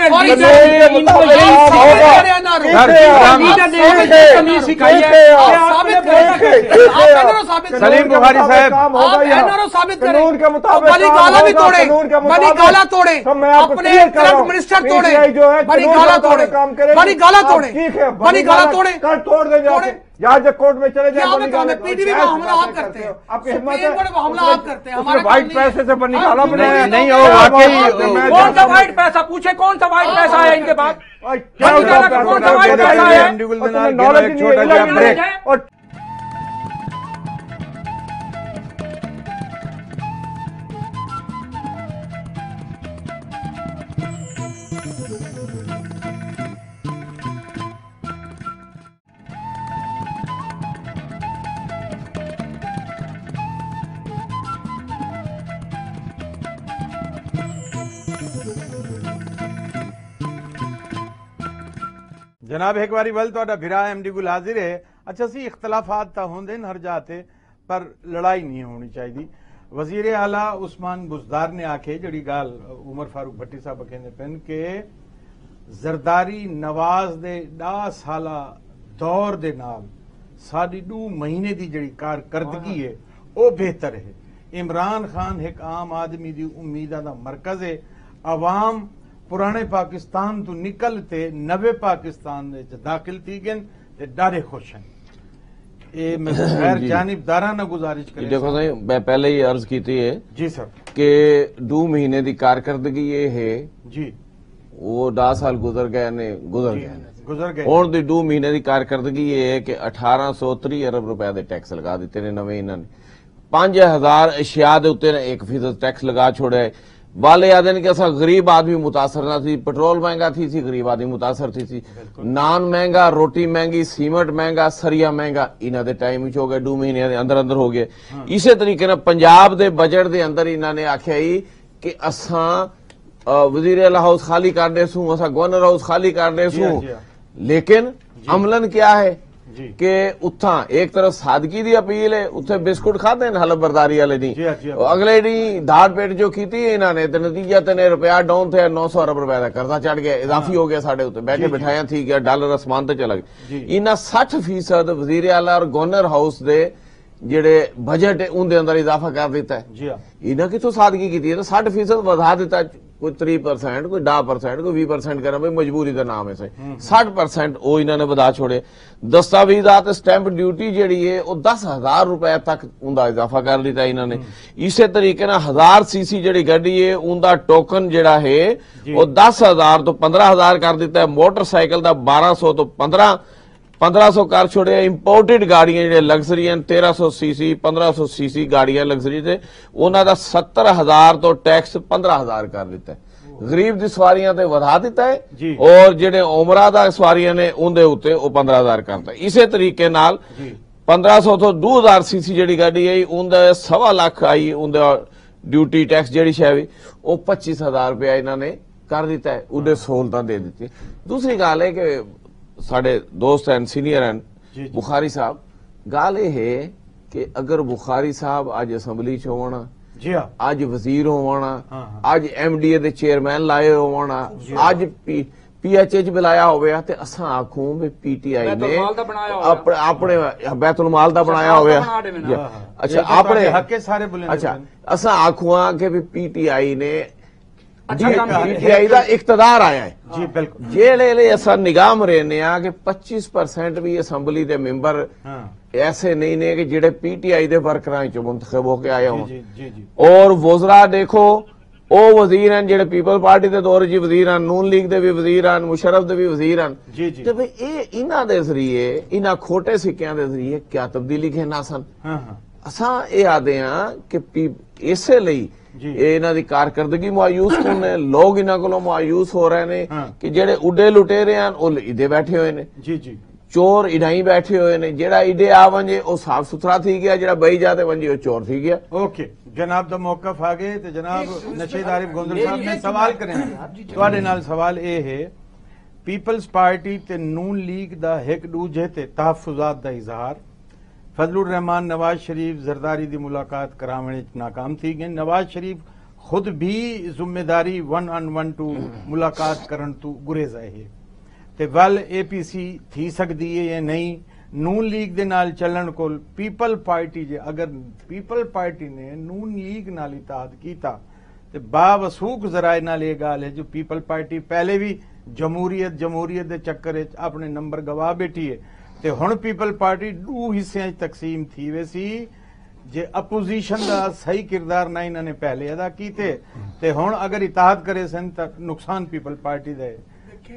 سلیم بخاری صاحب قانون کے مطابق بنی گالا بھی توڑے بنی گالا توڑے اپنے کرنٹ منسٹر توڑے بنی گالا توڑے بنی گالا توڑے بنی گالا توڑے کل توڑ دیں جا کے یہاں جب کورٹ میں چلے جائیں بنی گالا پی ٹی وی میں حملہ آپ کرتے ہیں آپ کی ہمت ہے حملہ آپ کرتے ہیں ہمارے وائٹ پیسے سے بنی گالا بنے نہیں ہو واقعی کون سا وائٹ پیسہ پوچھے کون سا وائٹ پیسہ ہے ان کے پاس بنی گالا کا کون سا وائٹ پیسہ ہے چھوٹا جا بریک اور جناب ایک باری ول تو بھرا ایم ڈی گل حاضر ہے اچھا سی اختلافات تا ہوں دن ہر جاتے پر لڑائی نہیں ہونی چاہیے وزیر اعلیٰ عثمان بزدار نے آکھے جڑی گال عمر فاروق بھٹی صاحب کہنے پن کہ زرداری نواز دے ڈا سالہ دور دے نال ساڑی دو مہینے دی جڑی کارکردگی ہے وہ بہتر ہے عمران خان ایک عام آدمی دی امیدہ دا مرکز ہے عوام پرانے پاکستان تو نکلتے نوے پاکستان دے داخل تھی گن تے ڈارے خوش ہیں اے میں غیر جانبدارانہ گزارش کریں دیکھو صحیح میں پہلے ہی عرض کی تھی ہے جی سر کہ دو مہینے دی کارکردگی یہ ہے جی وہ ڈا سال گزر گئے نے گزر گئے گزر گئے اور دی دو مہینے دی کارکردگی یہ ہے کہ اٹھارہ سو تری ارب روپے دے ٹیکس لگا دیتے نے نویں انہوں نے پانچ ہزار اشیاء دے ہوتے نے ایک فیصد ٹیکس لگا چھوڑے والے یاد ہیں کہ ایسا غریب آدمی متاثر نہ تھی پٹرول مہنگا تھی سی غریب آدمی متاثر تھی سی نان مہنگا روٹی مہنگی سیمنٹ مہنگا سریا مہنگا انہاں دے ٹائم وچ ہو گئے دو مہینے دے اندر اندر ہو گئے اسی طریقے نال پنجاب دے بجٹ دے اندر انہاں نے آکھیا ہی کہ اساں وزیر اعلی ہاؤس خالی کر دے سوں اساں گورنر ہاؤس خالی کر دے سوں لیکن عملاً کیا ہے کہ اتھاں ایک طرف سادگی دی اپیل ہے اتھے بسکٹ کھاتے ہیں حلف برداری والے نہیں اگلے نہیں دھاڑ پیٹ جو کیتی ہے انہوں نے نتیجہ تنے روپیہ ڈاؤن تھے نو سو ارب روپے کا قرضہ چڑھ گیا اضافی ہو گیا ساڑھے اتنے بیٹھے بٹھایا تھی گیا ڈالر اسمان تے چلا گیا انہاں سٹھ فیصد وزیر اعلیٰ اور گورنر ہاؤس دے جڑے بجٹ ہے ان دے اندر اضافہ کر دیتا ہے انہاں کی تو سادگی کی ہے تو سٹھ فیصد بڑھا دیتا ہے کوئی تری پرسینٹ کوئی ڈا پرسینٹ کوئی وی پرسینٹ کرنا بھائی مجبوری کا نام ہے سے سٹھ پرسینٹ وہ انہوں نے بدا چھوڑے دستاویزات اسٹیمپ ڈیوٹی جڑی ہے وہ دس ہزار روپے تک ان دا اضافہ کر دیتا ہے انہوں نے اسی طریقے نا ہزار سی سی جڑی گاڑی ہے ان دا ٹوکن جڑا ہے وہ دس ہزار تو پندرہ ہزار کر دیتا ہے موٹر سائیکل دا بارہ سو تو پندرہ پندرہ سو کر چھوڑے امپورٹڈ گاڑیاں جڑے لگژری ہیں تیرہ سو سی سی پندرہ سو سی سی گاڑیاں لگژری تھے انہوں دا ستر ہزار تو ٹیکس پندرہ ہزار کر دیتا ہے غریب دی سواریاں تے ودھا دیتا ہے اور جڑے عمرہ دا سواریاں نے ان دے ہوتے وہ پندرہ ہزار کرتا ہے اسی طریقے نال پندرہ سو تو دو ہزار سی سی جڑی گاڑی ہے ان دے سوا لاکھ آئی ان دے ڈیوٹی ٹیکس جڑی شاوی وہ پچیس ہزار روپیہ انہوں نے کر دیتا ہے انہیں سہولتاں دے دیتی دوسری گال ہے کہ ساڑھے دوست ہیں سینئر ہیں بخاری صاحب گال یہ ہے کہ اگر بخاری صاحب آج اسمبلی چ ہونا آج وزیر ہونا آج ایم ڈی اے دے چیئرمین لائے ہونا آج پی پی ایچ ایچ بلایا ہوا تے اساں آکھوں بھی پی ٹی آئی نے اپنے بیت المال دا بنایا ہوا. اچھا اپنے اچھا اساں آکھواں کہ بھی پی ٹی آئی نے پی ٹی آئی دا اقتدار آیا ہے. جی بالکل جیلے لے اساں نگاہ رہنے ہاں کہ پچیس پرسینٹ بھی اسمبلی دے ممبر ایسے نہیں نے کہ جڑے پی ٹی آئی دے ورکراں چوں منتخب ہو کے آئے ہوں. اور وزراء دیکھو او وزیر ہیں جڑے پیپل پارٹی دے دور جی وزیر ہیں, نون لیگ دے بھی وزیر ہیں, مشرف دے بھی وزیر ہیں. تے بھئی اے انہاں دے ذریعے انہاں کھوٹے سکیاں دے ذریعے کیا تبدیلی کہنا سن. اساں اے آدے ہاں کہ اسے لئی انہاں دی کارکردگی مایوس ہونے, لوگ انہاں کولوں مایوس ہو رہے نے کہ جڑے اڈے لٹیرے ہیں او ایدے بیٹھے ہوئے نے, چور اڈائی بیٹھے ہوئے نے. جڑا ایڈے آ ونجے او صاف ستھرا تھی گیا, جڑا بئی جاتے ونجے او چور تھی گیا. اوکے جناب دا موقف آگے تو جناب نشید عارف گوندل صاحب میں سوال کریں تواڈے نال سوال اے ہے پیپلز پارٹی تے نون لیگ دا ایک دوجے تے تحفظات دا اظہار. فضل الرحمان نواز شریف زرداری دی ملاقات کراونے ناکام تھی گئے. نواز شریف خود بھی ذمہ داری ون آن ون ٹو ملاقات کرن تو گریز آئے تے ول اے پی سی تھی سکتی ہے یا نہیں. نون لیگ دے نال چلن کول پیپل پارٹی جے اگر پیپل پارٹی نے نون لیگ نال اتحاد کیتا تے باوثوق ذرائع نال یہ گال ہے جو پیپل پارٹی پہلے بھی جمہوریت جمہوریت دے چکر وچ اپنے نمبر گوا بیٹھی ہے تے ہن پیپل پارٹی دو حصے تقسیم تھی ویسی جے اپوزیشن دا صحیح کردار نہ انہوں نے پہلے ادا کیتے تے ہن اگر اتحاد کرے سن تا نقصان پیپل پارٹی دا ہے.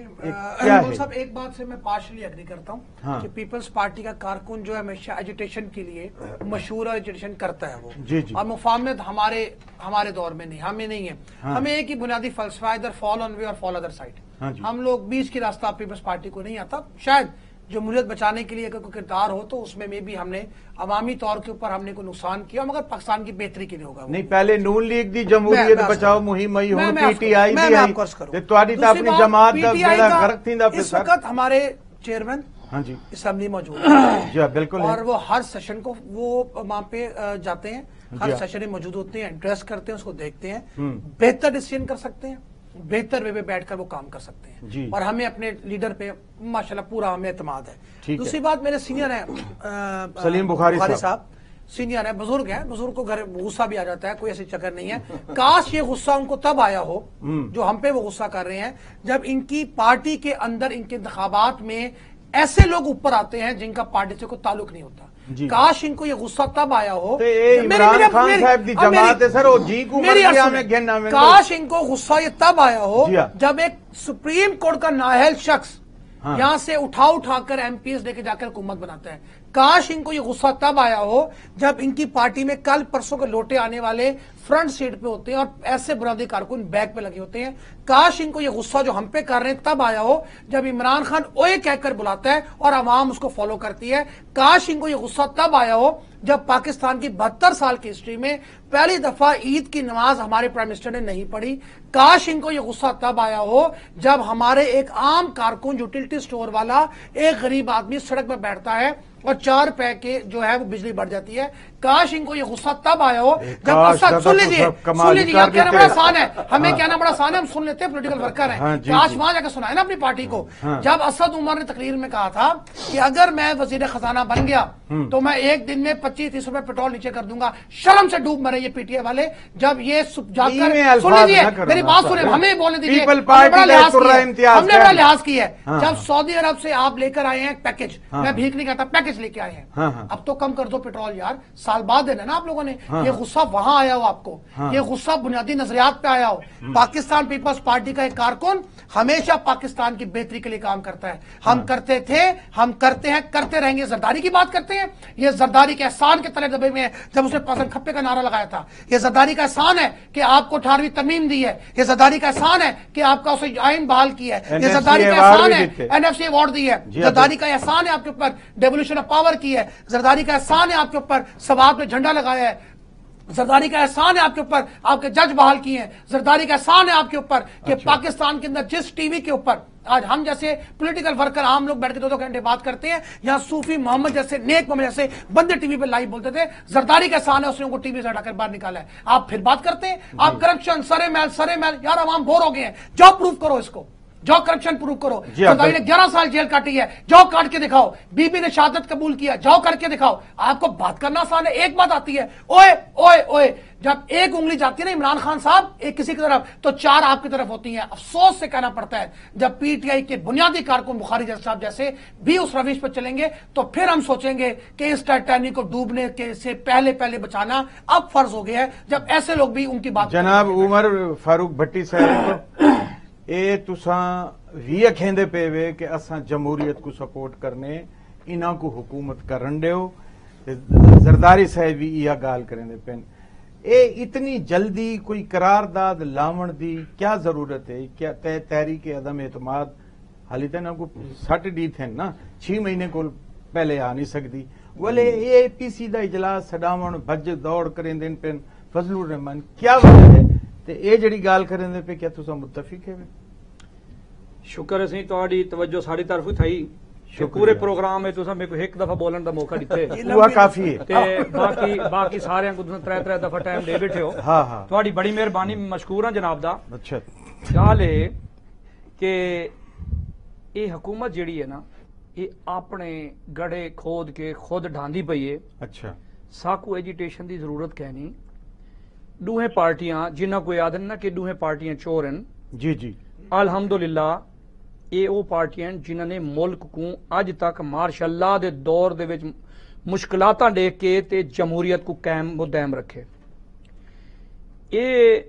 صاحب ایک بات سے میں پارشلی اگری کرتا ہوں کہ پیپلز پارٹی کا کارکن جو ہے ہمیشہ ایجوٹیشن کے لیے مشہور اور ایجوٹیشن کرتا ہے وہ, اور مفاہمت ہمارے ہمارے دور میں نہیں, ہمیں نہیں ہے. ہمیں ایک ہی بنیادی فلسفہ ہے ادھر فال آن وے اور فال ادر سائڈ. ہم لوگ بیچ کی راستہ پیپلز پارٹی کو نہیں آتا. شاید جمہوریت بچانے کے لیے اگر کوئی کردار ہو تو اس میں میں بھی ہم نے عوامی طور کے اوپر ہم نے کوئی نقصان کیا مگر پاکستان کی بہتری کے لیے ہوگا. نہیں پہلے نون لیگ دی جمہوریت بچاؤ مہم آئی ہوں پی ٹی آئی دی آئی تے تواڈی تے اپنی جماعت دا بیڑا غرق تھیندا پھر. اس وقت ہمارے چیئرمین ہاں جی اسمبلی موجود ہے جی بالکل, اور وہ ہر سیشن کو وہ وہاں پہ جاتے ہیں, ہر سیشن میں موجود ہوتے ہیں, ایڈریس کرتے ہیں, اس کو دیکھتے ہیں, بہتر ڈیسیژن کر سکتے ہیں, بہتر وے پہ بیٹھ کر وہ کام کر سکتے ہیں جی. اور ہمیں اپنے لیڈر پہ ماشاءاللہ پورا ہمیں اعتماد ہے. دوسری بات میرے سینئر ہیں سلیم بخاری صاحب, سینئر ہیں, بزرگ ہیں, بزرگ کو گھر غصہ بھی آ جاتا ہے, کوئی ایسی چکر نہیں ہے. کاش یہ غصہ ان کو تب آیا ہو جو ہم پہ وہ غصہ کر رہے ہیں جب ان کی پارٹی کے اندر ان کے انتخابات میں ایسے لوگ اوپر آتے ہیں جن کا پارٹی سے کوئی تعلق نہیں ہوتا. کاش ان کو یہ غصہ تب آیا ہو. کاش ان کو غصہ یہ تب آیا ہو جب ایک سپریم کورٹ کا نااہل شخص یہاں سے اٹھا اٹھا کر ایم پی ایس لے کے جا کر حکومت بناتا ہے. کاش ان کو یہ غصہ تب آیا ہو جب ان کی پارٹی میں کل پرسوں کے لوٹے آنے والے فرنٹ سیٹ پہ ہوتے ہیں اور ایسے بنیادی کارکن بیک پہ لگے ہوتے ہیں. کاش ان کو یہ غصہ جو ہم پہ کر رہے ہیں تب آیا ہو جب عمران خان اوئے کہہ کر بلاتا ہے اور عوام اس کو فالو کرتی ہے. کاش ان کو یہ غصہ تب آیا ہو جب پاکستان کی بہتر سال کی ہسٹری میں پہلی دفعہ عید کی نماز ہمارے پرائم منسٹر نے نہیں پڑھی. کاش ان کو یہ غصہ تب آیا ہو جب ہمارے ایک عام کارکن یوٹیلٹی سٹور والا ایک غریب آدمی سڑک میں بیٹھتا ہے اور چار پے کے جو ہے وہ بجلی بڑھ جاتی ہے. کاش ان کو یہ غصہ تب آیا ہو جب اسد سن لیجیے سن لیجیے یہ کہنا بڑا آسان ہے, ہمیں کہنا بڑا آسان ہے, ہم سن لیتے ہیں, پولیٹیکل ورکر ہیں. کاش وہاں جا کے سنائے نا اپنی پارٹی کو. جب اسد عمر نے تقریر میں کہا تھا کہ اگر میں وزیر خزانہ بن گیا تو میں ایک دن میں پچیس تیس روپے پیٹرول نیچے کر دوں گا, شرم سے ڈوب مرے یہ پی ٹی آئی والے. جب یہ جا کر سن لیجیے میری بات سنیں, ہمیں بولنے دیجیے, ہم نے بڑا لحاظ کی ہے. جب سعودی عرب سے آپ لے کر آئے ہیں پیکج, میں بھیک نہیں کہتا, پیکج لے کے آئے ہیں, اب تو کم کر دو پیٹرول یار, سال بعد دینا نا آپ لوگوں نے. یہ غصہ وہاں آیا ہو آپ کو, یہ غصہ بنیادی نظریات پہ آیا ہو. پاکستان پیپلز پارٹی کا ایک کارکن ہمیشہ پاکستان کی بہتری کے لیے کام کرتا ہے. ہم کرتے تھے, ہم کرتے ہیں, کرتے رہیں گے. زرداری کی بات کرتے ہیں, یہ زرداری کے احسان کے تلے دبے میں ہے جب اس نے پسند کھپے کا نعرہ لگایا تھا. یہ زرداری کا احسان ہے کہ آپ کو اٹھارہویں ترمیم دی ہے. یہ زرداری کا احسان ہے کہ آپ کا اسے آئین بحال کی ہے. یہ زرداری کا احسان ہے این ایف سی ایوارڈ دی ہے. زرداری کا احسان ہے آپ کے اوپر ڈیولیوشن آف پاور کی ہے. زرداری کا احسان ہے آپ کے اوپر سوات میں جھنڈا لگایا ہے. زرداری کا احسان ہے آپ کے اوپر آپ کے جج بحال کیے ہیں. زرداری کا احسان ہے آپ کے اوپر کہ پاکستان کے اندر جس ٹی وی کے اوپر آج ہم جیسے پولیٹیکل ورکر عام لوگ بیٹھ کے دو دو گھنٹے بات کرتے ہیں, یہاں صوفی محمد جیسے نیک محمد جیسے بندے ٹی وی پہ لائیو بولتے تھے. زرداری کا احسان ہے اس نے ان کو ٹی وی سے ہٹا کر باہر نکالا ہے. آپ پھر بات کرتے ہیں, آپ کرپشن سرے محل سرے محل, یار عوام بور ہو گئے ہیں, جاؤ پروف کرو اس کو. जाओ करप्शन प्रूव करो। जरदारी ने ग्यारह साल जेल काटी है, जाओ काट के दिखाओ। बीबी ने शहादत कबूल किया, जाओ करके दिखाओ। आपको बात करना आसान है, एक बात आती है, ओए ओए ओए, जब एक उंगली जाती है ना इमरान खान साहब एक किसी की तरफ तो चार आपकी तरफ होती हैं। अफसोस से कहना पड़ता है जब पीटीआई के बुनियादी कारकुन बुखारी साहब जैसे भी उस रविश पर चलेंगे तो फिर हम सोचेंगे कि इस टाइटैनिक को डूबने के से पहले पहले बचाना अब फर्ज हो गया है, जब ऐसे लोग भी उनकी बात। जनाब उमर फारूक भट्टी साहब ए तुसा वी अखेंदे पे वे कि असां जमहूरियत को सपोर्ट करने इन्हां को हुकूमत करन दियो, जरदारी साहब भी इहा गाल करेंदे पेन। ए इतनी जल्दी कोई करारदाद लावण दी क्या जरूरत है? क्या तय तहरीक अदम एतमाद हाली तक ना को सट डी थे ना छह महीने को पहले आ नहीं सकती बोले ए पीसी दा इजलास सडावण भज दौड़ करेंदे पेन फजलुर रहमान क्या वजह है ते ए जड़ी गाल करेंदे पे क्या तुसा मुत्तफिक है? शुक्र असीं तुहाडी तवज्जो साडी तरफ थई पूरे प्रोग्राम में तुसा मेरे को एक दफा बोलने का मौका दिते वो काफी है ते बाकी बाकी सारे को तुसा त्रै त्रै दफा टाइम दे बैठे हो। हाँ हाँ तुहाडी बड़ी मेहरबानी, मशकूर हां जनाब दा। अच्छा गल है कि ये हुकूमत जिहड़ी है ना ये अपने गड़े खोद के खुद ढांदी पई है। अच्छा साकू एजिटेशन की जरूरत कहनी दूहे पार्टियां जिन्ना कोई आदन ना कि दूहे पार्टियां चोर हैं। जी जी अल्हम्दुलिल्लाह ये वो पार्टियां जिन्होंने मुल्क को अज तक मार्शल्लाह दे दौर दे विच मुश्किलातां देख के ते जमहूरियत को कायम व दायम रखे। ये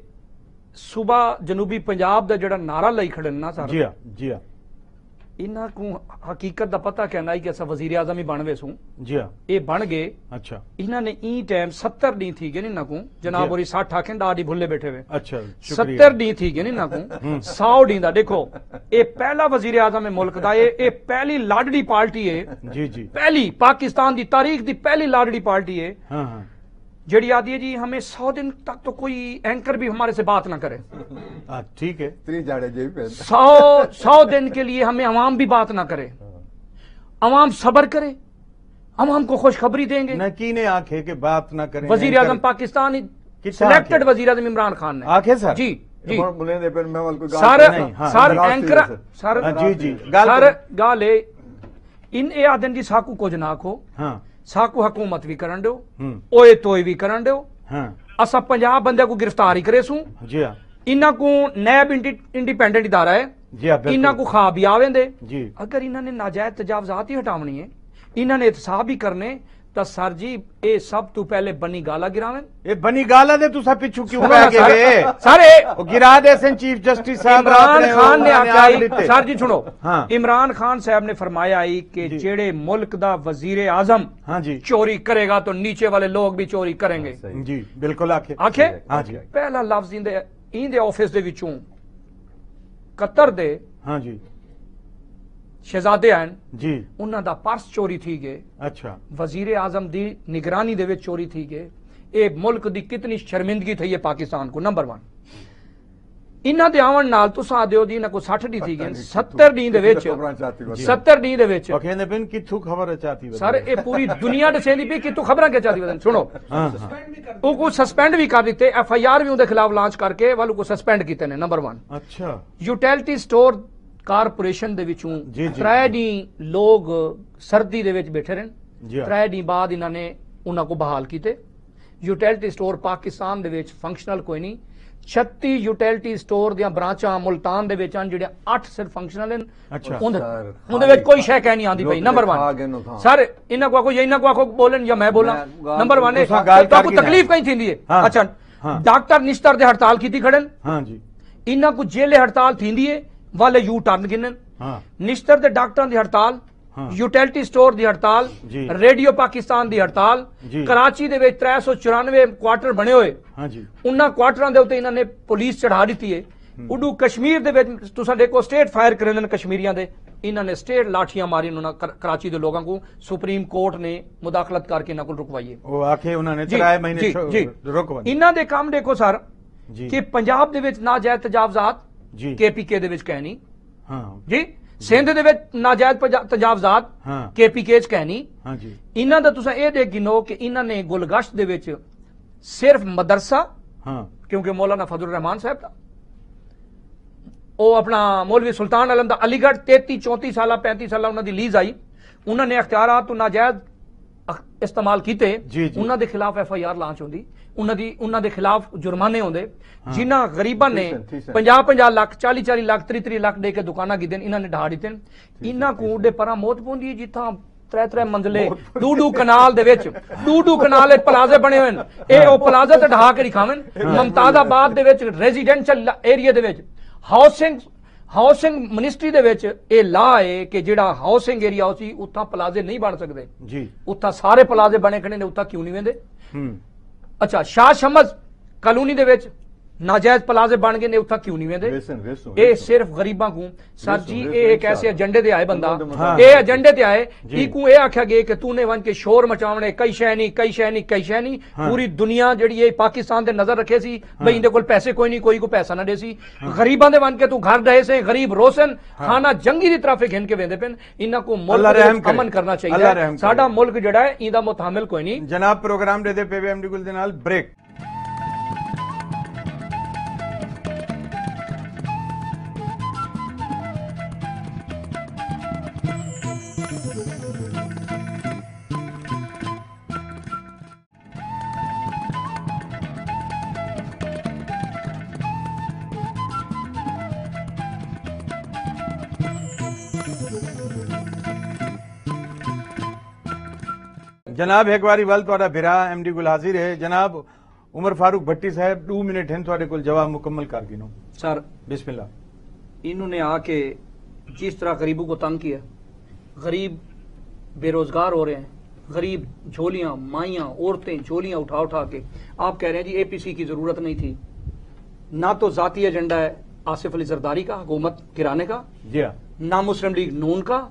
सुबह जनूबी पंजाब दा जड़ा नारा लाई खड़े ना सारा, जी हाँ जी हाँ, इन्हां को हकीकत दा पता कहना है कि असा वजीर आजम ही बन वेसू। जी हाँ ये बन गए। अच्छा इन्हां ने ई टाइम सत्तर दी थी गए इन्हां को जनाब और साठ आखे दाड़ी भुल्ले बैठे हुए। अच्छा सत्तर दी थी गए इन्हां को सौ दी दा। देखो ये पहला वजीर आजम है मुल्क दा, ये पहली लाडली पार्टी है। जी जी पहली पाकिस्तान की तारीख की पहली लाडली पार्टी है। हाँ हाँ जड़ी आदि है जी हमें सौ दिन तक तो कोई एंकर भी हमारे से बात ना करे। ठीक है सौ सौ दिन के लिए हमें अवाम भी बात ना करे, अवाम सब्र करे, हम हमको खुशखबरी देंगे। न की ने आंखें के बात ना करें। वजीर आजम पाकिस्तान सिलेक्टेड वजीर आजम इमरान खान ने आंखें सर जी जी सर सर एंकर सर जी जी सर गाले इन ए आदन जी साकू कुछ ना आखो। हाँ साकू हुकूमत भी करन दो, ओए तोए भी करन दो। हाँ असा पंजाब बंदे को गिरफ्तार ही करे सू। जी हाँ इन्हां को नैब इंडिपेंडेंट इदारा है। जी हाँ इन्हां को खा भी आवेंदे। जी अगर इन्हां ने नाजायज तजावजात ही हटावनी है, इन्हां ने एहतसाब भी करने तो सर जी ये सब तो पहले बनी गाला गिरावें। ये बनी गाला दे तुसा पिछू क्यों पै गए? सारे ओ गिरा दे सन चीफ जस्टिस साहब इमरान खान ने आख्या। सर जी सुनो, हाँ इमरान खान साहब ने फरमाया कि जेड़े मुल्क दा वजीर आजम हाँ जी चोरी करेगा तो नीचे वाले लोग भी चोरी करेंगे। जी बिल्कुल आखे आखे हाँ जी पहला लफ्ज इंदे इंदे ऑफिस दे विचों कतर दे हाँ जी शहजादे हैं जी उन्हां दा पर्स चोरी थी गए। अच्छा वजीर आजम दी निगरानी दे विच चोरी थी गए। ये मुल्क दी कितनी शर्मिंदगी थी है पाकिस्तान को। नंबर वन इन्हां दे आवन नाल तुसां आदिओ दी इन्हां को साठ दी थी गए। सत्तर दी दे विच सत्तर दी दे विच कहंदे बिन किथू खबर चाहती सर ये पूरी दुनिया दसेंदी भी कितू खबरां के चाहती वदन। सुनो वो को सस्पेंड भी कर दिते, एफ आई आर भी उनके खिलाफ लॉन्च करके वालों को सस्पेंड कीते ने। नंबर वन अच्छा यूटिलिटी स्टोर कारपोरेशन दे विचों त्रै दी लोग सर्दी दे विच बैठे रहन, त्रै दी बाद इन्हां ने उन्हां को बहाल कीते। यूटिलिटी स्टोर पाकिस्तान दे विच फंक्शनल कोई नहीं। छत्ती यूटिलिटी स्टोर दियां ब्रांचां मुल्तान दे विच हन जेड़े अठ सिर्फ फंक्शनल हैं। अच्छा उनदे विच कोई शय कह नहीं आंदी पई। नंबर वन सर इन्हां को आखो या इन्हां को आखो बोलन या मैं बोला। नंबर वन तो तकलीफ कहीं थींदी है। अच्छा डॉक्टर निश्तर दे हड़ताल कीती खड़न। हां जी इन्हां को जेले हड़ताल थींदी है वाले यू टर्न गिनन। हाँ निश्तर दे डॉक्टरां दी हड़ताल, हाँ। यूटिलिटी स्टोर दी हड़ताल, रेडियो पाकिस्तान दी हड़ताल। कराची दे विच त्रै सौ चौरानवे क्वार्टर बने हुए। हाँ जी उन्हां क्वार्टरां दे उत्ते इन्हां ने पुलिस चढ़ा दी है। उडू कश्मीर दे विच तुसां देखो स्टेट फायर करेंदे कश्मीरियां दे, इन्हां ने स्टेट लाठियां मारी उन्हां कराची दे लोगों को। सुप्रीम कोर्ट ने मुदाखलत करके इन्हां को रुकवाई। ओ आखे उन्होंने त्रै महीने रुकवाई। इन्हां दे काम देखो सर कि पंजाब दे विच नाजायज तजावजात केपीके दे विच कहनी। हाँ जी सिंध दे विच नाजायज तजावजात केपीके च कहनी। हाँ जी इन्हां दा तुसां ए देख गिनो कि इन्हां ने गुलगश्त दे विच सिर्फ मदरसा, हाँ क्योंकि मौलाना फजल रहमान साहब था ਉਹ ਆਪਣਾ ਮੌਲਵੀ ਸੁਲਤਾਨ ਆਲਮ ਦਾ ਅਲੀਗੜ੍ਹ ਤੇਤੀ ਚੌਂਤੀ ਸਾਲਾ ਪੈਂਤੀ ਸਾਲਾ ਉਹਨਾਂ ਦੀ ਲੀਜ਼ ਆਈ, ਉਹਨਾਂ ਨੇ ਅਖਤਿਆਰਾਤ ਤੋਂ ਨਾਜਾਇਜ਼ ਇਸਤੇਮਾਲ ਕੀਤੇ, ਉਹਨਾਂ ਦੇ ਖਿਲਾਫ ਐਫ ਆਈ ਆਰ ਲਾਂਚ ਹੁੰਦੀ, ਉਹਨਾਂ ਦੀ ਉਹਨਾਂ ਦੇ ਖਿਲਾਫ ਜੁਰਮਾਨੇ ਹੁੰਦੇ। ਜਿਨ੍ਹਾਂ ਗਰੀਬਾਂ ਨੇ ਪੰਜਾਹ ਪੰਜਾਹ ਲੱਖ ਚਾਲੀ ਚਾਲੀ ਲੱਖ ਤਰੀ ਤਰੀ ਲੱਖ ਦੇ ਕੇ ਦੁਕਾਨਾਂ ਕੀਤੇ ਇਹਨਾਂ ਨੇ ਢਾ ਦਿੱਤੇ। ਇਹਨਾਂ ਕੋਲ ਦੇ ਪਰਾਂ ਮੌਤ ਪਹੁੰਚੀ ਜਿੱਥਾਂ त्रै त्रै मंजिले डू डू कनाल दे विच डू डू कनाल प्लाजे बने हुए हैं, ये ओ प्लाजे ते ढा के दिखावन। मुमताजाबाद दे विच रेजिडेंशियल एरिया दे विच हाउसिंग हाउसिंग मिनिस्ट्री दे विच ये ला है कि जेड़ा हाउसिंग एरिया होसी उत्थां प्लाजे नहीं बन सकदे जी, उत्थां सारे प्लाजे बने खड़े ने, उत्थां क्यों नहीं वेंदे? अच्छा शाह शमस कॉलोनी दे विच नाजायज प्लाजे बन गए ने, उत्था क्यों नहीं वेंदे? ये सिर्फ गरीबां को सर जी ये एक ऐसे एजेंडे ते आए बंदा, ये एजेंडे ते आए इकू ये आख्या गया कि तूने वन के शोर मचावने कई शै नहीं कई शै नहीं कई शै नहीं, पूरी दुनिया जेड़ी ये पाकिस्तान दे नजर रखे सी भाई इनदे कोल पैसे कोई नहीं, कोई को पैसा ना दे सी, गरीबां दे वन के तू घर रहे से गरीब रोशन खाना जंगी दी तरफ घिन के वेंदे पेन। इन्हां को मुल्क अमन करना चाहिए, साडा मुल्क जेड़ा है इंदा मुतामिल कोई नहीं। जनाब प्रोग्राम दे दे पे एमडी गुल दे नाल ब्रेक। जनाब एक बारी वल तुहाडा भिरा एमडी गुल हाजिर है। जनाब उमर फारूक भट्टी साहब दो मिनट हैं तुहाडे कोल जवाब मुकम्मल कर गिनो सर। बिस्मिल्लाह। इन्होंने आके जिस तरह गरीबों को तंग किया, गरीब बेरोजगार हो रहे हैं, गरीब झोलियां माइयां औरतें झोलियां उठा उठा के, आप कह रहे हैं जी एपीसी की जरूरत नहीं थी, ना तो जाती एजेंडा है आसिफ अली जरदारी का हुकूमत गिराने का, जी हाँ, ना मुस्लिम लीग नून का।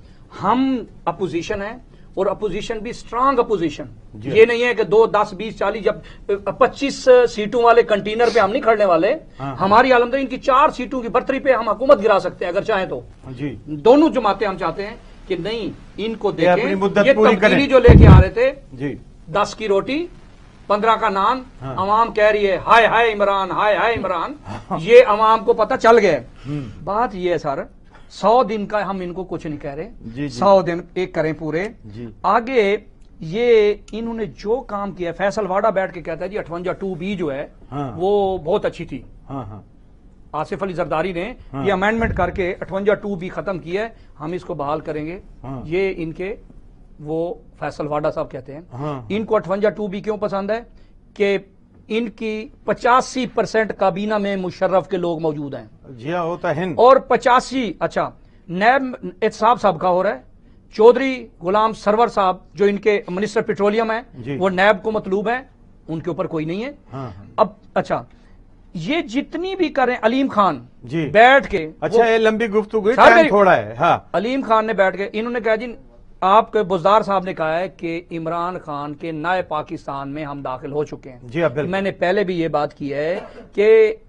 हम अपोजिशन है और अपोजिशन भी स्ट्रांग अपोजिशन, ये नहीं है कि दो दस बीस चालीस जब पच्चीस सीटों वाले कंटेनर पे हम नहीं खड़ने वाले। हाँ। हमारी आलमदनी इनकी चार सीटों की बर्तरी पे हम हुकूमत गिरा सकते हैं अगर चाहें तो जी। दोनों जमातें हम चाहते हैं कि नहीं इनको देखें, ये तब्दीली जो लेके आ रहे थे जी, दस की रोटी पंद्रह का नान। हाँ। अवाम कह रही है हाय हाय इमरान हाय हाय इमरान। हाँ। ये अवाम को पता चल गया। बात ये है सर, सौ दिन का हम इनको कुछ नहीं कह रहे, सौ दिन एक करें पूरे जी। आगे ये इन्होंने जो काम किया, फैसल वाडा बैठ के कहता है जी अठवंजा टू बी जो है हाँ। वो बहुत अच्छी थी। हाँ हाँ। आसिफ अली जरदारी ने हाँ। ये अमेंडमेंट करके अठवंजा टू बी खत्म किया है, हम इसको बहाल करेंगे। हाँ। ये इनके वो फैसल वाडा साहब कहते हैं। हाँ। इनको अठवंजा टू बी क्यों पसंद है कि इनकी पचासी परसेंट काबीना में मुशर्रफ के लोग मौजूद हैं जी हाँ, होता है और पचासी अच्छा नैब एहतसाब साहब का हो रहा है, चौधरी गुलाम सरवर साहब जो इनके मिनिस्टर पेट्रोलियम है वो नैब को मतलूब है, उनके ऊपर कोई नहीं है। हाँ। अब अच्छा ये जितनी भी करें, अलीम खान जी बैठ के, अच्छा ये लंबी गुफ्तगू टाइम थोड़ा है। हाँ। अलीम खान ने बैठ के इन्होंने कहा जी आपके बुज़दार साहब ने कहा है कि इमरान खान के नए पाकिस्तान में हम दाखिल हो चुके हैं जी। मैंने पहले भी ये बात की है कि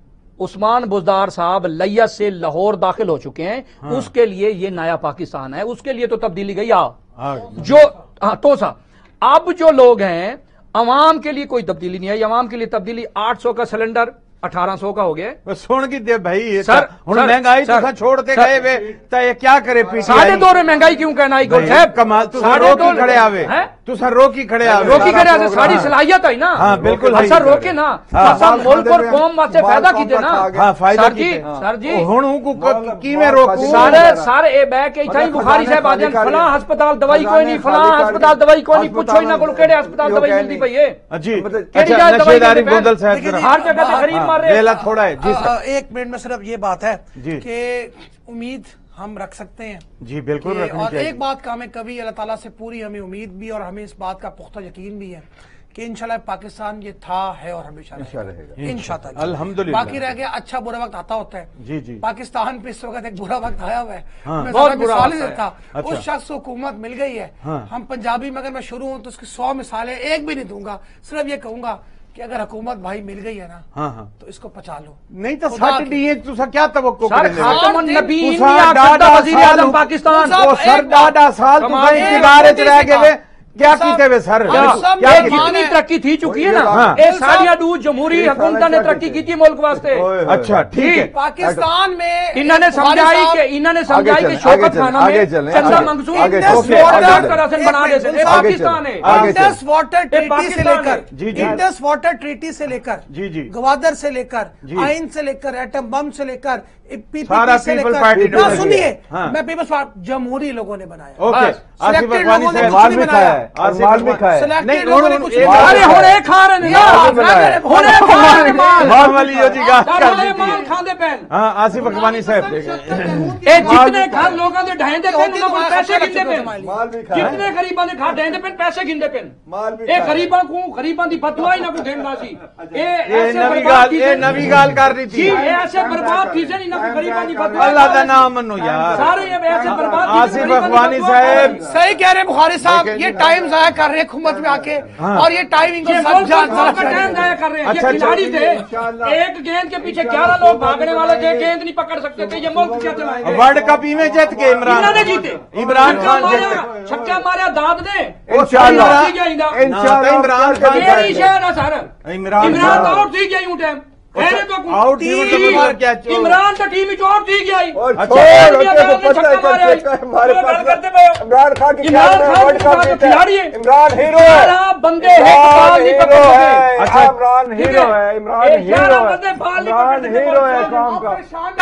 उस्मान बुज़दार साहब लैया से लाहौर दाखिल हो चुके हैं। हाँ। उसके लिए ये नया पाकिस्तान है, उसके लिए तो तब्दीली गई। आ जो हाँ, तो सा अब जो लोग हैं अवाम के लिए कोई तब्दीली नहीं है। अवाम के लिए तब्दीली आठ सौ का सिलेंडर अठारह सौ का हो गया। सुन की दे भाई सर, महंगाई तो छोड़ के गए वे तो ये क्या करे? साढ़े दो रे महंगाई क्यों कहना है गोल साहब? कमाल तू रोकी खड़े आवे, तू सर रोकी खड़े आवे, रोकी खड़े आवे सारी सलाहियत है ना। हाँ बिल्कुल सर, रोके ना सब मुल्क और कौम वास्ते फायदा कीते ना। हाँ फायदा सर जी, सर जी हुन को की में रोकू सारे सारे ए बैक के इथाई बुखारी साहब आजन फलां अस्पताल दवाई कोई नहीं, फलां अस्पताल दवाई कोई नहीं, पूछो इना कोल केड़े अस्पताल दवाई मिलदी पई है जी। अच्छा नशेदारी गोंदल साहब हर जगह पे खरीद मार रहे हैं थोड़ा है जी सर। एक मिनट में सिर्फ ये बात है कि उम्मीद हम रख सकते हैं जी, बिल्कुल रखनी और चाहिए। एक बात का हमें कभी अल्लाह ताला से पूरी हमें उम्मीद भी और हमें इस बात का पुख्ता यकीन भी है कि इंशाल्लाह पाकिस्तान ये था है और हमेशा रहेगा इंशाल्लाह। अल्हम्दुलिल्लाह। बाकी रह गया अच्छा बुरा वक्त आता होता है जी जी। पाकिस्तान पे इस वक्त एक बुरा वक्त आया हुआ है। हाँ। मैं बहुत बुरा था। अच्छा। उस शख्स को हुकूमत मिल गई है। हाँ। हम पंजाबी में अगर मैं शुरू हूं तो उसकी सौ मिसालें एक भी नहीं दूंगा, सिर्फ ये कहूंगा कि अगर हुकूमत भाई मिल गई है ना हाँ हाँ। तो इसको पचा लो, नहीं तो सट दिए तुसा क्या तवक्को करेंगे? खातमुन नबीयीन इंडिया वजीर आज़म पाकिस्तान सर डाडा साल तुसा इख्तियार च रह गए کیا کیتے ہوئے سر کیا جتنی ترقی تھی چکی ہے نا یہ ساری دو جمہوری حکومت نے ترقی کی تھی ملک واسطے. اچھا ٹھیک ہے. پاکستان میں انہوں نے سمجھائی کہ انہوں نے سمجھائی کہ شوکت خانہ میں چندہ منگزون بنا دے سکتے پاکستان ہے. انڈس واٹر ٹریٹی سے لے کر انڈس واٹر ٹریٹی سے لے کر گوادر سے لے کر آئین سے لے کر ایٹم بم سے لے کر پی پی پی سے لے کر سنیے میں پیپلز پارٹی جمہوری لوگوں نے بنایا. سلیکٹڈ لوگوں نے کچھ نہیں بنایا. سلیکٹڈ لوگوں نے کچھ نہیں بنایا. ارے ہونے کھا رہے ہیں ہونے کھا رہے ہیں مال والی جو جی گاہ کر دی مال کھاندے پین. ہاں آصف اقبانی صاحب اے جتنے گھر لوگاں دے ڈھائیں دے پین انہاں کو پیسے گھندے پین. جتنے غریباں دے گھر ڈھائیں دے پین پیسے گھندے پین. اے غریباں کو غریباں دی فتوا ہی نہ کو گھندا سی. اے ایسے نوی گال اے نوی گال کر رہی تھی. اے ایسے برباد تھی سے نہ کو غریباں دی فتوا. اللہ دا نام منو یار. سارے ایسے برباد آصف اقبانی صاحب صحیح کہہ رہے بخاری صاحب. یہ ٹائم ضائع کر رہے حکومت میں آ کے اور یہ ٹائم ان کو سب جانتا ہے. ٹائم ضائع کر رہے ہیں. یہ کھلاڑی تھے ایک گیند کے پیچھے گیارہ لوگ بھاگنے والے تھے. گیند نہیں پکڑ سکتے تھے. یہ ملک کیا چلائیں گے؟ ورلڈ کپ ہی میں جیت کے عمران نے جیتے. عمران خان جیتے. چھکا ماریا داد نے انشاءاللہ انشاءاللہ عمران خان یہ شہر ہے سارا. عمران عمران آؤٹ تھی گیا یوں ٹائم آؤٹ عمران کا ٹیم چوٹ تھی گیا. عمران خان کی کھلاڑی ہے. عمران ہیرو ہے. بندے عمران ہیرو ہے. عمران ہیرو ہے. عمران ہیرو ہے. عمران ہیرو ہے کام کا.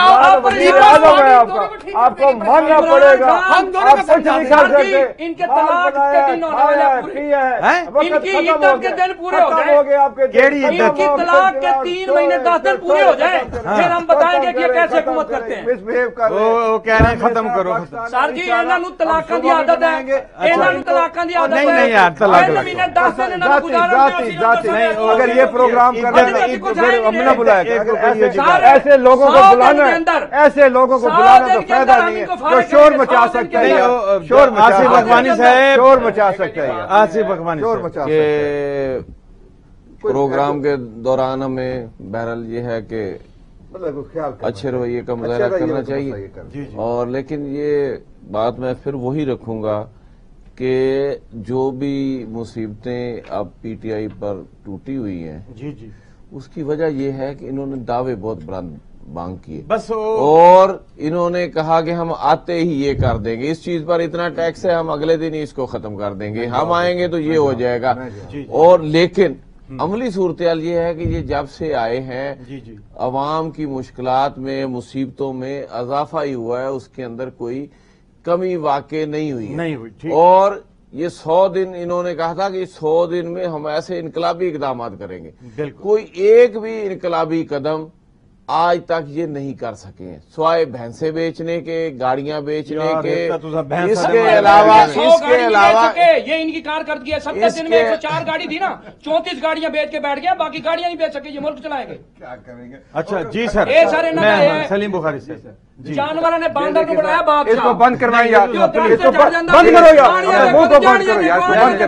آپ کو ماننا پڑے گا. آپ کچھ نہیں کر سکتے. ان کے طلاق کے دن ہونے والے ان کی عدت کے دن پورے ہو جائیں. ان کی طلاق کے تین مہینے دس دن پورے ہو جائیں پھر ہم بتائیں گے کہ یہ کیسے حکومت کرتے ہیں. وہ کہہ رہے ہیں ختم کرو. سر جی انہاں نوں طلاقاں دی عادت ہے. انہاں نوں طلاقاں دی عادت ہے. نہیں نہیں یار طلاق مہینے دس دن انہاں کو گزارا اگر یہ پروگرام کرنا ہے پھر ہم نہ بلایا. ایسے لوگوں کو بلانا ہے. ایسے لوگوں کو بلانا تو فائدہ نہیں ہے. جو شور مچا سکتے ہیں شور آصف اقبانی صاحب شور مچا سکتے ہیں. آصف اقبانی شور مچا سکتے کہ پروگرام کے دوران ہمیں بہرحال یہ ہے کہ اچھے رویے کا مظاہرہ کرنا چاہیے. اور لیکن یہ بات میں پھر وہی رکھوں گا کہ جو بھی مصیبتیں اب پی ٹی آئی پر ٹوٹی ہوئی ہیں جی جی اس کی وجہ یہ ہے کہ انہوں نے دعوے بہت بلند مانگ کیے بس اور انہوں نے کہا کہ ہم آتے ہی یہ کر دیں گے. اس چیز پر اتنا ٹیکس ہے ہم اگلے دن ہی اس کو ختم کر دیں گے. ہم آئیں گے تو یہ ہو جائے گا. اور لیکن عملی صورتحال یہ ہے کہ یہ جب سے آئے ہیں عوام کی مشکلات میں مصیبتوں میں اضافہ ہی ہوا ہے. اس کے اندر کوئی کمی واقع نہیں ہوئی نہیں ہوئی. اور یہ سو دن انہوں نے کہا تھا کہ سو دن میں ہم ایسے انقلابی اقدامات کریں گے. کوئی ایک بھی انقلابی قدم آج تک یہ نہیں کر سکے ہیں سوائے بھینسیں بیچنے کے گاڑیاں بیچنے کے. اس کے علاوہ اس کے علاوہ یہ ان کی کارکردگی ہے. ستر دن میں ایک سو چار گاڑی تھی نا چونتیس گاڑیاں بیچ کے بیٹھ گیا. باقی گاڑیاں نہیں بیچ سکے. یہ ملک چلائیں گے کیا کریں گے. اچھا جی سر میں سلیم بخاری صاحب جانوروں نے باندر کو بڑھایا باپ. اس کو بند کروائیں یار. اس کو بند کرو یار. منہ کو بند کرو یار. اس کو بند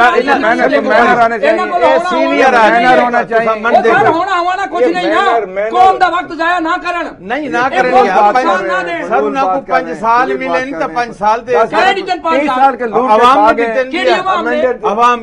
کروائیں. سینئر ہونا چاہیے. ہونا ہوا نا کچھ نہیں نا. قوم دا وقت ضائع نہ کرن. نہیں نہ کریں سب نہ کو پانچ سال ملے نہیں تو پانچ سال دے تیس سال کے لوگ عوام عوام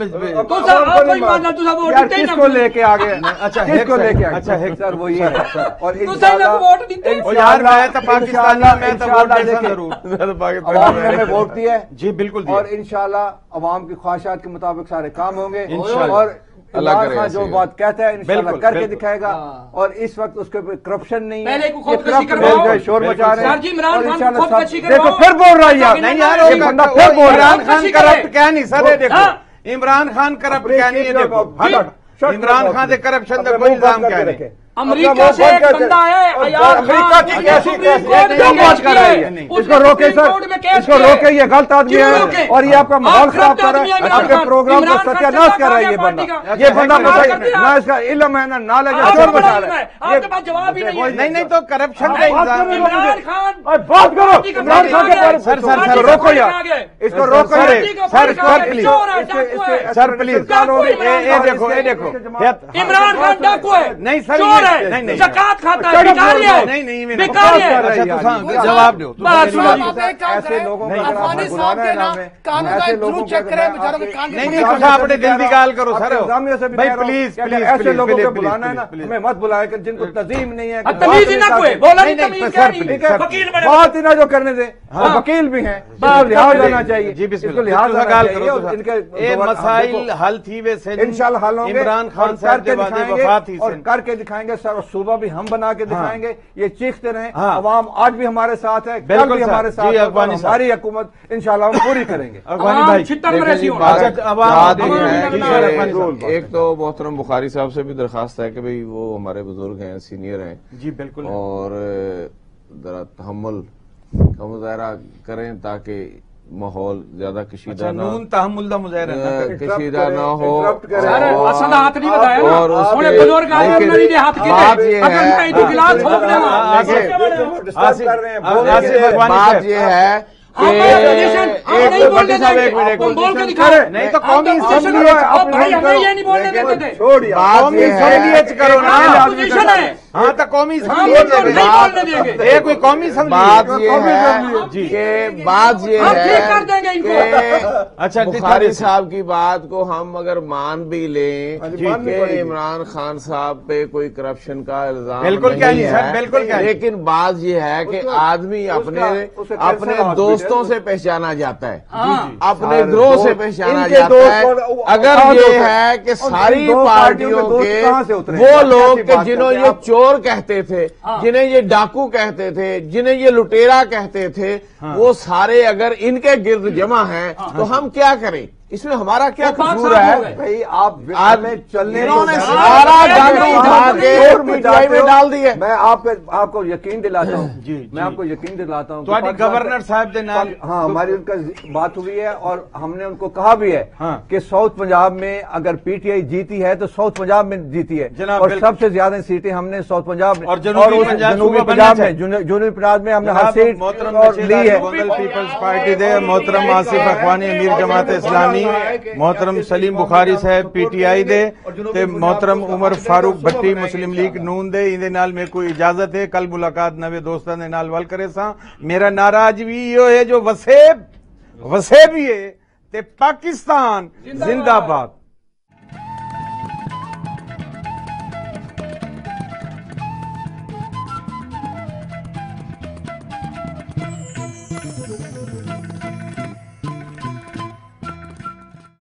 کس کو لے کے آگے. اچھا کس کو لے کے آگے. اچھا سر وہی ہے. اور یار میں تو پاکستانی میں تو ووٹ دیتا ضرور. عوام نے ہمیں ووٹ دیا ہے. جی بالکل. اور انشاءاللہ عوام کی خواہشات کے مطابق سارے کام ہوں گے. اور عمران خان جو بات کہتا ہے انشاءاللہ کر کے دکھائے گا. اور اس وقت اس کے کرپشن نہیں ہے. شور مچا رہے ہیں. دیکھو پھر بول رہا ہے یار. نہیں یار بندہ پھر بول رہا ہے. عمران خان کرپٹ کیا نہیں سر. دیکھو عمران خان کرپٹ کیا نہیں. دیکھو عمران خان سے کرپشن کا کوئی الزام کیا نہیں. امریکہ سے ایک بندہ ہے امریکہ کی کیسی کیوں بات کر رہی ہے. اس کو روکے سر. اس کو روکے. یہ غلط آدمی ہے اور یہ آپ کا ماحول خراب کر رہا ہے. آپ کے پروگرام کو ستیہ ناش کر رہا ہے یہ بندہ. یہ بندہ نہ اس کا علم ہے نہ نالج ہے. شور مچا رہا ہے. آپ کے پاس جواب ہی نہیں ہے. نہیں نہیں تو کرپشن کا الزام. عمران خان بات کرو. عمران خان کے بارے سر سر سر روکو یار. اس کو روکو. سر سر پلیز سر پلیز یہ دیکھو یہ دیکھو عمران خان ڈاکو ہے. نہیں سر ہے, زکات کھاتا ہے, بھکاری ہے, نہیں نہیں بھکاری ہے. جواب دو. ایسے لوگوں کو افغانی صاحب کے نا کانوں کا ضرور چیک کریں بیچاروں کے کان. نہیں نہیں تو اپنے دل کی گال کرو سر بھائی پلیز پلیز. ایسے لوگوں کو بلانا ہے نا, ہمیں مت بلائے کہ جن کو تنظیم نہیں ہے. تمیز ہی نہ کوئی بولا نہیں, تمیز کیا نہیں, وکیل بنے بات ہی نہ جو کرنے دیں, وکیل بھی ہیں, لحاظ ہونا چاہیے. جی بسم اللہ. لحاظ گال کرو. یہ مسائل حل تھی ویسے انشاءاللہ حل ہوں گے. عمران خان صاحب کے وفات ہی اور کر کے دکھائیں گے سر, صوبہ بھی ہم بنا کے دکھائیں گے. یہ چیختے رہیں, عوام آج بھی ہمارے ساتھ ہے, کل بھی ہمارے ساتھ ہے, ہماری حکومت انشاءاللہ ہم پوری کریں گے. ایک تو محترم بخاری صاحب سے بھی درخواست ہے کہ بھئی وہ ہمارے بزرگ ہیں, سینئر ہیں, جی بالکل, اور ذرا تحمل کا مظاہرہ کریں تاکہ ماحول زیادہ کشیدہ نہ نون تحمل دا مظاہرہ کشیدہ نہ ہو. اصل ہاتھ نہیں بتایا نا, اور انہیں بزرگ آئے انہوں نے ہاتھ کی دے, اگر میں ایدو گلاس ہو گنے وہاں. بات یہ ہے نہیں تو قومی اسمبلی کرو نا. ہاں تو قومی اسمبلی کوئی قومی اسمبلی. بات یہ ہے کہ بات یہ ہے کہ اچھا بخاری صاحب کی بات کو ہم اگر مان بھی لیں کہ عمران خان صاحب پہ کوئی کرپشن کا الزام بالکل کیا نہیں سر, بالکل کیا, لیکن بات یہ ہے کہ آدمی اپنے اپنے دوستوں سے پہچانا جاتا ہے, اپنے گروہ سے پہچانا جاتا ہے. اگر یہ ہے کہ ساری پارٹیوں کے وہ لوگ کہ جنہوں یہ چور کہتے تھے, جنہیں یہ ڈاکو کہتے تھے, جنہیں یہ لٹیرا کہتے تھے, وہ سارے اگر ان کے گرد جمع ہیں تو ہم کیا کریں؟ اس میں ہمارا کیا قصور ہے؟ بھائی آپ چلنے انہوں نے سارا گند اٹھا کے پی ٹی آئی میں ڈال دی ہے. میں آپ آپ کو یقین دلاتا ہوں, میں آپ کو یقین دلاتا ہوں گورنر صاحب دے نال ہاں ہماری ان کا بات ہوئی ہے, اور ہم نے ان کو کہا بھی ہے کہ ساؤتھ پنجاب میں اگر پی ٹی آئی جیتی ہے تو ساؤتھ پنجاب میں جیتی ہے, اور سب سے زیادہ سیٹیں ہم نے ساؤتھ پنجاب میں اور جنوبی پنجاب میں جنوبی پنجاب میں ہم نے ہر سیٹ لی ہے. پیپلز پارٹی دے محترم آصف اخوانی امیر جماعت اسلامی, محترم سلیم بخاری صاحب پی ٹی آئی دے, تے محترم عمر فاروق بھٹی مسلم لیگ نون دے. اندے نال میں کوئی اجازت ہے, کل ملاقات نوے دوستاں دے نال ول کرے ساں. میرا نعرہ اج بھی یہ ہے جو وسیب وسیب بھی ہے تے پاکستان زندہ باد.